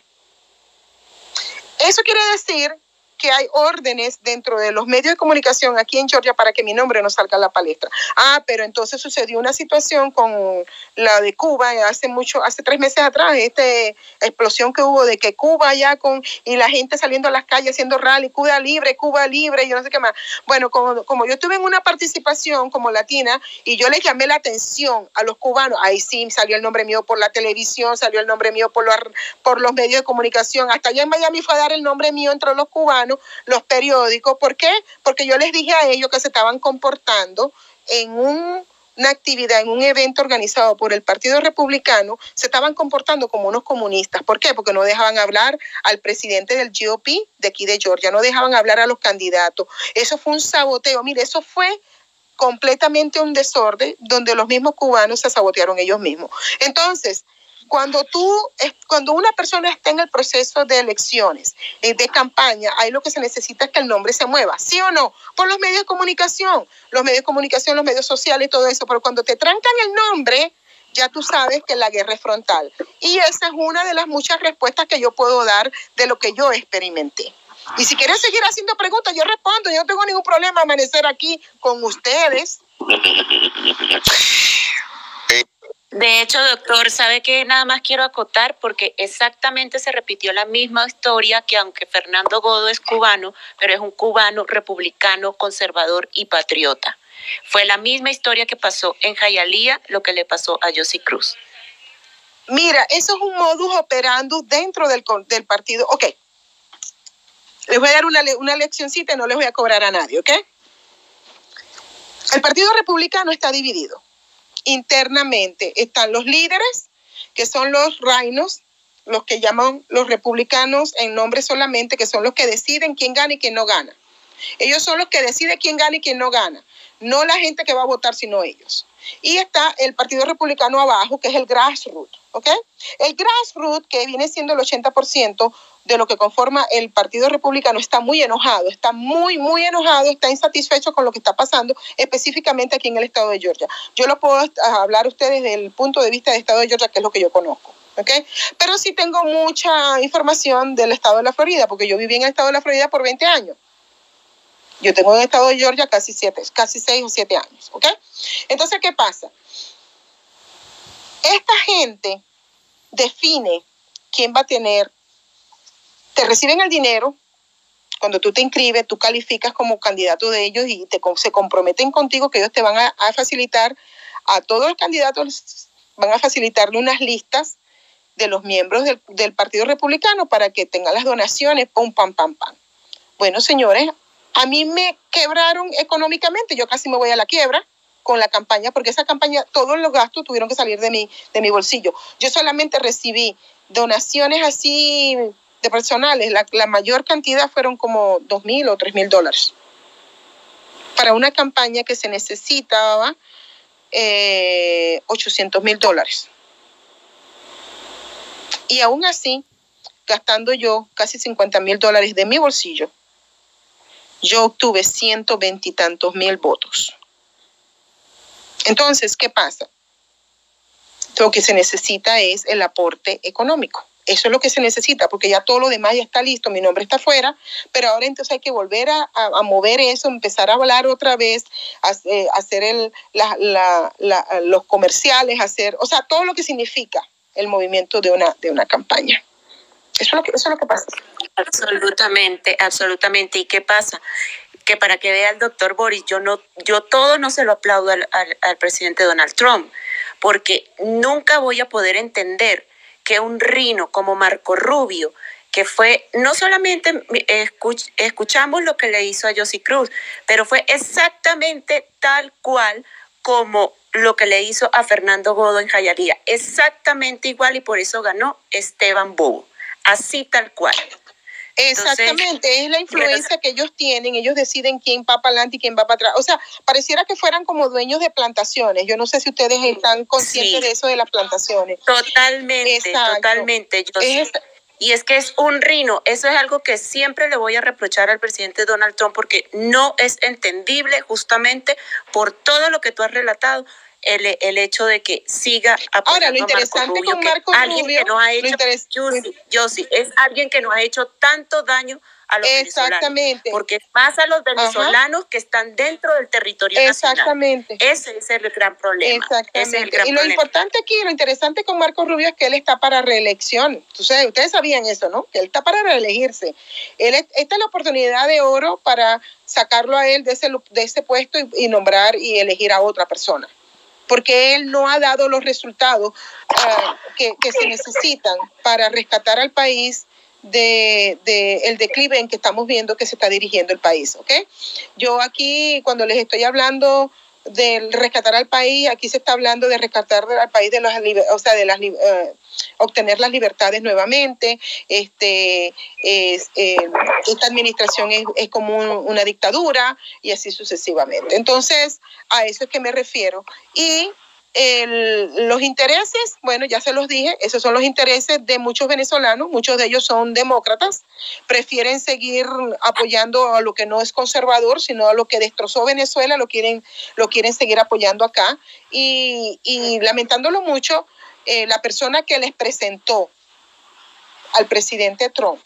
Eso quiere decir que hay órdenes dentro de los medios de comunicación aquí en Georgia para que mi nombre no salga a la palestra. Pero entonces sucedió una situación con la de Cuba hace 3 meses atrás, esta explosión que hubo de que Cuba ya y la gente saliendo a las calles haciendo rally, Cuba libre, y yo no sé qué más. Bueno, como yo tuve en una participación como latina y yo les llamé la atención a los cubanos, ahí sí salió el nombre mío por la televisión, salió el nombre mío por los medios de comunicación, hasta allá en Miami fue a dar el nombre mío entre los cubanos, los periódicos. ¿Por qué? Porque yo les dije a ellos que se estaban comportando en una actividad, en un evento organizado por el Partido Republicano, se estaban comportando como unos comunistas. ¿Por qué? Porque no dejaban hablar al presidente del GOP de aquí de Georgia, no dejaban hablar a los candidatos. Eso fue un saboteo. Mire, eso fue completamente un desorden donde los mismos cubanos se sabotearon ellos mismos. Entonces, cuando una persona está en el proceso de elecciones, de campaña, ahí lo que se necesita es que el nombre se mueva, ¿sí o no? Por los medios de comunicación, los medios sociales y todo eso, pero cuando te trancan el nombre, ya tú sabes que la guerra es frontal. Y esa es una de las muchas respuestas que yo puedo dar de lo que yo experimenté. Y si quieren seguir haciendo preguntas, yo respondo, yo no tengo ningún problema amanecer aquí con ustedes. De hecho, doctor, ¿sabe qué? Nada más quiero acotar porque exactamente se repitió la misma historia, que aunque Fernando Godo es cubano, pero es un cubano republicano, conservador y patriota. Fue la misma historia que pasó en Hialeah, lo que le pasó a Yossi Cruz. Mira, eso es un modus operandi dentro del partido. Ok, les voy a dar una leccioncita y no les voy a cobrar a nadie, ¿ok? El Partido Republicano está dividido. Internamente están los líderes que son los rhinos, los que llaman los republicanos en nombre solamente, que son los que deciden quién gana y quién no gana. Ellos son los que deciden quién gana y quién no gana, no la gente que va a votar, sino ellos. Y está el Partido Republicano abajo, que es el grassroots, ¿ok? El grassroots, que viene siendo el 80% de lo que conforma el Partido Republicano, está muy enojado, está muy, muy enojado, está insatisfecho con lo que está pasando, específicamente aquí en el estado de Georgia. Yo lo puedo hablar a ustedes desde el punto de vista del estado de Georgia, que es lo que yo conozco, ¿ok? Pero sí tengo mucha información del estado de la Florida, porque yo viví en el estado de la Florida por 20 años. Yo tengo en el estado de Georgia casi 6 o 7 años, ¿ok? Entonces, ¿qué pasa? Esta gente define quién va a tener, te reciben el dinero, cuando tú te inscribes, tú calificas como candidato de ellos y se comprometen contigo que ellos te van a facilitar, a todos los candidatos van a facilitarle unas listas de los miembros del Partido Republicano para que tengan las donaciones, pum, pam, pam, pam. Bueno, señores, a mí me quebraron económicamente, yo casi me voy a la quiebra con la campaña, porque esa campaña, todos los gastos tuvieron que salir de mi bolsillo. Yo solamente recibí donaciones así de personales, la mayor cantidad fueron como $2,000 o $3,000 para una campaña que se necesitaba $800,000. Y aún así, gastando yo casi $50,000 de mi bolsillo, yo obtuve 120 y tantos mil votos. Entonces, ¿qué pasa? Lo que se necesita es el aporte económico. Eso es lo que se necesita, porque ya todo lo demás ya está listo, mi nombre está afuera, pero ahora entonces hay que volver a mover eso, empezar a hablar otra vez, hacer los comerciales, o sea, todo lo que significa el movimiento de una campaña. Eso es lo que pasa. Absolutamente, absolutamente. ¿Y qué pasa? Que para que vea el doctor Boris, yo todo no se lo aplaudo al presidente Donald Trump, porque nunca voy a poder entender que un rino como Marco Rubio, que fue, no solamente escuchamos lo que le hizo a Yossi Cruz, pero fue exactamente tal cual como lo que le hizo a Fernando Godo en Jayalía, exactamente igual, y por eso ganó Esteban Bobo, así tal cual. Exactamente, entonces, es la influencia que ellos tienen, ellos deciden quién va para adelante y quién va para atrás. O sea, pareciera que fueran como dueños de plantaciones. Yo no sé si ustedes están conscientes de eso de las plantaciones. Totalmente, exacto. Totalmente. Y es que es un rino. Eso es algo que siempre le voy a reprochar al presidente Donald Trump, porque no es entendible justamente por todo lo que tú has relatado. El hecho de que siga apoyando. Ahora, lo interesante con Marco Rubio, que nos ha hecho, Yossi, es alguien que nos ha hecho tanto daño a los venezolanos, porque más a los venezolanos que están dentro del territorio nacional. Ese es el gran problema. Ese es el gran problema. Importante aquí, lo interesante con Marco Rubio es que él está para reelección. Ustedes sabían eso, ¿no? Que él está para reelegirse. Esta es la oportunidad de oro para sacarlo a él de ese puesto y nombrar y elegir a otra persona, porque él no ha dado los resultados que se necesitan para rescatar al país del declive en que estamos viendo que se está dirigiendo el país, ¿ok? Yo aquí, cuando les estoy hablando de rescatar al país, aquí se está hablando de rescatar al país obtener las libertades nuevamente. Esta administración es como una dictadura y así sucesivamente. Entonces, a eso es que me refiero. Y los intereses, bueno, ya se los dije, esos son los intereses de muchos venezolanos, muchos de ellos son demócratas, prefieren seguir apoyando a lo que no es conservador, sino a lo que destrozó Venezuela, lo quieren seguir apoyando acá, y lamentándolo mucho, la persona que les presentó al presidente Trump,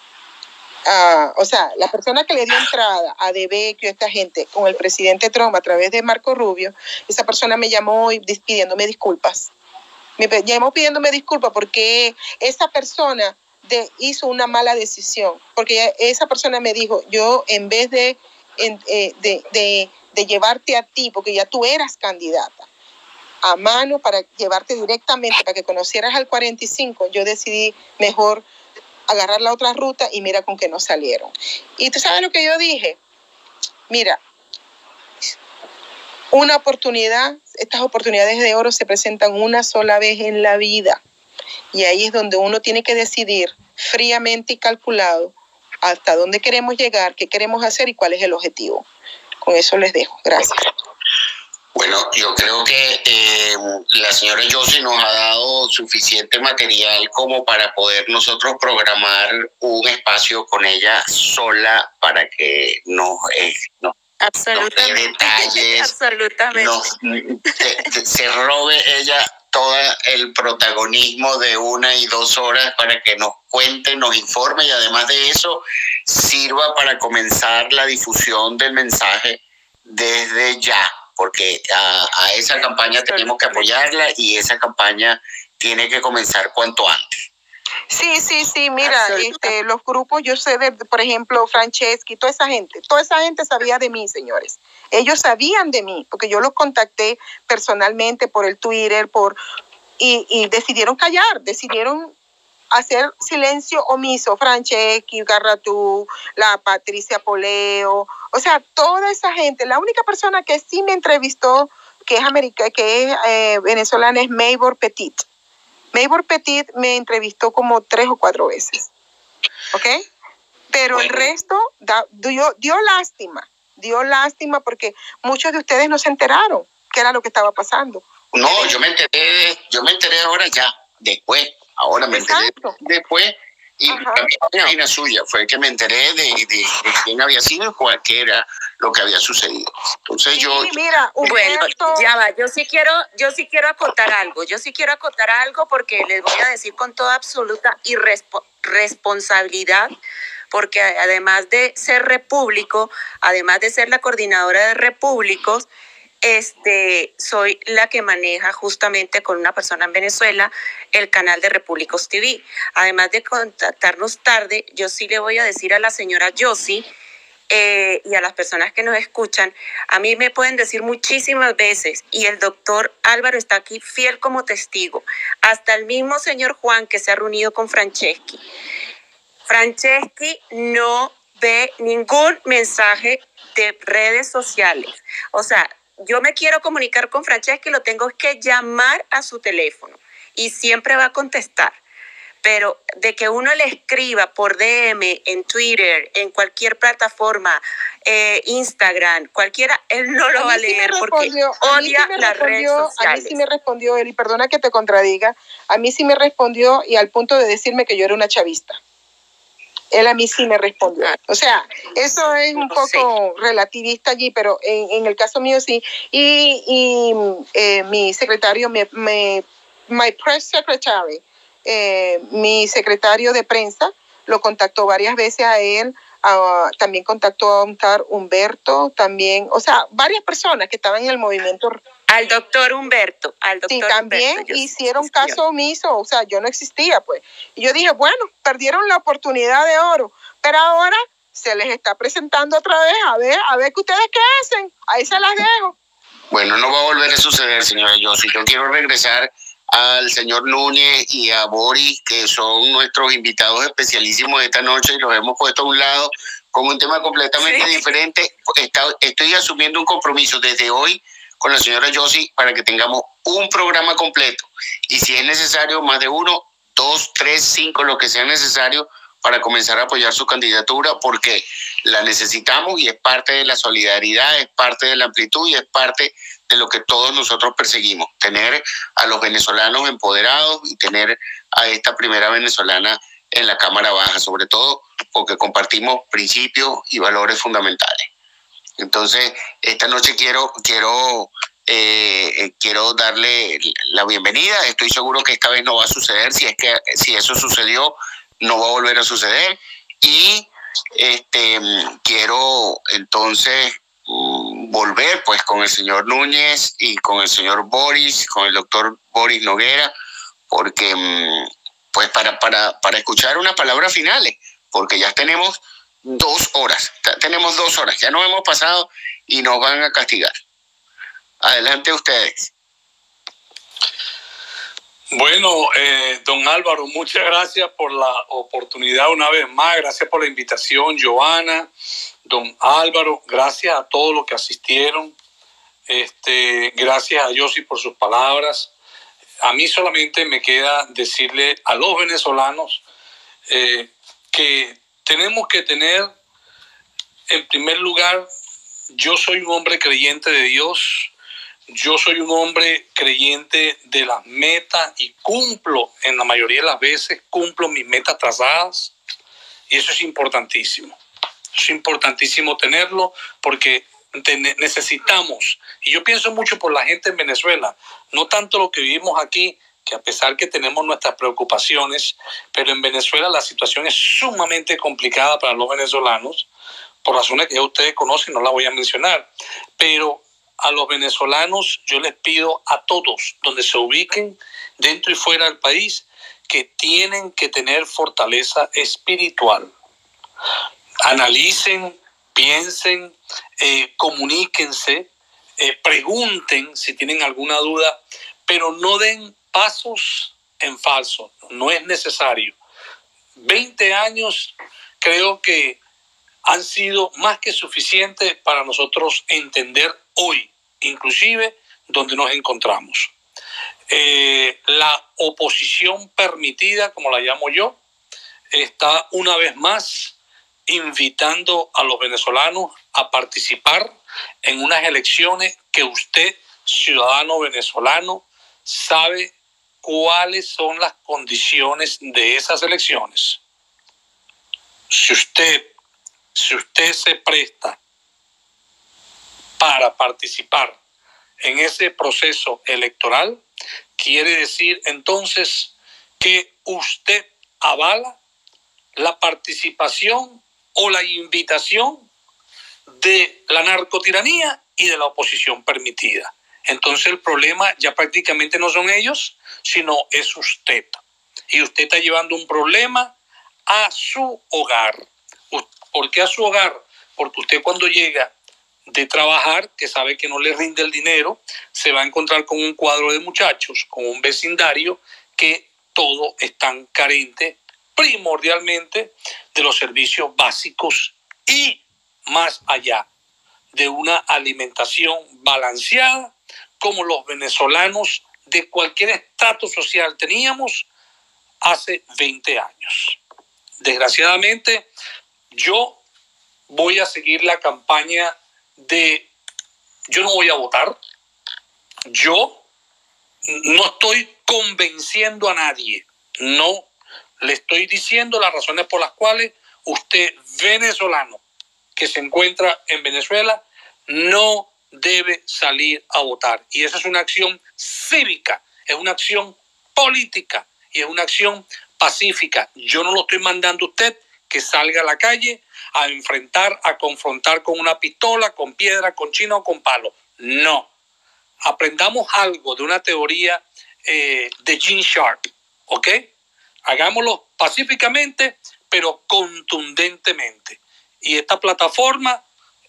la persona que le dio entrada a De Vecchio, esta gente, con el presidente Trump a través de Marco Rubio, esa persona me llamó pidiéndome disculpas. Me llamó pidiéndome disculpas porque esa persona hizo una mala decisión. Porque esa persona me dijo, yo en vez de llevarte a ti, porque ya tú eras candidata, a mano para llevarte directamente, para que conocieras al 45, yo decidí mejor agarrar la otra ruta y mira con qué nos salieron. Y tú sabes lo que yo dije, mira, una oportunidad, estas oportunidades de oro se presentan una sola vez en la vida. Y ahí es donde uno tiene que decidir fríamente y calculado hasta dónde queremos llegar, qué queremos hacer y cuál es el objetivo. Con eso les dejo. Gracias. Bueno, yo creo que la señora Yossi nos ha dado suficiente material como para poder nosotros programar un espacio con ella sola para que nos dé detalles, absolutamente. Se robe ella todo el protagonismo de 1 y 2 horas para que nos cuente, nos informe y además de eso sirva para comenzar la difusión del mensaje desde ya. Porque a esa campaña tenemos que apoyarla y esa campaña tiene que comenzar cuanto antes. Sí, mira, los grupos, yo sé por ejemplo, Franceschi, toda esa gente sabía de mí, señores. Ellos sabían de mí, porque yo los contacté personalmente por el Twitter, y decidieron callar, decidieron hacer silencio omiso. Franceschi, Garratú, la Patricia Poleo, o sea, toda esa gente. La única persona que sí me entrevistó, que es venezolana, es Maybor Petit. Maybor Petit me entrevistó como 3 o 4 veces, ¿ok? Pero el resto dio lástima porque muchos de ustedes no se enteraron qué era lo que estaba pasando. No, yo me enteré ahora ya, después. Ahora me enteré después y también la página suya fue que me enteré de quién había sido y cuál era lo que había sucedido. Entonces mira, bueno, ya va, yo sí quiero acotar algo porque les voy a decir con toda absoluta responsabilidad, porque además de ser repúblico, además de ser la coordinadora de repúblicos, soy la que maneja justamente con una persona en Venezuela el canal de Repúblicos TV. Además de contactarnos tarde, yo sí le voy a decir a la señora Yossi y a las personas que nos escuchan, a mí me pueden decir muchísimas veces, y el doctor Álvaro está aquí fiel como testigo, hasta el mismo señor Juan que se ha reunido con Franceschi. Franceschi no ve ningún mensaje de redes sociales. O sea, yo me quiero comunicar con Franceschi, lo tengo que llamar a su teléfono y siempre va a contestar. Pero de que uno le escriba por DM, en Twitter, en cualquier plataforma, Instagram, cualquiera, él no lo va a leer porque odia las redes sociales. A mí sí me respondió él, y perdona que te contradiga, a mí sí me respondió y al punto de decirme que yo era una chavista. Él a mí sí me respondió. O sea, eso es un poco relativista allí, pero en el caso mío sí. Y mi secretario, my press secretary, mi secretario de prensa, lo contactó varias veces a él. También contactó a un tal Humberto, también, o sea, varias personas que estaban en el movimiento. Al doctor Humberto. Sí, también Humberto, hicieron caso omiso, o sea, yo no existía, pues. Y yo dije, bueno, perdieron la oportunidad de oro, pero ahora se les está presentando otra vez, a ver qué ustedes qué hacen, ahí se las dejo. Bueno, no va a volver a suceder, señora Yossi. Yo quiero regresar al señor Núñez y a Boris, que son nuestros invitados especialísimos de esta noche, y los hemos puesto a un lado con un tema completamente diferente. Estoy asumiendo un compromiso desde hoy con la señora Yossi para que tengamos un programa completo. Y si es necesario, más de 1, 2, 3, 5, lo que sea necesario para comenzar a apoyar su candidatura, porque la necesitamos y es parte de la solidaridad, es parte de la amplitud y es parte de lo que todos nosotros perseguimos, tener a los venezolanos empoderados y tener a esta primera venezolana en la Cámara Baja, sobre todo porque compartimos principios y valores fundamentales. Entonces, esta noche quiero darle la bienvenida. Estoy seguro que esta vez no va a suceder. Si eso sucedió, no va a volver a suceder. Y quiero entonces volver pues con el señor Núñez y con el señor Boris, con el doctor Boris Noguera, porque pues para escuchar unas palabras finales, porque ya tenemos 2 horas, ya nos hemos pasado y nos van a castigar. Adelante ustedes. Bueno, don Álvaro, muchas gracias por la oportunidad una vez más, gracias por la invitación, Joana, don Álvaro, gracias a todos los que asistieron, gracias a Yossi por sus palabras. a mí solamente me queda decirle a los venezolanos que tenemos que tener, en primer lugar, yo soy un hombre creyente de Dios, yo soy un hombre creyente de las metas y cumplo, en la mayoría de las veces, cumplo mis metas trazadas, y eso es importantísimo. Es importantísimo tenerlo porque necesitamos, y yo pienso mucho por la gente en Venezuela, no tanto lo que vivimos aquí, que a pesar que tenemos nuestras preocupaciones, pero en Venezuela la situación es sumamente complicada para los venezolanos, por razones que ya ustedes conocen, no las voy a mencionar, pero a los venezolanos yo les pido a todos, donde se ubiquen, dentro y fuera del país, que tienen que tener fortaleza espiritual. Analicen, piensen, comuníquense, pregunten si tienen alguna duda, pero no den pasos en falso, no es necesario. 20 años creo que han sido más que suficientes para nosotros entender hoy, inclusive, donde nos encontramos. La oposición permitida, como la llamo yo, está una vez más invitando a los venezolanos a participar en unas elecciones que usted, ciudadano venezolano, sabe cuáles son las condiciones de esas elecciones. Si usted se presta para participar en ese proceso electoral, quiere decir entonces que usted avala la participación o la invitación de la narcotiranía y de la oposición permitida. Entonces el problema ya prácticamente no son ellos, sino es usted. Y usted está llevando un problema a su hogar. ¿Por qué a su hogar? Porque usted cuando llega de trabajar, que sabe que no le rinde el dinero, se va a encontrar con un cuadro de muchachos, con un vecindario que todos están carentes primordialmente de los servicios básicos y más allá de una alimentación balanceada como los venezolanos de cualquier estrato social teníamos hace 20 años. Desgraciadamente, yo voy a seguir la campaña de yo no voy a votar. Yo no estoy convenciendo a nadie. No le estoy diciendo las razones por las cuales usted, venezolano, que se encuentra en Venezuela, no debe salir a votar. Y esa es una acción cívica, es una acción política y es una acción pacífica. Yo no lo estoy mandando a usted que salga a la calle a enfrentar, a confrontar con una pistola, con piedra, con chino o con palo. No. Aprendamos algo de una teoría de Gene Sharp, ¿ok? Hagámoslo pacíficamente, pero contundentemente. Y esta plataforma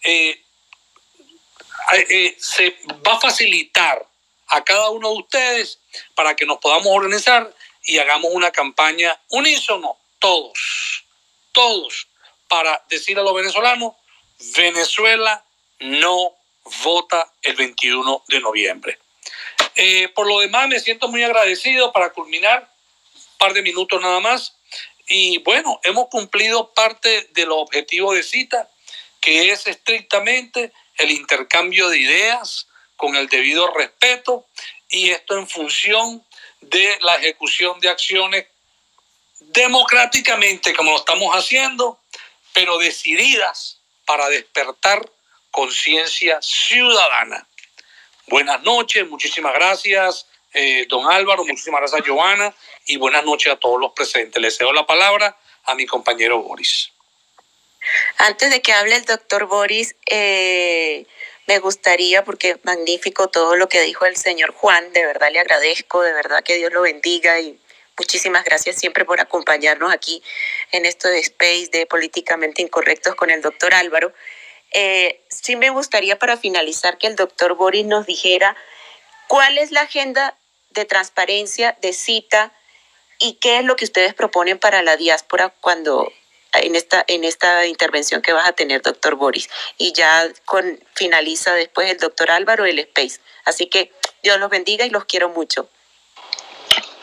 se va a facilitar a cada uno de ustedes para que nos podamos organizar y hagamos una campaña unísono, todos, para decir a los venezolanos, Venezuela no vota el 21 de noviembre. Por lo demás, me siento muy agradecido para culminar, un par de minutos nada más. Y bueno, hemos cumplido parte de los objetivos de cita, que es estrictamente el intercambio de ideas con el debido respeto, y esto en función de la ejecución de acciones democráticamente, como lo estamos haciendo, pero decididas para despertar conciencia ciudadana. Buenas noches, muchísimas gracias, don Álvaro, muchísimas gracias, Joana, y buenas noches a todos los presentes. Les cedo la palabra a mi compañero Boris. Antes de que hable el doctor Boris, me gustaría, porque magnífico todo lo que dijo el señor Juan, de verdad le agradezco, de verdad que Dios lo bendiga y muchísimas gracias siempre por acompañarnos aquí en esto de Space de Políticamente Incorrectos con el doctor Álvaro. Sí me gustaría para finalizar que el doctor Boris nos dijera cuál es la agenda de transparencia, de cita y qué es lo que ustedes proponen para la diáspora cuando en esta intervención que vas a tener, doctor Boris. Y ya finaliza después el doctor Álvaro el Space. Así que Dios los bendiga y los quiero mucho.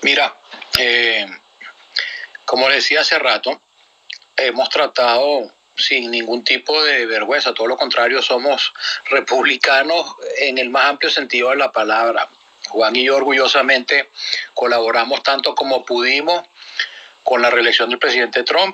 Mira, como decía hace rato, hemos tratado sin ningún tipo de vergüenza, todo lo contrario, somos republicanos en el más amplio sentido de la palabra. Juan y yo orgullosamente colaboramos tanto como pudimos con la reelección del presidente Trump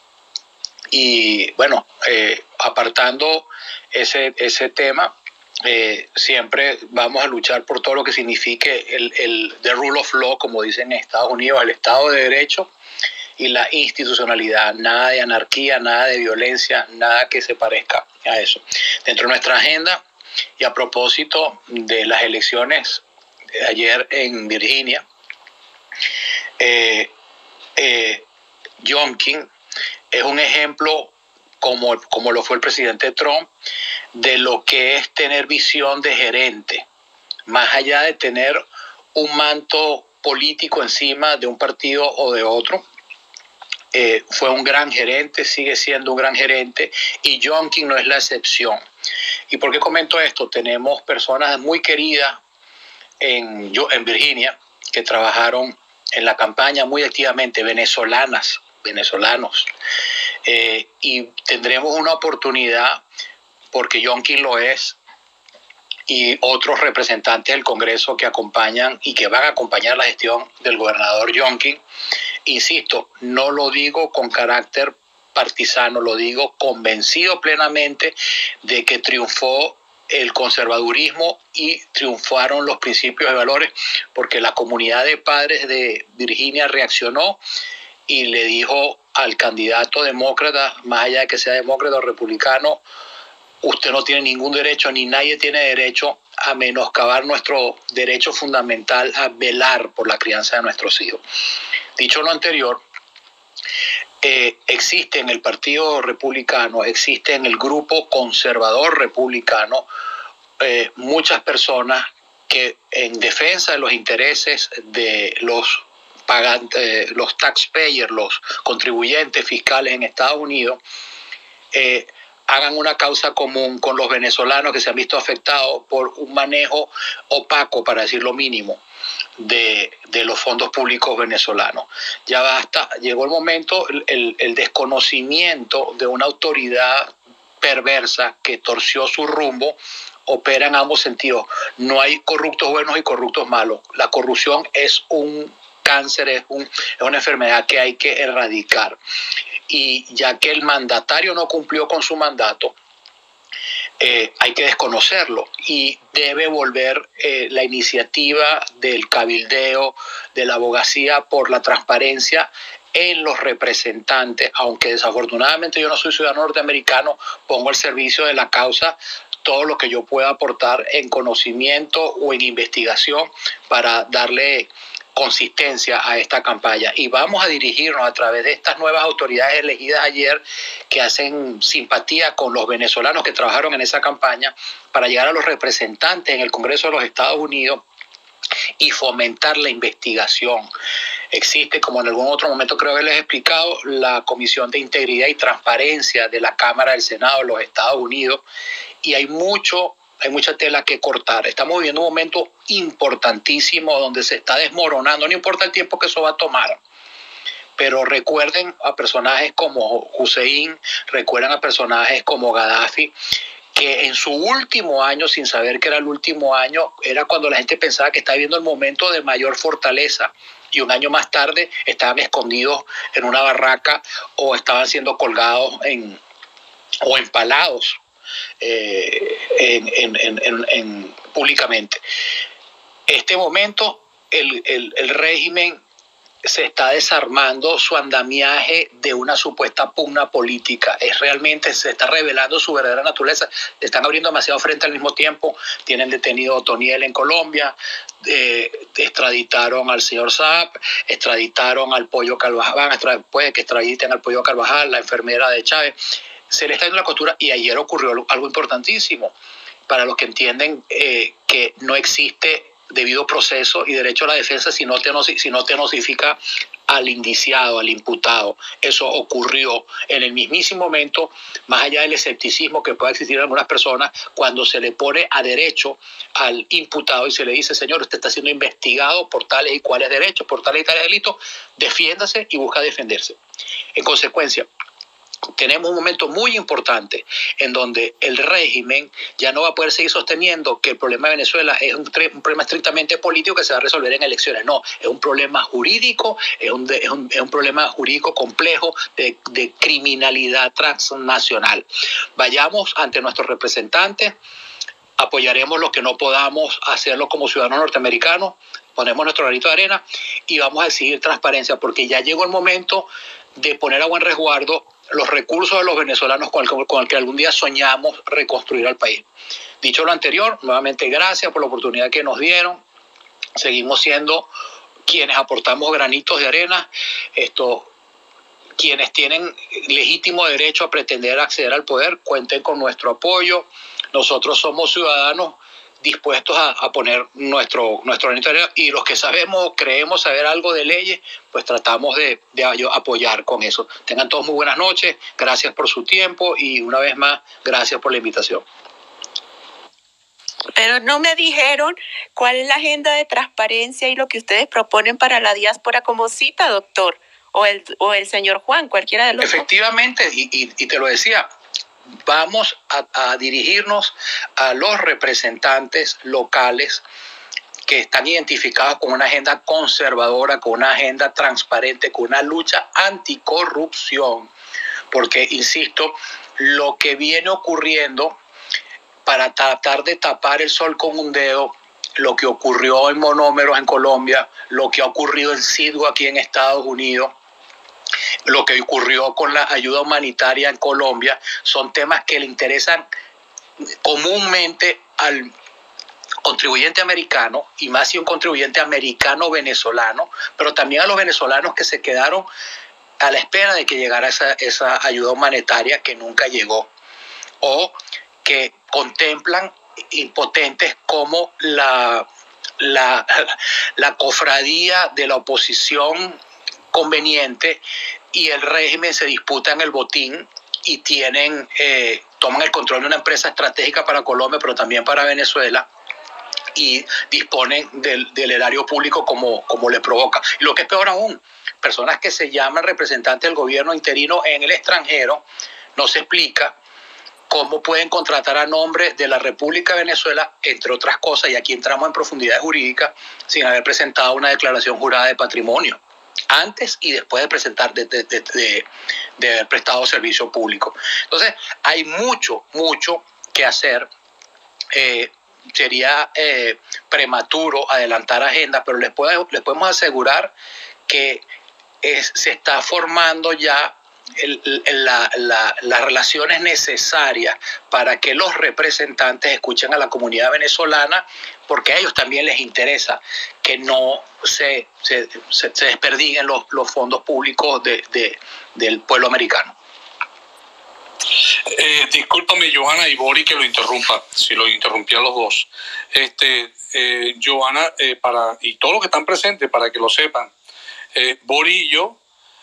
y bueno, apartando ese tema, siempre vamos a luchar por todo lo que signifique the rule of law, como dicen en Estados Unidos, el Estado de Derecho y la institucionalidad, nada de anarquía, nada de violencia, nada que se parezca a eso. Dentro de nuestra agenda, y a propósito de las elecciones de ayer en Virginia, Youngkin es un ejemplo, como lo fue el presidente Trump, de lo que es tener visión de gerente, más allá de tener un manto político encima de un partido o de otro. Fue un gran gerente, sigue siendo un gran gerente, y Youngkin no es la excepción. ¿Y por qué comento esto? Tenemos personas muy queridas en Virginia que trabajaron en la campaña muy activamente, venezolanos, y tendremos una oportunidad, porque Youngkin lo es, y otros representantes del Congreso que acompañan y que van a acompañar la gestión del gobernador Youngkin. Insisto, no lo digo con carácter partisano, lo digo convencido plenamente de que triunfó el conservadurismo y triunfaron los principios y valores, porque la comunidad de padres de Virginia reaccionó y le dijo al candidato demócrata, más allá de que sea demócrata o republicano, usted no tiene ningún derecho, ni nadie tiene derecho a menoscabar nuestro derecho fundamental a velar por la crianza de nuestros hijos. Dicho lo anterior, existe en el Partido Republicano, existe en el grupo conservador republicano, muchas personas que en defensa de los intereses de los pagantes, los taxpayers, los contribuyentes fiscales en Estados Unidos, hagan una causa común con los venezolanos que se han visto afectados por un manejo opaco, para decir lo mínimo, de los fondos públicos venezolanos. Ya basta, llegó el momento, el desconocimiento de una autoridad perversa que torció su rumbo opera en ambos sentidos. No hay corruptos buenos y corruptos malos. La corrupción es un cáncer, es una enfermedad que hay que erradicar. Y ya que el mandatario no cumplió con su mandato, hay que desconocerlo y debe volver la iniciativa del cabildeo, de la abogacía por la transparencia en los representantes, aunque desafortunadamente yo no soy ciudadano norteamericano, pongo al servicio de la causa todo lo que yo pueda aportar en conocimiento o en investigación para darle consistencia a esta campaña, y vamos a dirigirnos a través de estas nuevas autoridades elegidas ayer que hacen simpatía con los venezolanos que trabajaron en esa campaña para llegar a los representantes en el Congreso de los Estados Unidos y fomentar la investigación. Existe, como en algún otro momento creo que les he explicado, la Comisión de Integridad y Transparencia de la Cámara del Senado de los Estados Unidos, y hay mucha tela que cortar. Estamos viviendo un momento importantísimo donde se está desmoronando, no importa el tiempo que eso va a tomar, pero recuerden a personajes como Hussein, recuerden a personajes como Gaddafi, que en su último año, sin saber que era el último año, era cuando la gente pensaba que estaba viviendo el momento de mayor fortaleza, y un año más tarde estaban escondidos en una barraca o estaban siendo colgados o empalados públicamente. Este momento el régimen se está desarmando su andamiaje de una supuesta pugna política. Realmente se está revelando su verdadera naturaleza. Están abriendo demasiado frente al mismo tiempo. Tienen detenido a Otoniel en Colombia, extraditaron al señor Saab, extraditaron al Pollo Carvajal, puede que extraditen al Pollo Carvajal, la enfermera de Chávez. Se le está yendo la costura, y ayer ocurrió algo importantísimo para los que entienden que no existe debido proceso y derecho a la defensa si no te notifica al indiciado, al imputado. Eso ocurrió en el mismísimo momento, más allá del escepticismo que pueda existir en algunas personas, cuando se le pone a derecho al imputado y se le dice, señor, usted está siendo investigado por tales y cuales derechos, por tales y tales delitos, defiéndase y busca defenderse. En consecuencia, tenemos un momento muy importante en donde el régimen ya no va a poder seguir sosteniendo que el problema de Venezuela es un problema estrictamente político que se va a resolver en elecciones. No, es un problema jurídico, es un problema jurídico complejo de criminalidad transnacional. Vayamos ante nuestros representantes, apoyaremos lo que no podamos hacerlo como ciudadanos norteamericanos, ponemos nuestro granito de arena y vamos a exigir transparencia, porque ya llegó el momento de poner a buen resguardo los recursos de los venezolanos con el que algún día soñamos reconstruir al país. Dicho lo anterior, nuevamente gracias por la oportunidad que nos dieron. Seguimos siendo quienes aportamos granitos de arena, quienes tienen legítimo derecho a pretender acceder al poder, cuenten con nuestro apoyo. Nosotros somos ciudadanos dispuestos a poner nuestro granito de arena, y los que sabemos, creemos saber algo de leyes, pues tratamos de apoyar con eso. Tengan todos muy buenas noches, gracias por su tiempo y una vez más, gracias por la invitación. Pero no me dijeron cuál es la agenda de transparencia y lo que ustedes proponen para la diáspora como cita, doctor, o el señor Juan, cualquiera de los dos. Efectivamente, y te lo decía, vamos a dirigirnos a los representantes locales que están identificados con una agenda conservadora, con una agenda transparente, con una lucha anticorrupción. Porque, insisto, lo que viene ocurriendo para tratar de tapar el sol con un dedo, lo que ocurrió en Monómeros en Colombia, lo que ha ocurrido en Sidhu aquí en Estados Unidos, lo que ocurrió con la ayuda humanitaria en Colombia, son temas que le interesan comúnmente al contribuyente americano, y más si un contribuyente americano-venezolano, pero también a los venezolanos que se quedaron a la espera de que llegara esa ayuda humanitaria que nunca llegó, o que contemplan impotentes como la cofradía de la oposición conveniente y el régimen se disputan el botín y toman el control de una empresa estratégica para Colombia, pero también para Venezuela, y disponen del erario público como le provoca. Y lo que es peor aún, personas que se llaman representantes del gobierno interino en el extranjero, no se explica cómo pueden contratar a nombre de la República de Venezuela, entre otras cosas, y aquí entramos en profundidad jurídica, sin haber presentado una declaración jurada de patrimonio, antes y después de presentar, de haber prestado servicio público. Entonces, hay mucho que hacer. Sería prematuro adelantar agendas, pero les podemos asegurar que se está formando ya las relaciones necesarias para que los representantes escuchen a la comunidad venezolana, porque a ellos también les interesa que no se desperdiguen los fondos públicos del pueblo americano. Discúlpame, Johanna y Bori, que lo interrumpa, si lo interrumpí a los dos. Johanna, y todos los que están presentes, para que lo sepan, Bori y yo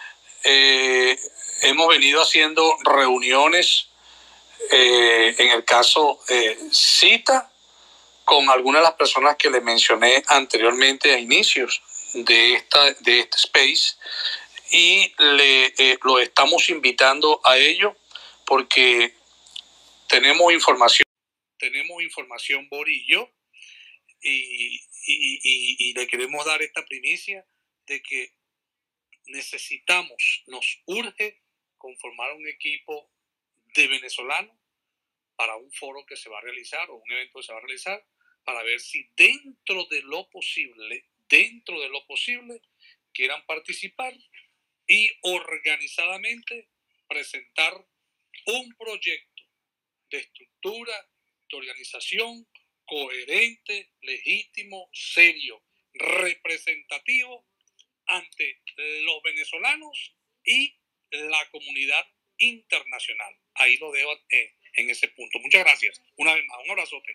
hemos venido haciendo reuniones, en el caso cita, con algunas de las personas que le mencioné anteriormente a inicios de este space, y lo estamos invitando a ello porque tenemos información, Bori y yo, y le queremos dar esta primicia de que nos urge conformar un equipo de venezolanos para un foro que se va a realizar, o un evento que se va a realizar, para ver si dentro de lo posible quieran participar y organizadamente presentar un proyecto de estructura, de organización coherente, legítimo, serio, representativo ante los venezolanos y la comunidad internacional. Ahí lo dejo en ese punto. Muchas gracias. Una vez más, un abrazote.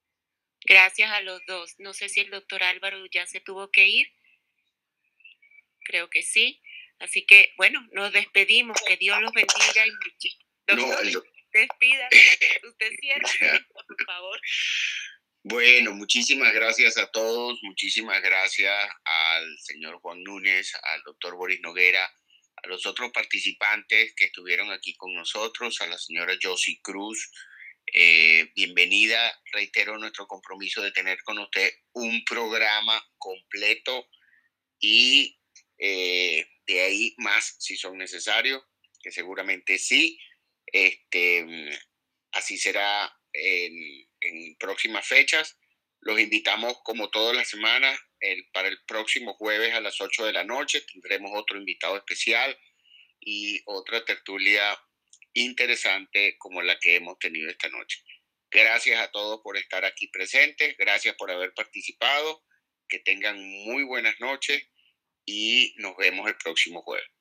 Gracias a los dos. No sé si el doctor Álvaro ya se tuvo que ir. creo que sí. Así que, bueno, nos despedimos. Que Dios los bendiga. Y doctor, despídase. Usted cierra, por favor. Bueno, muchísimas gracias a todos. Muchísimas gracias al señor Juan Núñez, al doctor Boris Noguera, a los otros participantes que estuvieron aquí con nosotros, a la señora Josie Cruz. Bienvenida. Reitero nuestro compromiso de tener con usted un programa completo y de ahí más si son necesarios, que seguramente sí. Así será en próximas fechas. Los invitamos como todas las semanas para el próximo jueves a las 8 de la noche. Tendremos otro invitado especial y otra tertulia interesante como la que hemos tenido esta noche. Gracias a todos por estar aquí presentes. Gracias por haber participado. Que tengan muy buenas noches y nos vemos el próximo jueves.